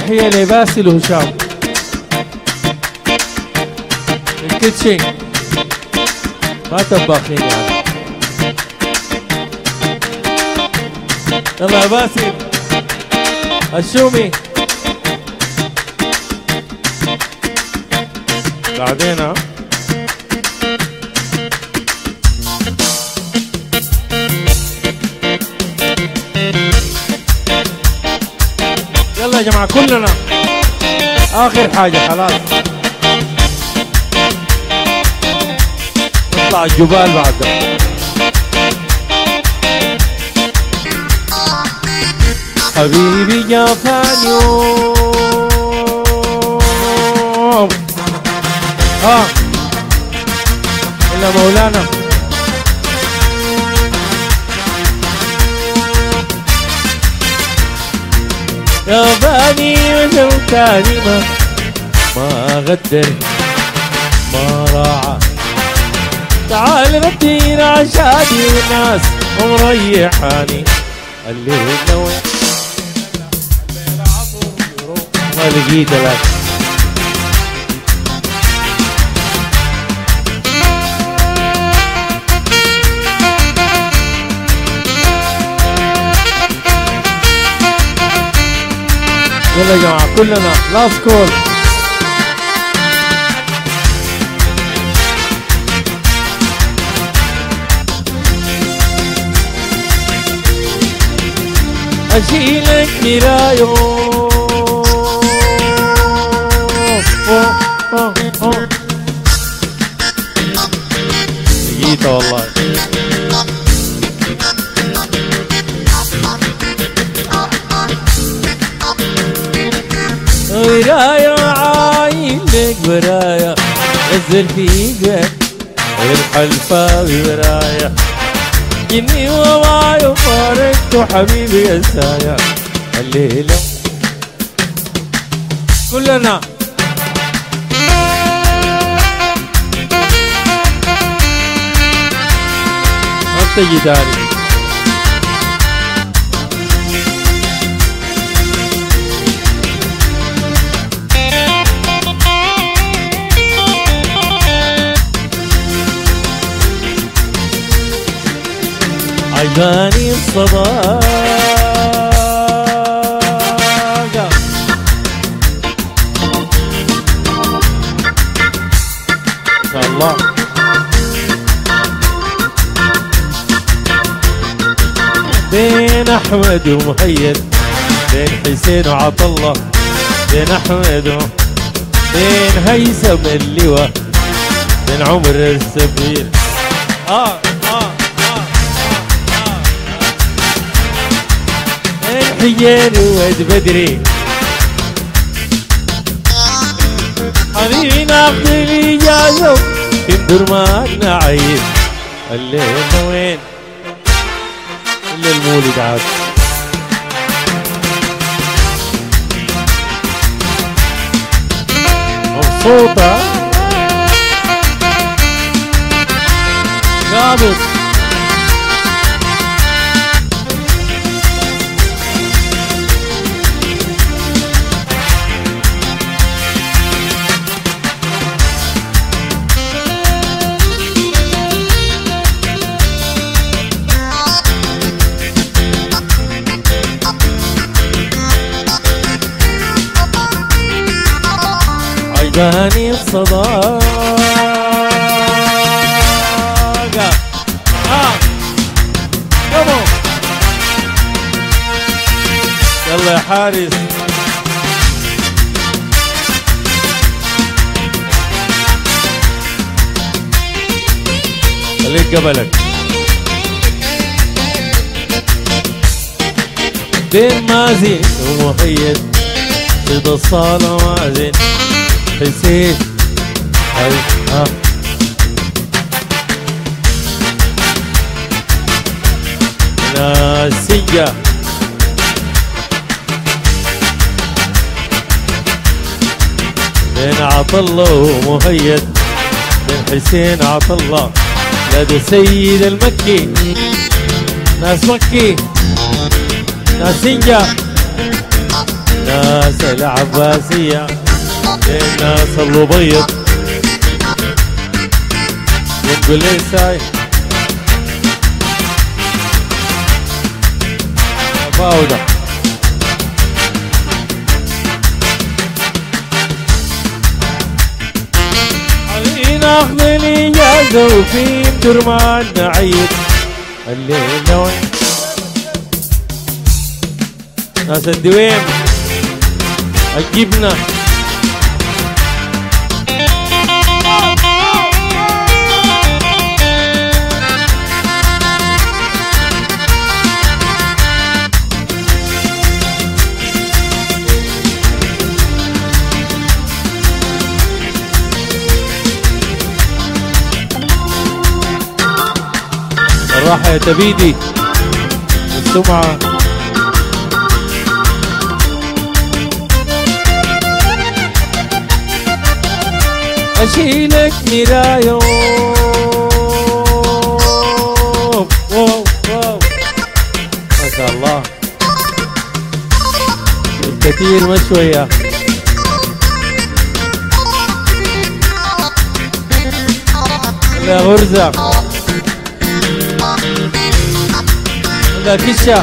A: تحية لباسل وهشام الكيتشن ما طباخين يعني. يلا يا باسل الشومي بعدين ها. يلا يا جماعة كلنا آخر حاجة خلاص نطلع الجبال بعد. حبيبي جافاني يوم إلا مولانا جافاني وشوكاني ما غدر ما راعى. تعال غدينا عشاني والناس ومريحاني الليل نوي ما لقيت لك. يلا يا جماعة كلنا لاست كول. أشيلك مرايو جيت والله. ورايا عايلك ورايا نزل فيك الحلفاوي ورايا إني وماي وفارقت حبيبي يا سايا الليلة كلنا أنت جداري. عجباني الصداقة إن شاء الله. بين أحمد ومهيد بين حسين وعطلة بين أحمد بين هيثم اللواء بين عمر السفير حجين وود بدري حبيبي ناخذ الإجازة في درمان نعيد الليل وين إلا المولد عاد. مبسوطة قابض عجباني الصداقة. يلا يا حارس خليك قبلك. بين مازن ومهيد صيد الصالة مازن حسين ناسية بين عطلة ومهيد بين حسين عطلة لدى سيد المكي ناس مكي ناسية الناس العباسية الناس الأبيض ونقول لي ساي فاوضة ناخذ الإجازة وفي درمان نعيد الليلة وين ناس الدويم الجبنة الراحة يا تبيدي السمعة أشيلك مراية واو ما شاء الله الكثير ما شوية لا غرزة لا كشة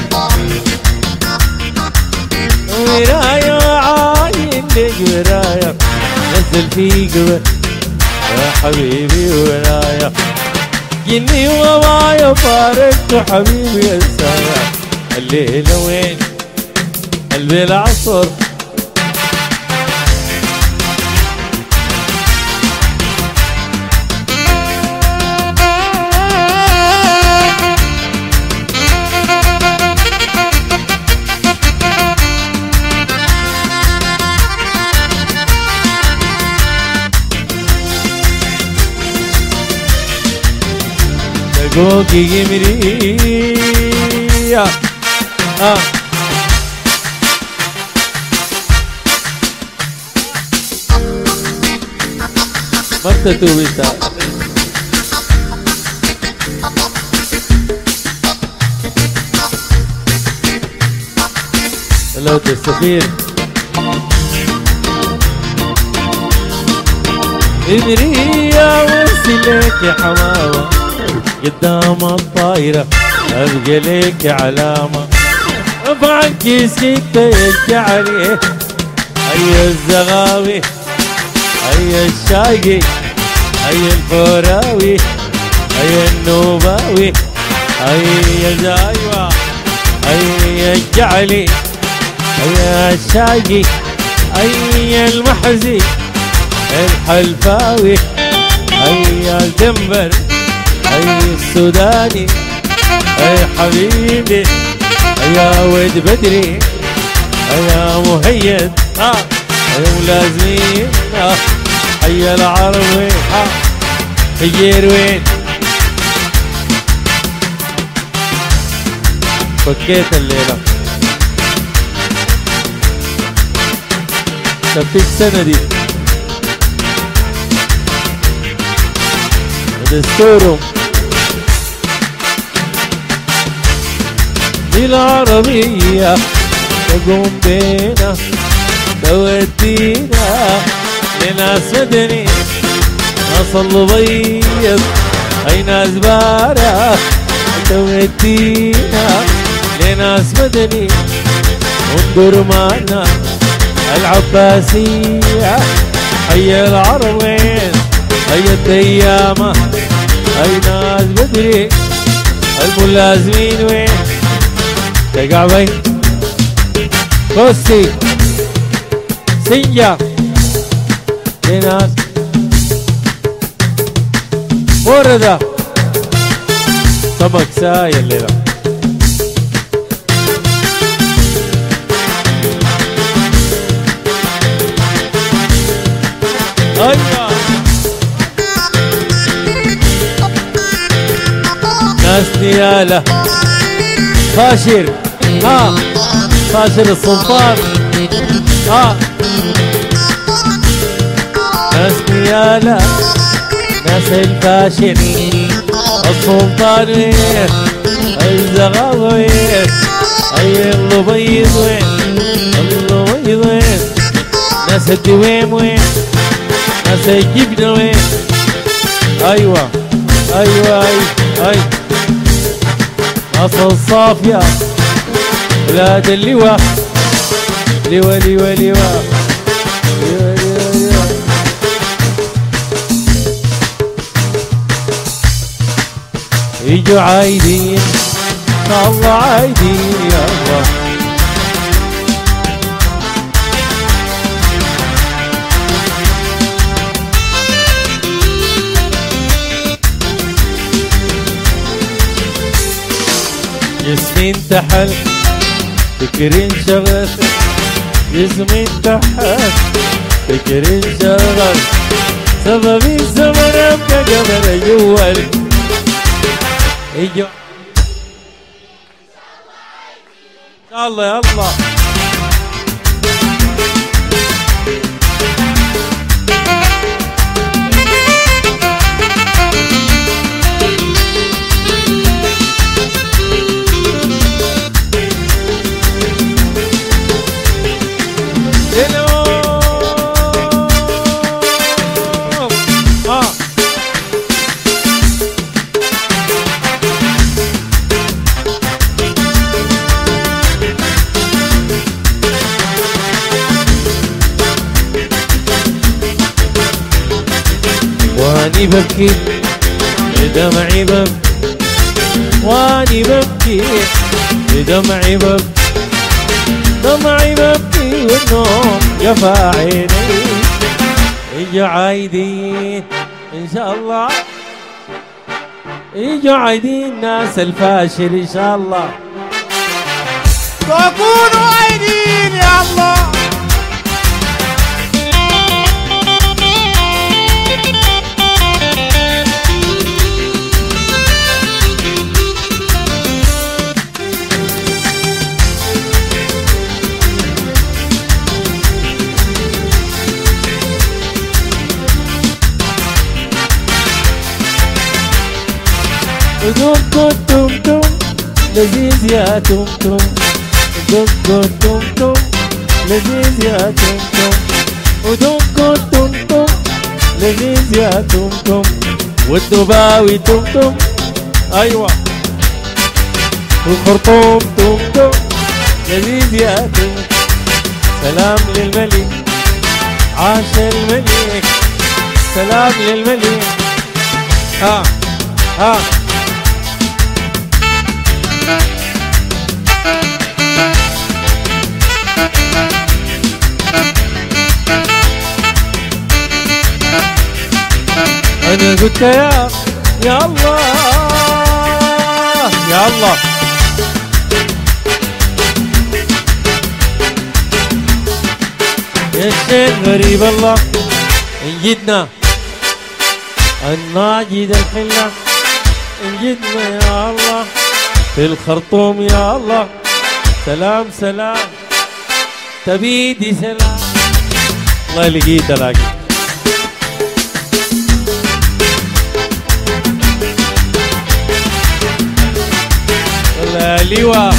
A: مراية عاين لك مراية نزل في قبل يا حبيبي ورايا جني ورايا فارقت حبيبي انسايا الليلة وين قلبي العصر Gogi Gimriya Marta tu vista لو تستفيد إمرية وصلك يا حماوة قدام الطايرة أبقى لك علامة ارفع كيسك تيك عليه هيا الزغاوي هيا الشاقي هيا الفراوي هيا النوباوي هيا الزايوة هيا الجعلي هيا الشاقي هيا المحزي الحلفاوي هيا الجنبر هيا السوداني هيا حبيبي هيا ود بدري هيا مهيد هيا ملازمين هيا العربي حجير وين فكيت الليلة تفيك سندي دستورهم دي العربية تقوم بينا تودينا لناس مدني ناس البيض أي ناس بارة تودينا لناس مدني انظر معنا العباسية حي العربين هيا الديامة هاي ناس بدري الملازمين وين تقعبي كوستي سنجا لناس وردة سمك ساي الليلة أيوة ناس نيالة فاشر فاشر السلطان ناس نيالة ناس الفاشر السلطان وين الزغاوي وين أي البيض وين البيض البيضين، ناس الدويم وين، ناس الجبنة وين. أيوة أيوة أي ناس الصافية ولاد اللواء، لواء لواء لواء لواء لواء لواء. يجوا عايدين إن شاء الله، عايدين يا الله. جسمي انتحل فكري انشغل، جسمي انتحل فكري انشغل، سببي الزمن ابقى قبل اول. ايوه ان شاء الله يا الله. واني ببكي بدمعي ببكي، واني ببكي بدمعي ببكي، دمعي ببكي والنوم جفا عيني. اجوا عايدين ان شاء الله، اجوا عايدين ناس الفاشل ان شاء الله،
C: وكونوا عايدين يا الله.
A: ودق تم تم لذيذ يا تم تم، دق تم تم لذيذ يا تم تم، ودق تم تم لذيذ يا تم تم، والدباوي تم تم. ايوه والخرطوم تم تم لذيذ يا تم. سلام للملك عاش الملك، سلام للملك. ها ها أنا قلت يا الله يا الله. يا شيخ غريب الله انجدنا، الناجد الحلة انجدنا يا الله، في الخرطوم يا الله. سلام سلام تبيدي سلام، الله لقيت الاقي. والله لواء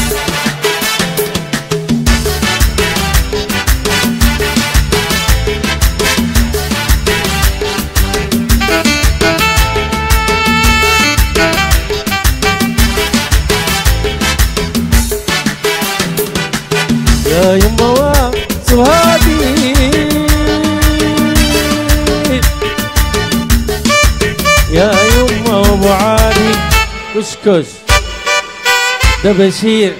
A: يا يما سهادي، يا يما ابو علي كسكس، ده بشير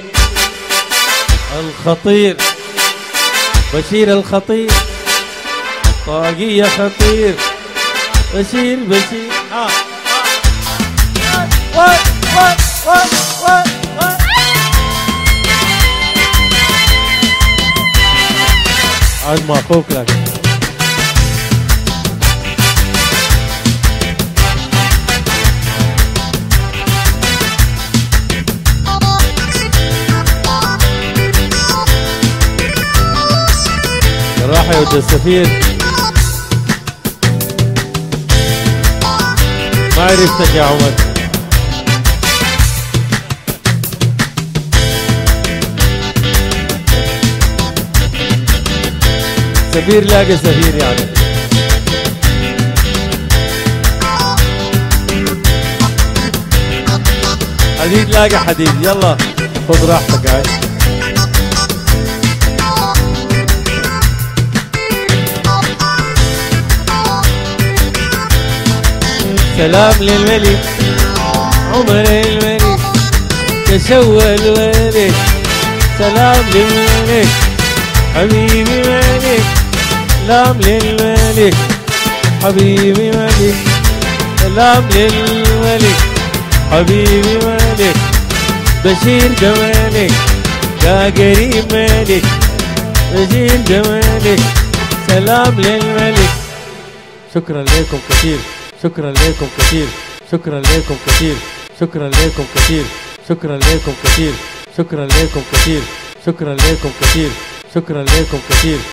A: الخطير، بشير الخطير، طاقية خطير، بشير بشير. وات وات وات وات وات. عاد ما اخوك لك. راح يا ود السفير، ما عرفتك يا عمر. سفير لاقى سفير يعني. حديد لاقى حديد. يلا خذ راحتك هاي. سلام للملك عمر الملك تشوى الولك. سلام للملك حبيبي ملك. سلام للملك حبيبي ملك. سلام للملك حبيبي ملك. بشير جمالك يا قريب ملك. بشير جمالك. سلام للملك. شكرا لكم كثير. شكرا لكم كثير. شكرا لكم كثير. شكرا لكم كثير. شكرا لكم كثير. شكرا لكم كثير. شكرا لكم كثير. شكرا لكم كثير.